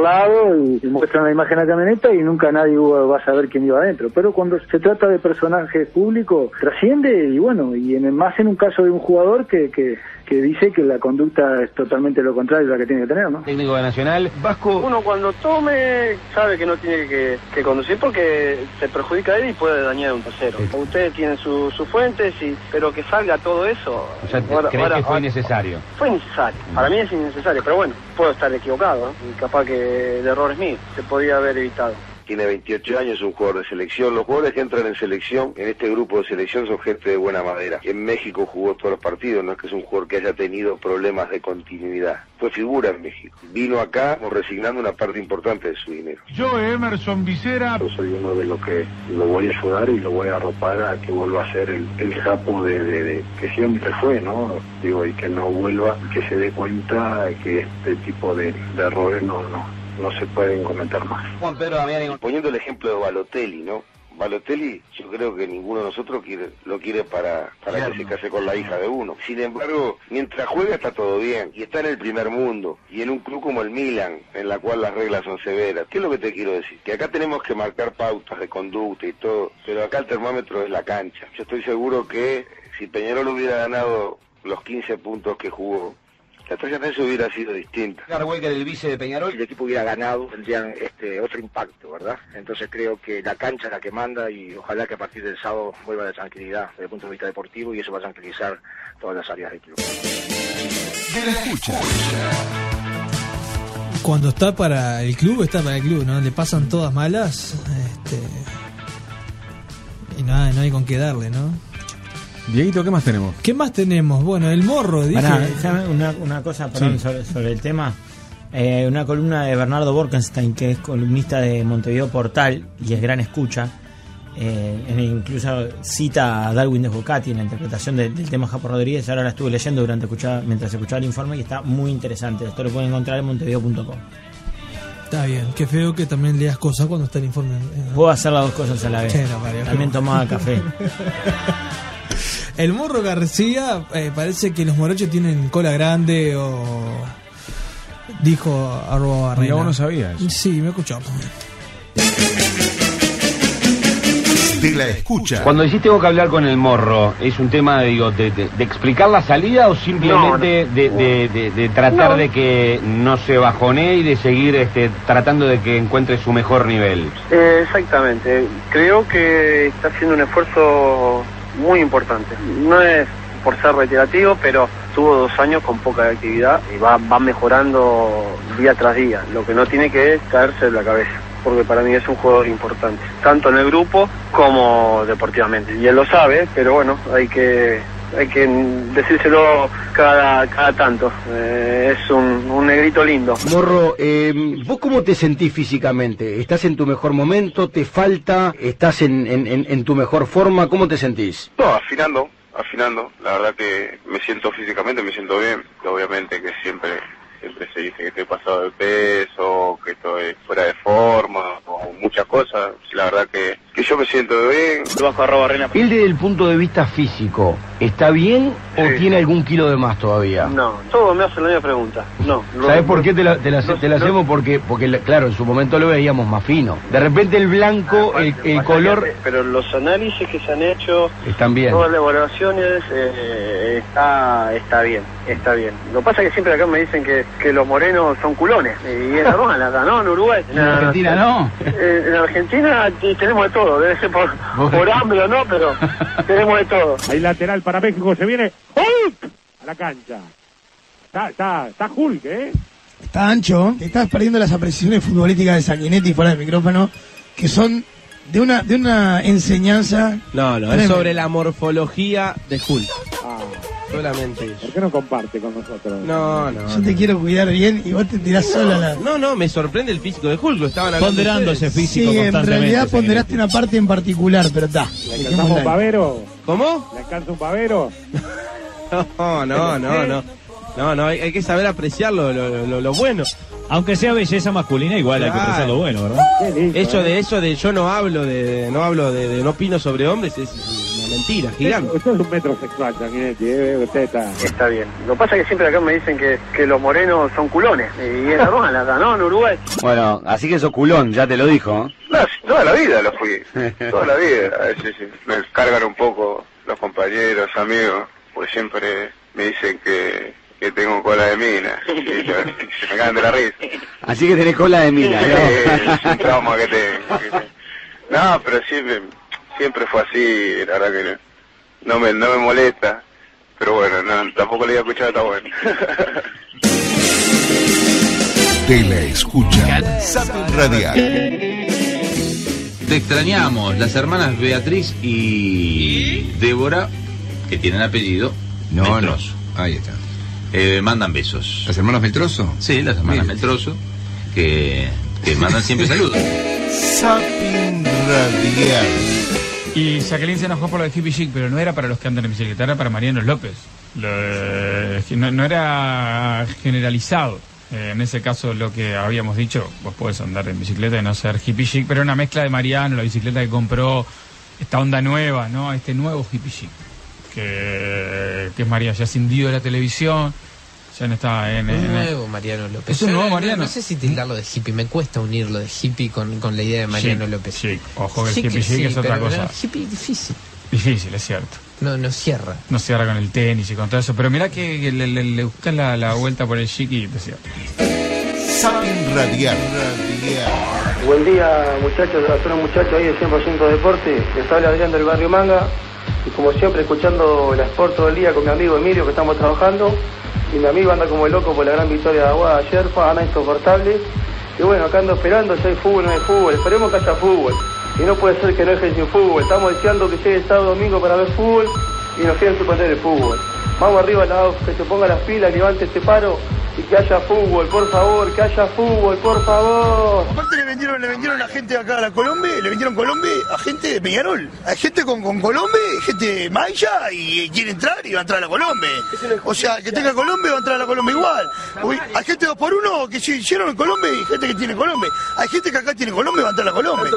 lado y, y muestran la imagen de la camioneta y nunca nadie va a saber quién iba adentro. Pero cuando se trata de personajes públicos, trasciende y bueno, y en, más en un caso de un jugador que, que, que dice que la conducta es totalmente lo contrario de la que tiene que tener, ¿no? Técnico de Nacional, Vasco. Uno cuando tome sabe que no tiene que, que conducir porque se perjudica a él y puede dañar a un tercero. Sí. Ustedes tienen sus su fuentes, y, pero que salga todo eso... O sea, ahora, ¿crees ahora, que fue ahora, innecesario? Fue innecesario. Mm. Para mí es innecesario, pero bueno, puedo estar equivocado, ¿eh? Y capaz que el error es mío. Se podía haber evitado. Tiene veintiocho años, es un jugador de selección. Los jugadores que entran en selección, en este grupo de selección, son gente de buena madera. En México jugó todos los partidos, no es que es un jugador que haya tenido problemas de continuidad. Fue figura en México. Vino acá resignando una parte importante de su dinero. Yo, Emerson Vicera. Yo soy uno de los que lo voy a ayudar y lo voy a arropar a que vuelva a ser el, el capo de, de, de que siempre fue, ¿no? Digo, y que no vuelva, que se dé cuenta que este tipo de, de errores no, no. no se pueden comentar más. Juan Pedro Damián, poniendo el ejemplo de Balotelli, ¿no? Balotelli, yo creo que ninguno de nosotros quiere, lo quiere para, para que se case con la hija de uno. Sin embargo, mientras juega está todo bien, y está en el primer mundo, y en un club como el Milan, en la cual las reglas son severas. ¿Qué es lo que te quiero decir? Que acá tenemos que marcar pautas de conducta y todo, pero acá el termómetro es la cancha. Yo estoy seguro que si Peñarol hubiera ganado los quince puntos que jugó, la trayectoria hubiera sido distinta. Garway, que era el vice de Peñarol, Si el equipo hubiera ganado, tendrían este otro impacto, ¿verdad? Entonces creo que la cancha es la que manda y ojalá que a partir del sábado vuelva la tranquilidad desde el punto de vista deportivo y eso va a tranquilizar todas las áreas del club. Cuando está para el club, está para el club, ¿no? Le pasan todas malas, este, y nada, no hay con qué darle, ¿no? Dieguito, ¿qué más tenemos? ¿Qué más tenemos? Bueno, el morro, dije... Pará, una, una cosa, perdón, sí. sobre, sobre el tema. Eh, una columna de Bernardo Borkenstein, que es columnista de Montevideo Portal y es gran escucha. Eh, incluso cita a Darwin de Bocati en la interpretación de, del tema Japo Rodríguez. Ahora la estuve leyendo durante escuchar, mientras escuchaba el informe y está muy interesante. Esto lo pueden encontrar en montevideo punto com. Está bien, qué feo que también leas cosas cuando está el informe. Puedo hacer las dos cosas a la vez. Chera, Mario, también tomaba café. El Morro García, eh, parece que los morochos tienen cola grande o... Dijo arroba Barrena. Mira, vos no sabías. Sí, me escuchó. Te la escucha. Cuando dijiste vos que hablar con el Morro, ¿es un tema digo, de, de, de explicar la salida o simplemente no, no. De, de, de, de tratar no. de que no se bajonee y de seguir este, tratando de que encuentre su mejor nivel? Eh, exactamente. Creo que está haciendo un esfuerzo muy importante. No es por ser reiterativo, pero tuvo dos años con poca actividad y va, va mejorando día tras día. Lo que no tiene que es caerse de la cabeza, porque para mí es un jugador importante, tanto en el grupo como deportivamente. Y él lo sabe, pero bueno, hay que hay que decírselo cada, cada tanto. Eh, es un, un negrito lindo. Morro, eh, ¿vos cómo te sentís físicamente? ¿Estás en tu mejor momento? ¿Te falta? ¿Estás en, en, en tu mejor forma? ¿Cómo te sentís? No, afinando, afinando. La verdad que me siento físicamente, me siento bien. Obviamente que siempre... Siempre se dice que estoy pasado de peso, que estoy fuera de forma, o muchas cosas. La verdad que, que yo me siento bien. Bajo arroba Barrena. Él desde el punto de vista físico, ¿está bien o sí. tiene algún kilo de más todavía? No, todos me hacen la misma pregunta. No. ¿Sabes por qué te la, te la, no, te la no, hacemos? Porque, porque, claro, en su momento lo veíamos más fino. De repente el blanco, ah, el, el color... Que, pero los análisis que se han hecho... Están bien. Todas las evaluaciones, eh, está, está bien, está bien. Lo que pasa es que siempre acá me dicen que que los morenos son culones, y es normal acá, ¿no? En Uruguay. En Argentina no. En, en Argentina tenemos de todo, debe ser por, por hambre o no, pero tenemos de todo. Hay lateral para México, se viene Hulk a la cancha. Está, está, está Hulk, ¿eh? Está ancho, te estás perdiendo las apreciaciones futbolísticas de Sanguinetti fuera del micrófono, que son de una, de una enseñanza... No, no, tremenda. Es sobre la morfología de Hulk. Ah. Solamente eso. ¿Por qué no comparte con nosotros? No, no. Yo te quiero cuidar bien y vos te tirás sola la... No, no, me sorprende el físico de Hulk, lo estaban hablando ponderando ese físico. Sí, en realidad ponderaste una parte en particular, pero está. ¿Le alcanzamos un pavero? ¿Cómo? ¿Le alcanza un pavero? No, no, no, no. No, no, hay, hay que saber apreciar lo, lo, lo, lo bueno. Aunque sea belleza masculina, igual claro. Hay que apreciar lo bueno, ¿verdad? Lindo, eso de eso de yo no hablo de, de no hablo de, de no opino sobre hombres es mentira, gigante. Usted es un metrosexual, Sanguinetti, ¿eh? Usted está... Está bien. Lo que pasa es que siempre acá me dicen que, que los morenos son culones. Y es normal acá, ¿no? En Uruguay. Bueno, así que sos culón, ya te lo dijo. ¿eh? No, toda la vida lo fui. Toda la vida. A veces sí, me cargan un poco los compañeros, amigos, pues siempre me dicen que, que tengo cola de mina. Y se me cagan de la risa. Así que tenés cola de mina, ¿no? Es un trauma que tengo. Que tengo. No, pero siempre, siempre fue así, la verdad que no, no me, no me molesta. Pero bueno, no, tampoco le voy a escuchar, está bueno. De la escucha. Zapping Radial. Te extrañamos, las hermanas Beatriz y Débora, que tienen apellido No, Meltroso. no. Ahí está. Eh, mandan besos. ¿Las hermanas Meltroso? Sí, las hermanas Mire. Meltroso, que, que mandan siempre saludos. Zapping Radial. Y Jacqueline se enojó por lo de hippie chic, pero no era para los que andan en bicicleta, era para Mariano López. Lo de- no, no era generalizado. Eh, en ese caso, lo que habíamos dicho, vos podés andar en bicicleta y no ser hippie chic, pero era una mezcla de Mariano, la bicicleta que compró, esta onda nueva, ¿no? Este nuevo hippie chic, que, que es María, ya cindido de la televisión, ya no está en... Un en- nuevo Mariano López. Es un nuevo No, no, Mariano. No sé si tildarlo de hippie, me cuesta unirlo de hippie con, con la idea de Mariano Chic, López. chic. Ojo que el Chic, hippie chic sí, es otra pero- cosa. pero hippie difícil. Difícil, es cierto. No, no cierra. No se hará con el tenis y con todo eso, pero mirá que, que le, le, le buscas la, la vuelta por el chic y te cierra. Zapping Radial. Radial. Buen día, muchachos, a todos los muchachos ahí de cien por ciento Deporte. Les habla Adrián del Barrio Manga. Y como siempre, escuchando la Sport todo el día con mi amigo Emilio, que estamos trabajando. Y mi amigo anda como el loco por la gran victoria de Aguada ayer, anda insoportable. Y bueno, acá ando esperando, si hay fútbol o no hay fútbol. Esperemos que haya fútbol. Y no puede ser que no dejen sin fútbol. Estamos deseando que llegue el sábado domingo para ver fútbol y nos quieren suspender el fútbol. Vamos arriba, la, que se ponga las pilas, levante este paro y que haya fútbol, por favor, que haya fútbol, por favor. Aparte le vendieron, le vendieron a gente acá a la Colombia, le vendieron Colombia a gente de Peñarol. Hay gente con, con Colombia, gente maya y quiere entrar y va a entrar a la Colombia. O sea, que tenga Colombia va a entrar a la Colombia igual. Uy, hay gente dos por uno que se hicieron en Colombia y gente que tiene Colombia. Hay gente que acá tiene Colombia y va a entrar a la Colombia.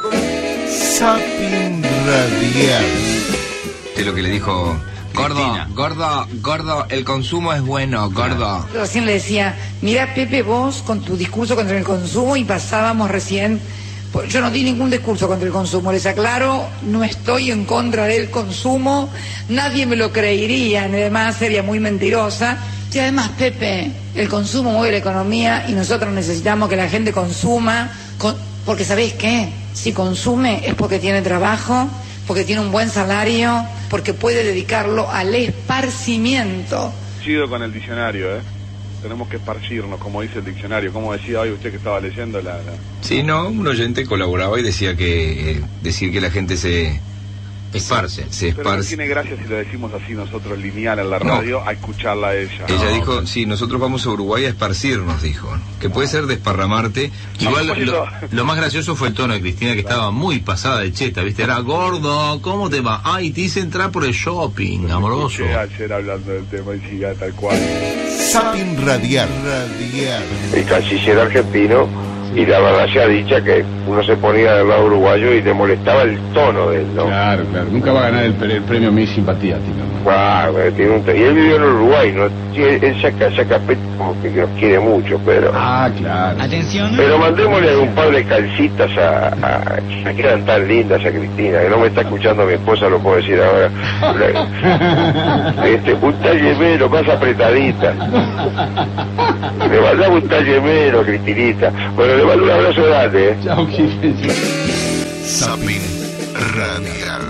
Zapping Radial. Es lo que le dijo... Gordo, gordo, gordo, el consumo es bueno, gordo. Recién le decía, mira Pepe, vos con tu discurso contra el consumo y pasábamos recién, pues, yo no di ningún discurso contra el consumo, les aclaro, no estoy en contra del consumo, nadie me lo creería, además sería muy mentirosa. Y además, Pepe, el consumo mueve la economía y nosotros necesitamos que la gente consuma, con- porque ¿sabéis qué? Si consume es porque tiene trabajo, porque tiene un buen salario, porque puede dedicarlo al esparcimiento. Coincido con el diccionario, ¿eh? Tenemos que esparcirnos, como dice el diccionario. Como decía hoy usted que estaba leyendo la... la... Sí, no, un oyente colaboraba y decía que eh, decir que la gente se esparce, se Pero no esparce. tiene gracia si lo decimos así nosotros, lineal en la No. radio, a escucharla a ella. Ella No, dijo, sí, nosotros vamos a Uruguay a esparcirnos, dijo. Que puede ser desparramarte. Igual lo, lo- lo más gracioso fue el tono de Cristina, que estaba muy pasada de cheta, ¿viste? Era gordo, ¿cómo te va? Ay, te hice entrar por el shopping, amoroso. Escuché ayer hablando del tema y siga tal cual. Zapping Radial. Radial. El canciller argentino, y la verdad sea dicha que uno se ponía del lado uruguayo y le molestaba el tono de él, ¿no? Claro, claro. Nunca va a ganar el, pre- el premio Mi Simpatía, tío. Claro, eh, tiene un- y él vivió en Uruguay, ¿no? Sí, él, él saca, saca pecho como que nos quiere mucho, pero... Ah, claro. Atención. Pero mandémosle un par de calcitas a... a que quedan tan lindas a Cristina, que no me está escuchando mi esposa, lo puedo decir ahora. La- este, un talle menos, más apretadita. Le mandaba un talle menos, Cristinita. Bueno, le mando un abrazo grande, ¿eh? Chao, Zapping Radial.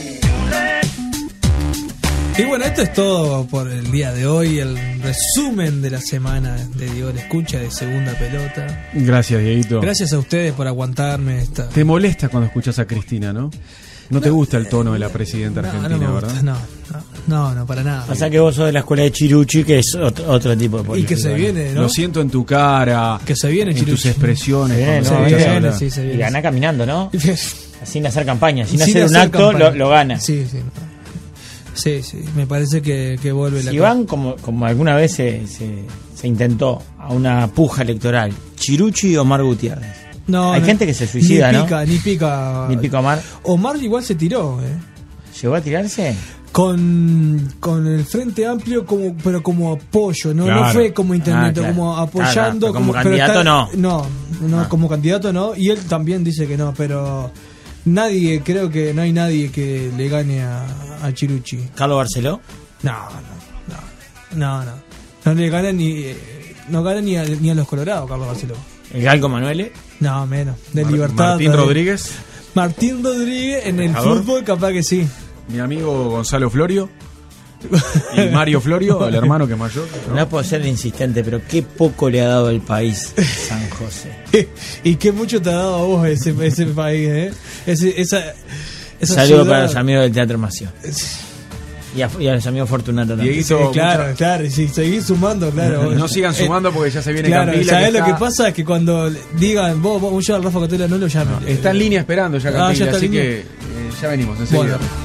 Y bueno, esto es todo por el día de hoy, el resumen de la semana de Diego La Escucha de Segunda Pelota. Gracias, Dieguito. Gracias a ustedes por aguantarme esta... Te molesta cuando escuchas a Cristina, ¿no? No te gusta el tono de la presidenta No, no argentina, me gusta, ¿verdad? no, no, no, no, para nada. O sea que vos sos de la escuela de Chiruchi, que es otro, otro tipo de política. Y que se viene, ¿no? Lo siento en tu cara, Que se viene, en tus Chiruchi. expresiones. Se viene, cuando no, escuchas viene, hablar. sí, se viene. Y gana caminando, ¿no? Sin hacer campaña, sin, Sin hacer un hacer acto, campaña. lo, lo gana. Sí, sí. Sí, sí, me parece que, que vuelve la Si van, como, como alguna vez se, se, se intentó, a una puja electoral, Chiruchi o Omar Gutiérrez. No, Hay no, gente que se suicida, ni ¿no? pica, Ni pica, Ni pica Omar. Omar igual se tiró, ¿eh? ¿Llegó a tirarse? Con, con el Frente Amplio, como pero como apoyo, no, Claro. no fue como intendente, Ah, claro. como apoyando. Claro, pero como pero candidato está- no. No, no Ah. como candidato no. Y él también dice que no, pero nadie, creo que no hay nadie que le gane a, a Chirucci. ¿Carlos Barceló? No, no, no, no, no. No le gana ni, eh, no gana ni a, ni a los Colorados, Carlos Barceló. ¿El Galco Manuele? No, menos. De Mar- Libertad. Martín de- Rodríguez. Martín Rodríguez en el ¿Embajador? fútbol, capaz que sí. Mi amigo Gonzalo Florio. Y Mario Florio, el hermano que es mayor. No puedo ser insistente, pero qué poco le ha dado el país San José. Y qué mucho te ha dado a vos ese, ese país, ¿eh? Ese, esa, esa Saludos ciudad. para los amigos del Teatro Mació. Y a, y a los amigos Fortunato también. Sí, claro, claro, y si seguís sumando, claro. Y no sigan sumando porque ya se viene Claro, Campila. ¿sabés que lo está- que pasa? Es que cuando digan, vos, vos, ya Rafa Cotela no lo llamen. Está en línea esperando ya Ah, Campila, ya está así en línea. que eh, ya venimos enseguida. Bueno.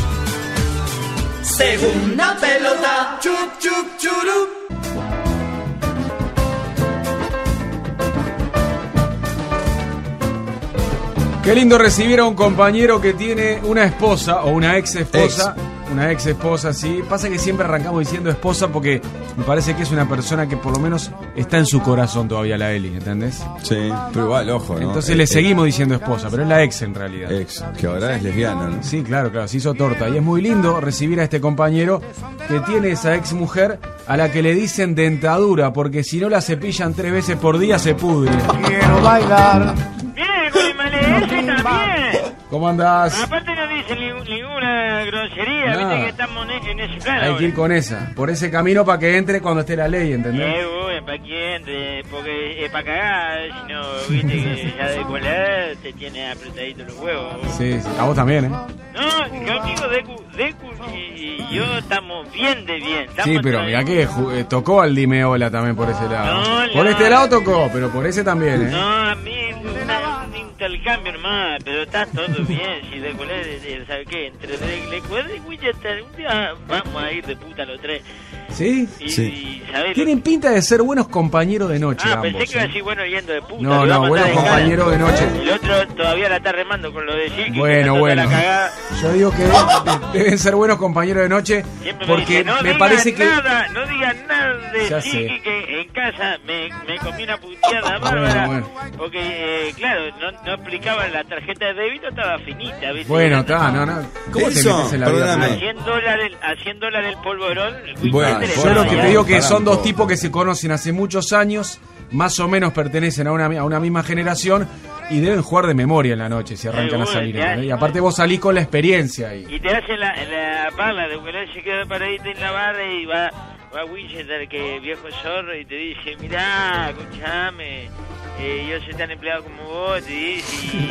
Segunda pelota. Chup, chup, churup. Qué lindo recibir a un compañero que tiene una esposa o una ex esposa. Una ex esposa, sí. Pasa que siempre arrancamos diciendo esposa porque me parece que es una persona que por lo menos está en su corazón todavía la Eli, ¿entendés? Sí, pero igual, ojo, ¿no? Entonces Eh, le eh, seguimos diciendo esposa, pero es la ex en realidad. Ex, que ahora es lesbiana, ¿no? Sí, claro, claro, se hizo torta. Y es muy lindo recibir a este compañero que tiene esa ex mujer a la que le dicen dentadura, porque si no la cepillan tres veces por día se pudre. Quiero bailar. Bien, Gulimale, ese también. ¿Cómo andás? Aparte no dice ni- ninguna grosería, Nada. viste que estamos en en ese plano. Hay que ir con esa, por ese camino para que entre cuando esté la ley, ¿entendés? Eh, uy, ¿para quién? De- Porque es para cagar, si no, viste que ya de colar te tiene apretaditos los huevos. Sí, sí, a vos también, ¿eh? No, contigo, Deku, Deku y, y yo estamos bien de bien. Estamos Sí, pero mirá que ju- eh, tocó al Dimeola también por ese lado. No, por no. este lado tocó, pero por ese también, ¿eh? No, a mí una- un intercambio nomás, pero está todo bien. Si de colar, ¿sabes qué? Entre de Cuadra y Winchester, un día vamos a ir de puta los tres. ¿Sí? Y, y, ¿sabés lo- Tienen pinta de ser buenos compañeros de noche Ah, ambos. pensé que iba a ¿eh? decir bueno yendo de puta. No, lo iba a no, mandar buenos de cara. compañeros de noche. El otro todavía la está remando con lo de Chiqui. que Bueno, está bueno. toda la cagada. Yo digo que deben- deben ser buenos compañeros de noche Siempre me porque dice, no me digan parece que... nada, no digan nada de Ya Chiqui, sé. que en casa me, me comí una puteada bárbara. bueno. Porque, eh, claro, no, no explicaba la tarjeta de débito, estaba finita, ¿viste? Bueno, está, no, no. ¿Cómo te Eso, metes en la vida? perdóname. A cien dólares, a cien dólares el polvorón. el Bueno, Winchester yo lo está que te allá. digo que son dos Pará, tipos que se conocen hace muchos años, más o menos pertenecen a una, a una misma generación y deben jugar de memoria en la noche si arrancan a Seguro, salir. ya. ¿entendés? Y aparte vos salís con la experiencia ahí. Y te hacen la, la parla de que se queda paradito en la barra y va, va Winchester, que viejo zorro, y te dice, mirá, escuchame, eh, yo soy tan empleado como vos, te dice, y,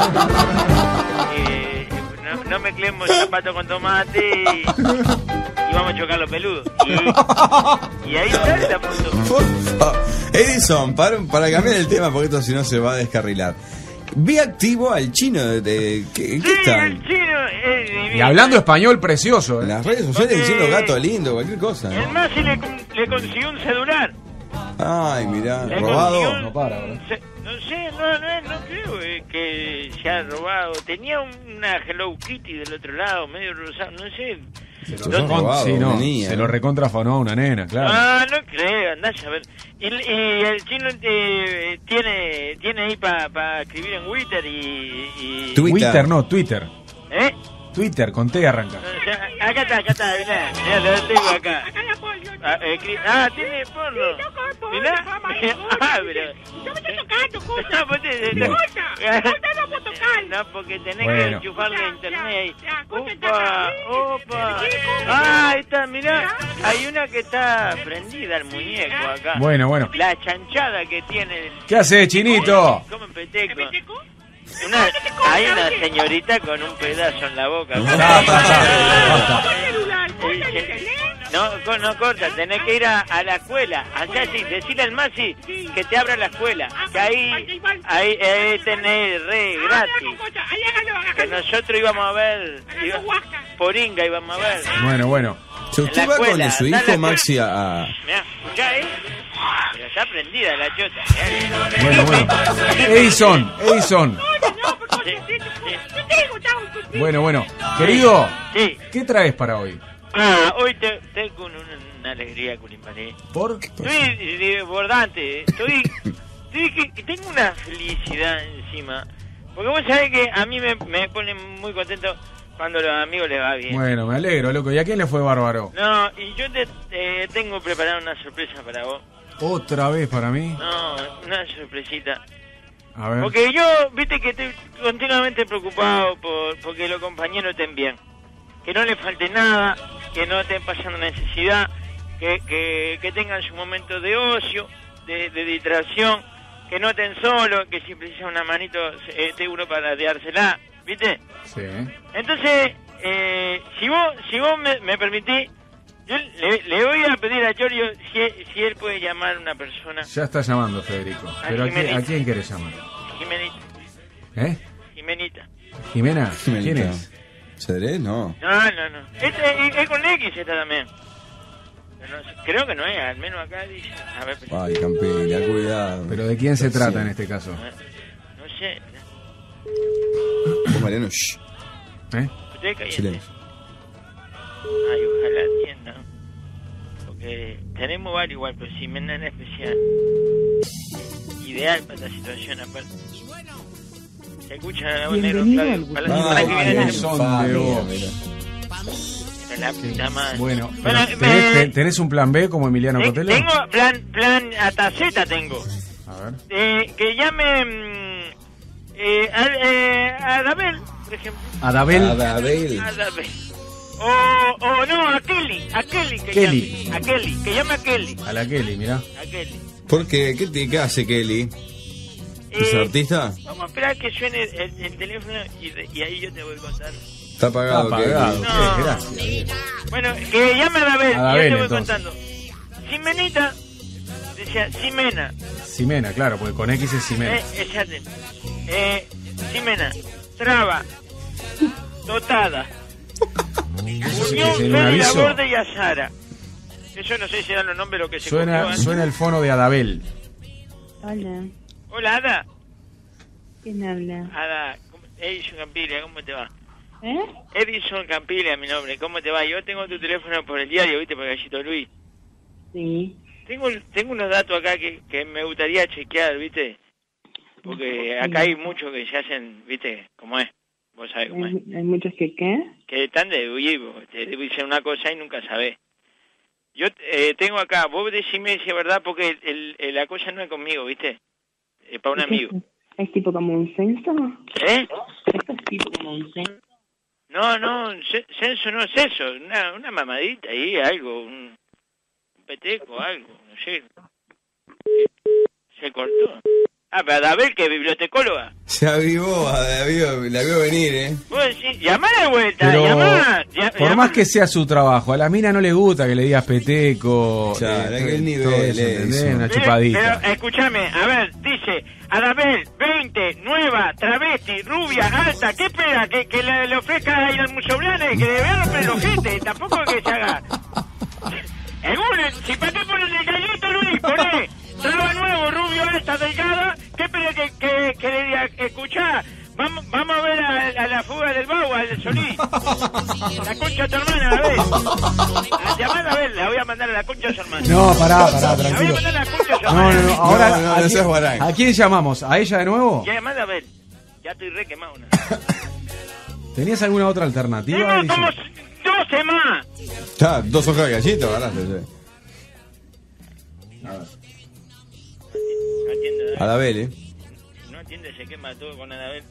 eh, no, no mezclemos zapato con tomate y, y vamos a chocar los peludos. Y, y ahí está la foto. Edison, para, para cambiar el tema, porque esto si no se va a descarrilar. Vi activo al chino. De, de- ¿qué, ¿en qué están? El chino es divino. Y hablando español precioso. ¿eh? En las redes sociales Porque- diciendo gato lindo, cualquier cosa. El ¿no? Masi le, le consiguió un celular. Ay, mirá, Le robado. consiguió un- No para, ¿verdad? se- no sé, no, no, no creo eh, que se ha robado. Tenía una Hello Kitty del otro lado, medio rosado, no sé. Se lo, Son recon- robados, sí, no, una niña, se ¿no? lo recontrafonó a una nena, claro. Ah, no creo, andás a ver. Y, y el chino eh, tiene tiene ahí para pa escribir en Twitter y... y Twitter, no, Twitter. ¿Eh? Twitter, con T arranca. O sea, acá está, acá está, mirá, mirá, lo tengo acá. Ah, escri- ah, tiene porno. Mirá. Ah, pero... Yo me estoy tocando, cosa. No, pues, eh, Cosa, no. cosa no puedo tocar. No, porque tenés Bueno. que enchufarle a internet ahí. Ya, cosa está Opa, acá. opa. Sí, cosa. Ah, ahí está, mirá. Hay una que está prendida al muñeco acá. Bueno, bueno. La chanchada que tiene. ¿Qué hace, chinito? ¿Cómo peteco? Una, hay una señorita con un pedazo en la boca. Basta, basta. No, co- no corta, tenés que ir a, a la escuela. Allá sí, decirle al Masi que te abra la escuela. Que ahí, ahí eh, tenés re gratis. Que nosotros íbamos a ver, iba- Poringa íbamos a ver. Bueno, bueno. Si usted En la va con escuela, su está en hijo la Maxi a... a- Mirá, escuchá, ¿eh? Pero está prendida la chota. mirá. Bueno, bueno. Edison, Edison. sí, sí. Bueno, bueno. Querido, Sí. ¿qué traes para hoy? Ah, hoy te, te con una, una alegría, Culimbané. ¿Por? Estoy desbordante. Estoy, estoy que, que tengo una felicidad encima. Porque vos sabés que a mí me, me pone muy contento cuando a los amigos les va bien. Bueno, me alegro, loco. ¿Y a quién le fue bárbaro? No, y yo te, te tengo preparada una sorpresa para vos. ¿Otra vez para mí? No, una sorpresita. A ver. Porque yo, viste que estoy continuamente preocupado por porque los compañeros estén bien. Que no les falte nada, que no estén pasando necesidad, que, que, que tengan su momento de ocio, de, de distracción, que no estén solos, que si precisan una manito esté uno para dársela, ¿viste? Sí. Entonces, eh, si vos si vos me, me permitís, yo le, le voy a pedir a Chorio si, si él puede llamar a una persona. Ya está llamando, Federico. A ¿Pero a, quién, Jimenita. a quién querés llamar? Jimenita. ¿Eh? Jimenita. ¿Jimena? ¿Quién Jimenita. es? ¿Cedrés? No. No, no, no. Este es, es con X esta también. Pero no sé, creo que no es, al menos acá dice. A ver, pero- Ay, Campilla, cuidado. ¿Pero de quién se trata Sí. en este caso? no sé. Vos, Mariano, shh. ¿Eh? Usted caliente. Silencio. Ay, ojalá atienda. Porque tenemos varios igual, pero si me en especial. Ideal para esta situación aparte. Se escucha la voz negro, Claudio. Para la semana que viene Ay, tenemos- son de vos. Pero la puta madre. Bueno, Bueno, pero me- ¿tenés, te- tenés un plan B como Emiliano Te- Cotelo? Tengo plan, plan hasta Z tengo. A ver. Eh, que llame mm, eh, a, eh, a Dabel, por ejemplo. Adabel. Adabel. A Dabel. O, o no, a Kelly, a Kelly que Kelly. llame. A Kelly, que llame a Kelly. A la Kelly, mirá. A Kelly. ¿Por qué? ¿Qué, te, qué hace Kelly? ¿Es Eh, artista? Vamos a esperar que suene el, el teléfono y, de- y ahí yo te voy a contar. Está apagado. Está apagado. Kelly. No. ¿Qué? Gracias. Bueno, que llame a Dabel, A Dabel, y yo te voy entonces. contando. Simenita, decía Simena. Simena, claro, porque con X es Simena. Eh, exacto. Eh, Ximena, traba, dotada, Eso sí que Unión, es en un Fede aviso. Laborde y Azara. Eso no sé si eran los nombres lo que se Suena, copió, ¿eh? suena el fono de Adabel. Hola, Hola, Ada. ¿quién habla? Ada, ¿cómo- Edison Campilia, ¿cómo te va? ¿Eh? Edison Campilia, mi nombre, ¿cómo te va? Yo tengo tu teléfono por el diario, ¿viste? Por Gallito Luis. Sí. Tengo, tengo unos datos acá que, que me gustaría chequear, ¿viste? Porque acá hay muchos que se hacen, ¿viste? ¿Cómo es? Vos sabés cómo es. ¿Hay, hay muchos que qué? Que están de vivo, te dicen una cosa y nunca sabés. Yo eh, tengo acá, vos decime si es verdad, porque el, el- el- la cosa no es conmigo, ¿viste? Es para un amigo. ¿Es tipo como un censo? ¿Eh? ¿Esto es tipo como un censo? No, no, ce- censo no es eso, una, una mamadita ahí, algo, un, un peteco, algo, no sé. Se cortó. Ah, pero Adabel, que es bibliotecóloga. Se avivó, la vio, la vio venir, ¿eh? Vos decís, llamá de vuelta, Pero llamá. ya- por llamá. más que sea su trabajo, a la mina no le gusta que le digas peteco. Claro, eh, ¿qué nivel todo eso, es ¿entendés? eso? Una Pero, chupadita. pero, escúchame, a ver, dice, Adabel, veinte, nueva, travesti, rubia, alta, ¿qué espera? ¿Que, que le, le ofrezca ir al Museo Blanes? Que le vea romper el ojete, tampoco que se haga. Seguro, si para qué ponen el gallito, Luis, poné, traba nuevo, rubio, alta, delgada, ¿qué espera que, que, que le diga? Escuchá, vamos, vamos a ver a, a la fuga del Bau, al Solís. La concha de tu hermana, a ver. A llamar a ver, la voy a mandar a la concha de su hermana. No, pará, pará, La voy a tranquilo. mandar a la concha de su No, hermana. no, no, ahora. No, no, ¿a, no quién, seas guarán. ¿a quién llamamos? ¿A ella de nuevo? Ya llamada a ver. Ya estoy re quemado. ¿No? ¿Tenías alguna otra alternativa? Tengo Edison? como doce más. Ya, dos hojas de gallito, ganaste. sí. No atiende Adabel. Adabel, ¿eh? Si no atiende, se quema todo con Adabel.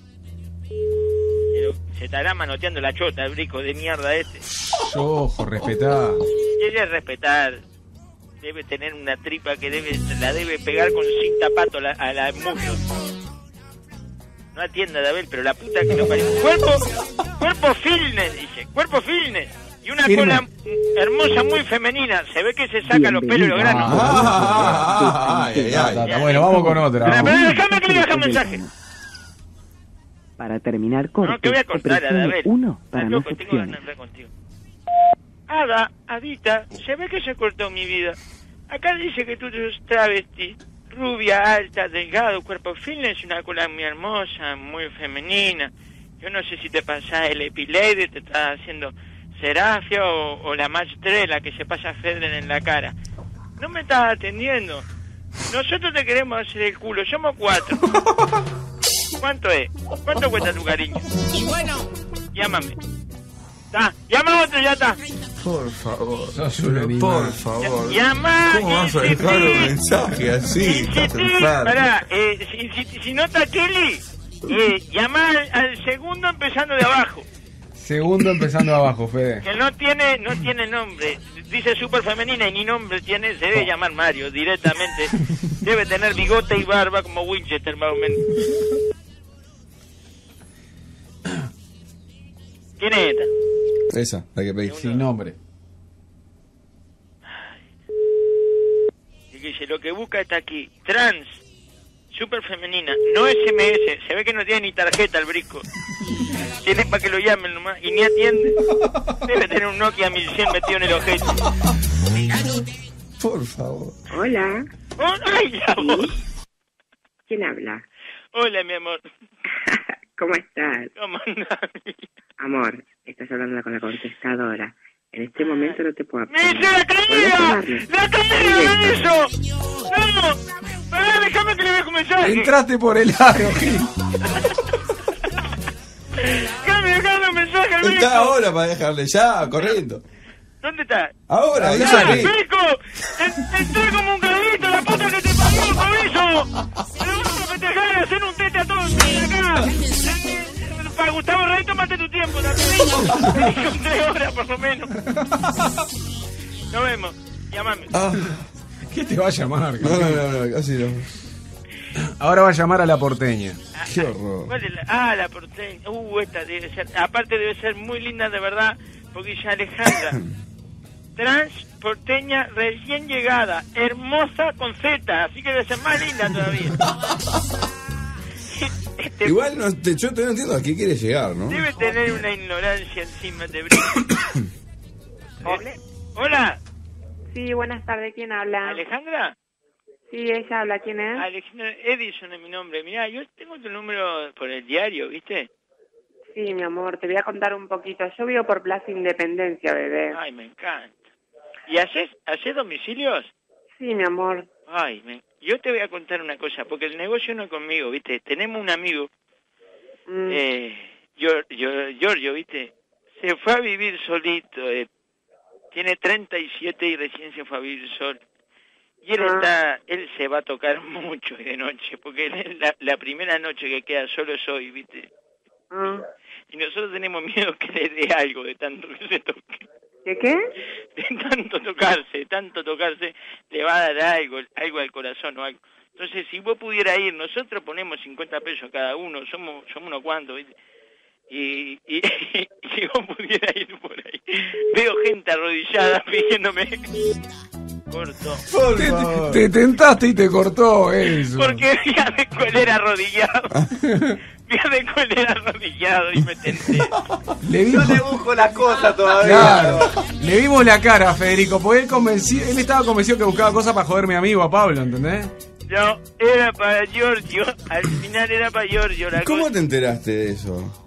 Pero se estará manoteando la chota, el brico de mierda este. Ojo, respetá. Debe respetar. Debe tener una tripa que debe la debe pegar con cinta pato a la, a la muslo. No atiende a Adabel, pero la puta que lo parió. Cuerpo, cuerpo fitness, dice. Cuerpo fitness. Y una Firme. cola hermosa, muy femenina. Se ve que se saca los pelos y los granos. Ah, ay, ay, Ta, ay. ta, ta. Bueno, vamos con otra. Pero, vamos. pero déjame que le deje un mensaje. Para terminar corto, No, que voy a cortar, presione Adabel. uno para Estás más loco, tengo ganas opciones. de hablar contigo. Ada, Adita, se ve que se cortó mi vida. Acá dice que tú eres travesti, rubia, alta, delgado, cuerpo fitness, una cola muy hermosa, muy femenina. Yo no sé si te pasa el Epileide, te está haciendo Serafia o, o la Match tres, la que se pasa Fedren en la cara. No me estás atendiendo. Nosotros te queremos hacer el culo, somos cuatro. ¿Cuánto es? ¿Cuánto cuesta tu cariño? Y bueno, llámame. ¿Está? Llama a otro, ya está. Por favor, pero por favor. Llama. ¿Cómo vas a dejar un mensaje así? Estás enfermo. Pará, eh, si, si, si no está Kelly, eh, llama al, al segundo empezando de abajo. Segundo empezando abajo, Fede. Que no tiene, no tiene nombre. Dice súper femenina y ni nombre tiene. Se debe llamar Mario directamente. Debe tener bigote y barba como Winchester, más o menos. ¿Quién es esta? Esa, la que pedí. Sin nombre. Y que dice, lo que busca está aquí. Trans. Súper femenina. No S M S. Se ve que no tiene ni tarjeta el brisco. Tiene para que lo llamen nomás. Y ni atiende. Debe tener un Nokia mil cien metido en el ojete. Por favor. Hola. Oh, ¡ay, la voz! ¿Quién habla? Hola, mi amor. ¿Cómo estás? ¿Cómo andás? Amor, estás hablando con la contestadora. En este momento no te puedo... ¡Me hice la caída! ¡La caída de eso! ¡No! ¡Pará, déjame que le dejo un mensaje! Entraste por el aro, Gil. ¡Déjame dejarle un mensaje al Está Beco! ahora para dejarle ya, corriendo. ¿Dónde está? Ahora, ¡Ah, ya vi. Beco! En- ¡Entré como un gallito, la puta que te parió, Fabricio! ¡Pero vamos a festejar y hacer un tete a todos acá! Para Gustavo Rey, tómate tu tiempo también. Son tres horas por lo menos. Nos vemos. Llámame. Ah. ¿Qué te va a llamar? No, no, no, no, casi no. Ahora va a llamar a la porteña. Qué horror. ¿Cuál es la? Ah, la porteña. Uh, esta debe ser. Aparte debe ser muy linda de verdad, porque dice Alejandra. Trans porteña recién llegada, hermosa con Z, así que debe ser más linda todavía. Este, Igual no, te, yo te no entiendo a qué quiere llegar, ¿no? debe tener una ignorancia encima de brillo. Hola. Hola, Sí, buenas tardes. ¿Quién habla? Alejandra. Sí, ella habla. ¿Quién es? Alejandra Edison es mi nombre. Mirá, yo tengo tu número por el diario, ¿viste? Sí, mi amor, te voy a contar un poquito. Yo vivo por Plaza Independencia, bebé. Ay, me encanta. ¿Y haces, haces domicilios? Sí, mi amor. Ay, me... yo te voy a contar una cosa, porque el negocio no es conmigo, ¿viste? Tenemos un amigo, Mm. eh, Gior- Gior- Giorgio, ¿viste? Se fue a vivir solito, eh. Tiene treinta y siete y recién se fue a vivir solo. Y él Ah. está, él se va a tocar mucho de noche, porque él- la, la primera noche que queda solo es hoy, ¿viste? Ah. Y nosotros tenemos miedo que le dé algo de tanto que se toque. ¿De qué? De tanto tocarse, de tanto tocarse, le va a dar algo, algo al corazón o algo. Entonces, si vos pudieras ir, nosotros ponemos cincuenta pesos cada uno, somos somos unos cuantos, ¿viste? Y, y, y si vos pudieras ir por ahí, veo gente arrodillada pidiéndome... Corto. Por te, favor. Te tentaste y te cortó eso. Porque vi a Becol era arrodillado. Vi a Becol era arrodillado y me tenté. Le vimos... Yo le busco las cosas todavía. Claro, le vimos la cara a Federico, porque él, convencido, él estaba convencido que buscaba cosas para joder a mi amigo, a Pablo, ¿entendés? No, era para Giorgio. Al final era para Giorgio. La ¿Cómo cosa... te enteraste de eso?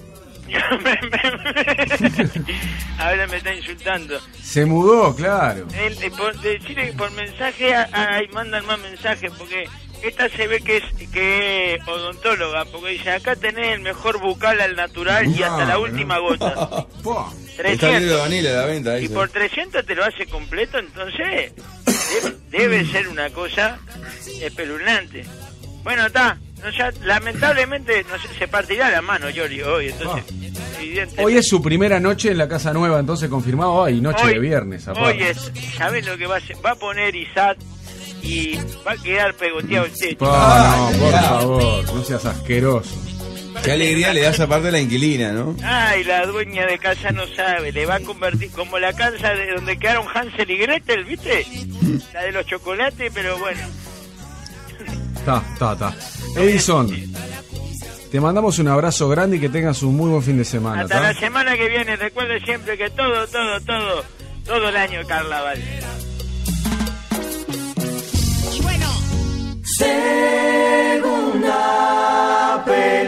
Ahora me está insultando. Se mudó, claro. Él, eh, por, decirle por mensaje, ahí mandan más mensajes, porque esta se ve que es que es odontóloga, porque dice, acá tenés el mejor bucal al natural y hasta la última gota. Está lindo vanilla a la venta. Y Dice. por trescientos te lo hace completo, entonces debe, debe ser una cosa espeluznante. Bueno, está. No, ya, lamentablemente no sé, se partirá la mano, Giorgio, hoy. Entonces, evidentemente- Hoy es su primera noche en la casa nueva, entonces confirmado hoy, noche Hoy- de viernes. aparte. Hoy es, ¿sabes lo que va a hacer? Va a poner I S A T y va a quedar pegoteado el techo. Pa, no, por favor, no seas asqueroso. Qué alegría le das aparte a la inquilina, ¿no? Ay, la dueña de casa no sabe, le va a convertir como la casa de donde quedaron Hansel y Gretel, ¿viste? La de los chocolates, pero bueno. Está, está, está. Edison, te mandamos un abrazo grande y que tengas un muy buen fin de semana. Hasta ¿tá? la semana que viene, recuerde siempre que todo, todo, todo, todo el año es carnaval. Segunda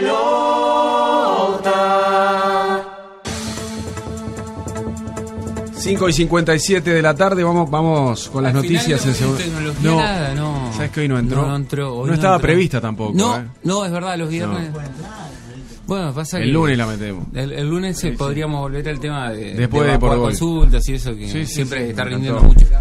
pelota. cinco y cincuenta y siete de la tarde, vamos vamos con las Al noticias final, en segundo. tecnología, No, nada, no. ¿sabes que hoy no entró? No, No, no entró, hoy no no estaba entró. prevista tampoco. No, ¿eh? no, es verdad, los viernes. No. Bueno, pasa El que lunes la metemos. El, el lunes Sí, sí. podríamos volver al tema de, Después de, de por por gol. consultas y eso que Sí, sí, siempre sí, está me rindiendo encantó. mucho.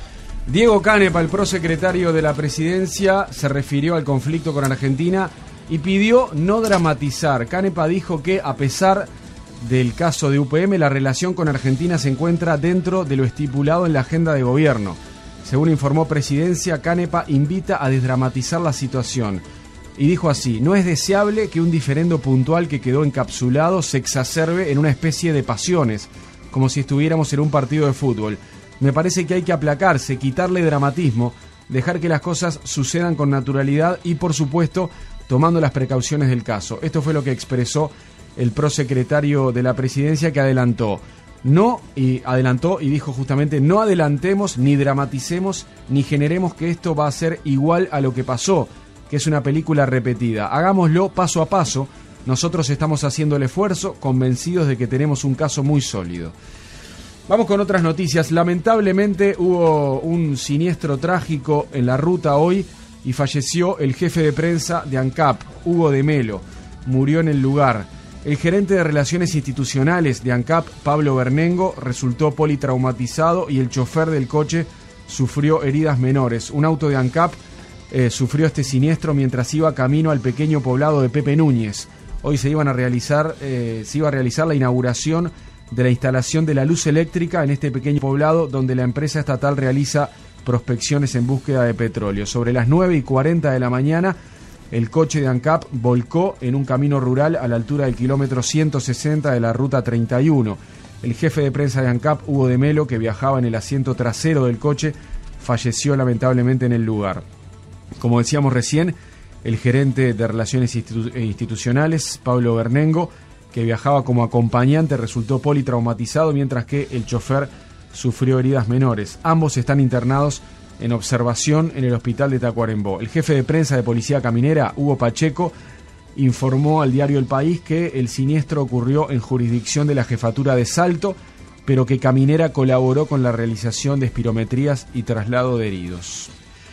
Diego Canepa, el prosecretario de la presidencia, se refirió al conflicto con Argentina y pidió no dramatizar. Canepa dijo que, a pesar del caso de U P M, la relación con Argentina se encuentra dentro de lo estipulado en la agenda de gobierno. Según informó Presidencia, Canepa invita a desdramatizar la situación. Y dijo así: no es deseable que un diferendo puntual que quedó encapsulado se exacerbe en una especie de pasiones, como si estuviéramos en un partido de fútbol. Me parece que hay que aplacarse, quitarle dramatismo, dejar que las cosas sucedan con naturalidad y, por supuesto, tomando las precauciones del caso. Esto fue lo que expresó el prosecretario de la Presidencia, que adelantó. No, y adelantó y dijo justamente: no adelantemos, ni dramaticemos, ni generemos que esto va a ser igual a lo que pasó, que es una película repetida. Hagámoslo paso a paso. Nosotros estamos haciendo el esfuerzo, convencidos de que tenemos un caso muy sólido. Vamos con otras noticias. Lamentablemente hubo un siniestro trágico en la ruta hoy y falleció el jefe de prensa de ANCAP, Hugo de Melo. Murió en el lugar. El gerente de Relaciones Institucionales de ANCAP, Pablo Bernengo, resultó politraumatizado y el chofer del coche sufrió heridas menores. Un auto de ANCAP eh, sufrió este siniestro mientras iba camino al pequeño poblado de Pepe Núñez. Hoy se iban a realizar, eh, se iba a realizar la inauguración de la instalación de la luz eléctrica en este pequeño poblado donde la empresa estatal realiza prospecciones en búsqueda de petróleo. Sobre las nueve y cuarenta de la mañana, el coche de ANCAP volcó en un camino rural a la altura del kilómetro ciento sesenta de la ruta treinta y uno. El jefe de prensa de ANCAP, Hugo de Melo, que viajaba en el asiento trasero del coche, falleció lamentablemente en el lugar. Como decíamos recién, el gerente de Relaciones Institu- Institucionales, Pablo Bernengo, que viajaba como acompañante, resultó politraumatizado, mientras que el chofer sufrió heridas menores. Ambos están internados en observación en el hospital de Tacuarembó. El jefe de prensa de Policía Caminera, Hugo Pacheco, informó al diario El País que el siniestro ocurrió en jurisdicción de la Jefatura de Salto, pero que Caminera colaboró con la realización de espirometrías y traslado de heridos.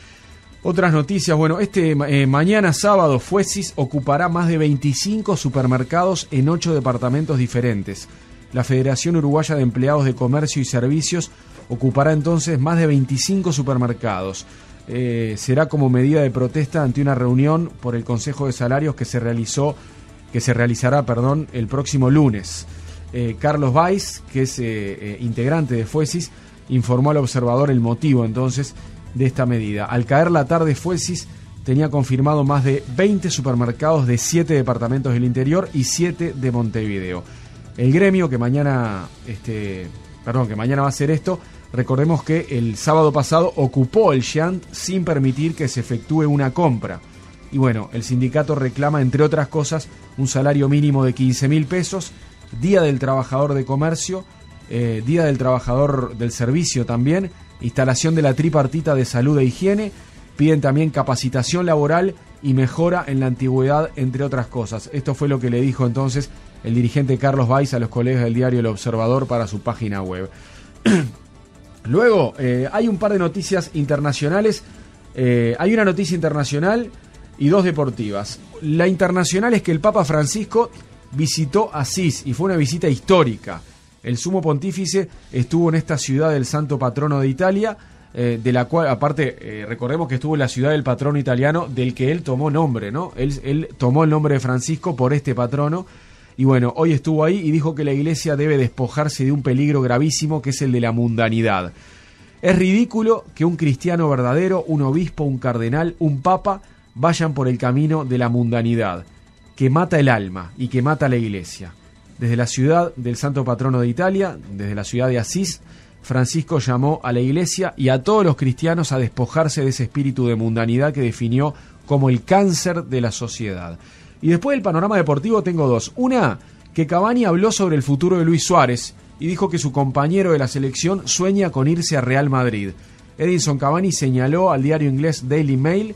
Otras noticias, bueno, este eh, mañana sábado Fuesis ocupará más de veinticinco supermercados en ocho departamentos diferentes. La Federación Uruguaya de Empleados de Comercio y Servicios ocupará entonces más de veinticinco supermercados. Eh, será como medida de protesta ante una reunión por el Consejo de Salarios que se realizó, que se realizará, perdón, el próximo lunes. Eh, Carlos Valls, que es eh, eh, integrante de Fuesis, informó al Observador el motivo entonces de esta medida. Al caer la tarde, Fuesis tenía confirmado más de veinte supermercados de siete departamentos del interior y siete de Montevideo. El gremio que mañana, este, perdón, que mañana va a hacer esto, recordemos que el sábado pasado ocupó el Giant sin permitir que se efectúe una compra. Y bueno, el sindicato reclama, entre otras cosas, un salario mínimo de quince mil pesos, Día del Trabajador de Comercio, eh, Día del Trabajador del Servicio también, instalación de la tripartita de salud e higiene. Piden también capacitación laboral y mejora en la antigüedad, entre otras cosas. Esto fue lo que le dijo entonces el dirigente Carlos Valls a los colegas del diario El Observador para su página web. Luego, eh, hay un par de noticias internacionales. Eh, hay una noticia internacional y dos deportivas. La internacional es que el Papa Francisco visitó Asís y fue una visita histórica. El sumo pontífice estuvo en esta ciudad del santo patrono de Italia, eh, de la cual, aparte, eh, recordemos que estuvo en la ciudad del patrono italiano del que él tomó nombre, ¿no? Él, él tomó el nombre de Francisco por este patrono. Y bueno, hoy estuvo ahí y dijo que la iglesia debe despojarse de un peligro gravísimo que es el de la mundanidad. Es ridículo que un cristiano verdadero, un obispo, un cardenal, un papa, vayan por el camino de la mundanidad, que mata el alma y que mata la iglesia. Desde la ciudad del santo patrono de Italia, desde la ciudad de Asís, Francisco llamó a la iglesia y a todos los cristianos a despojarse de ese espíritu de mundanidad que definió como el cáncer de la sociedad. Y después del panorama deportivo tengo dos. Una, que Cavani habló sobre el futuro de Luis Suárez y dijo que su compañero de la selección sueña con irse a Real Madrid. Edinson Cavani señaló al diario inglés Daily Mail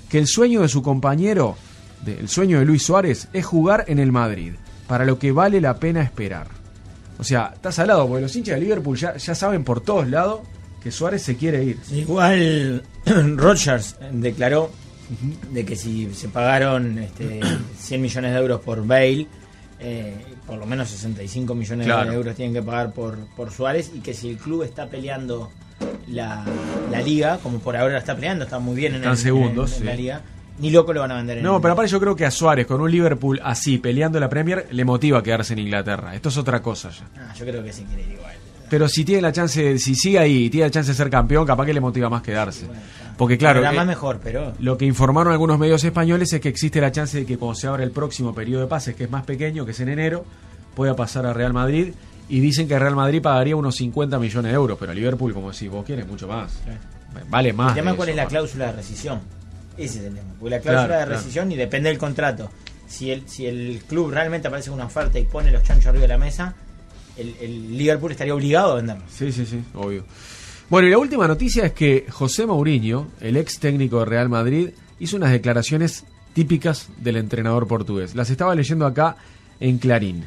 que el sueño de su compañero, de, el sueño de Luis Suárez, es jugar en el Madrid, para lo que vale la pena esperar. O sea, está salado, porque los hinchas de Liverpool ya, ya saben por todos lados que Suárez se quiere ir. Igual Rodgers declaró uh-huh. de que si se pagaron este, cien millones de euros por Bale, eh, por lo menos sesenta y cinco millones claro. de euros tienen que pagar por, por Suárez, y que si el club está peleando la, la liga, como por ahora está peleando, está muy bien en, el, segundos, en, en sí. la liga, ni loco lo van a vender en No, el pero aparte yo creo que a Suárez, con un Liverpool así, peleando la Premier, le motiva a quedarse en Inglaterra. Esto es otra cosa ya. Ah, yo creo que sí quiere ir igual. Pero si tiene la chance, si sigue ahí y tiene la chance de ser campeón, capaz que le motiva más quedarse. Sí, bueno, porque claro, la más eh, mejor, pero lo que informaron algunos medios españoles es que existe la chance de que cuando se abra el próximo periodo de pases, que es más pequeño, que es en enero, pueda pasar a Real Madrid, y dicen que Real Madrid pagaría unos cincuenta millones de euros, pero Liverpool, como decís vos, quiere mucho más. Claro. Vale más. El tema de cuál eso, es la más. cláusula de rescisión. Ese es el tema. Porque la cláusula claro, de claro. rescisión, y depende del contrato. Si el, si el club realmente aparece con una oferta y pone los chanchos arriba de la mesa, el, el Liverpool estaría obligado a venderlo. Sí, sí, sí, obvio. Bueno, y la última noticia es que José Mourinho, el ex técnico de Real Madrid, hizo unas declaraciones típicas del entrenador portugués. Las estaba leyendo acá en Clarín.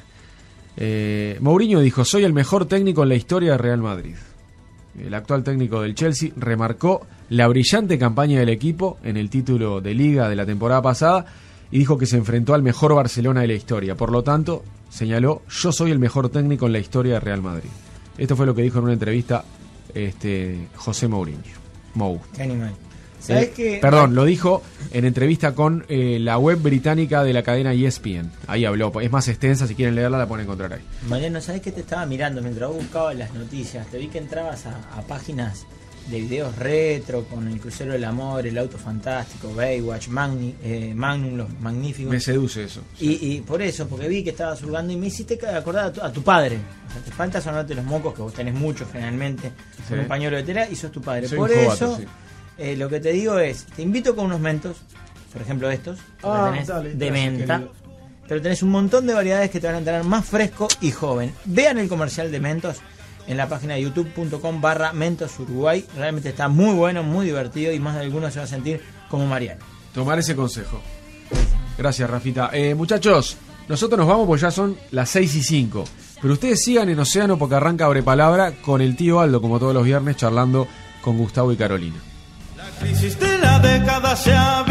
Eh, Mourinho dijo: soy el mejor técnico en la historia de Real Madrid. El actual técnico del Chelsea remarcó la brillante campaña del equipo en el título de Liga de la temporada pasada y dijo que se enfrentó al mejor Barcelona de la historia. Por lo tanto, señaló: yo soy el mejor técnico en la historia de Real Madrid. Esto fue lo que dijo en una entrevista este, José Mourinho. Mou. Qué animal. ¿Sabes eh, qué? Perdón, lo dijo en entrevista con eh, la web británica de la cadena E S P N. Ahí habló, es más extensa, si quieren leerla la pueden encontrar ahí. Mariano, ¿sabes qué te estaba mirando mientras vos buscabas las noticias? Te vi que entrabas a, a páginas de videos retro con el Crucero del Amor, el Auto Fantástico, Baywatch, Magni, eh, Magnum, los Magníficos. Me seduce eso. Sí. Y, y por eso, porque vi que estabas jugando y me hiciste acordar a tu, a tu padre. O sea, te falta sonarte los mocos, que vos tenés muchos generalmente, sí. con un pañuelo de tela, y sos tu padre. Soy por un eso, jovato, sí. eh, lo que te digo es, te invito con unos mentos, por ejemplo estos, ah, tenés dale, de gracias, menta. querido. Pero tenés un montón de variedades que te van a tener más fresco y joven. Vean el comercial de Mentos en la página de youtube.com barra Mentos Uruguay. Realmente está muy bueno, muy divertido, y más de alguno se va a sentir como Mariano. Tomar ese consejo. Gracias, Rafita. Eh, muchachos, nosotros nos vamos porque ya son las seis y cinco. Pero ustedes sigan en Océano porque arranca Abre Palabra con el tío Aldo, como todos los viernes, charlando con Gustavo y Carolina. La crisis de la década se ha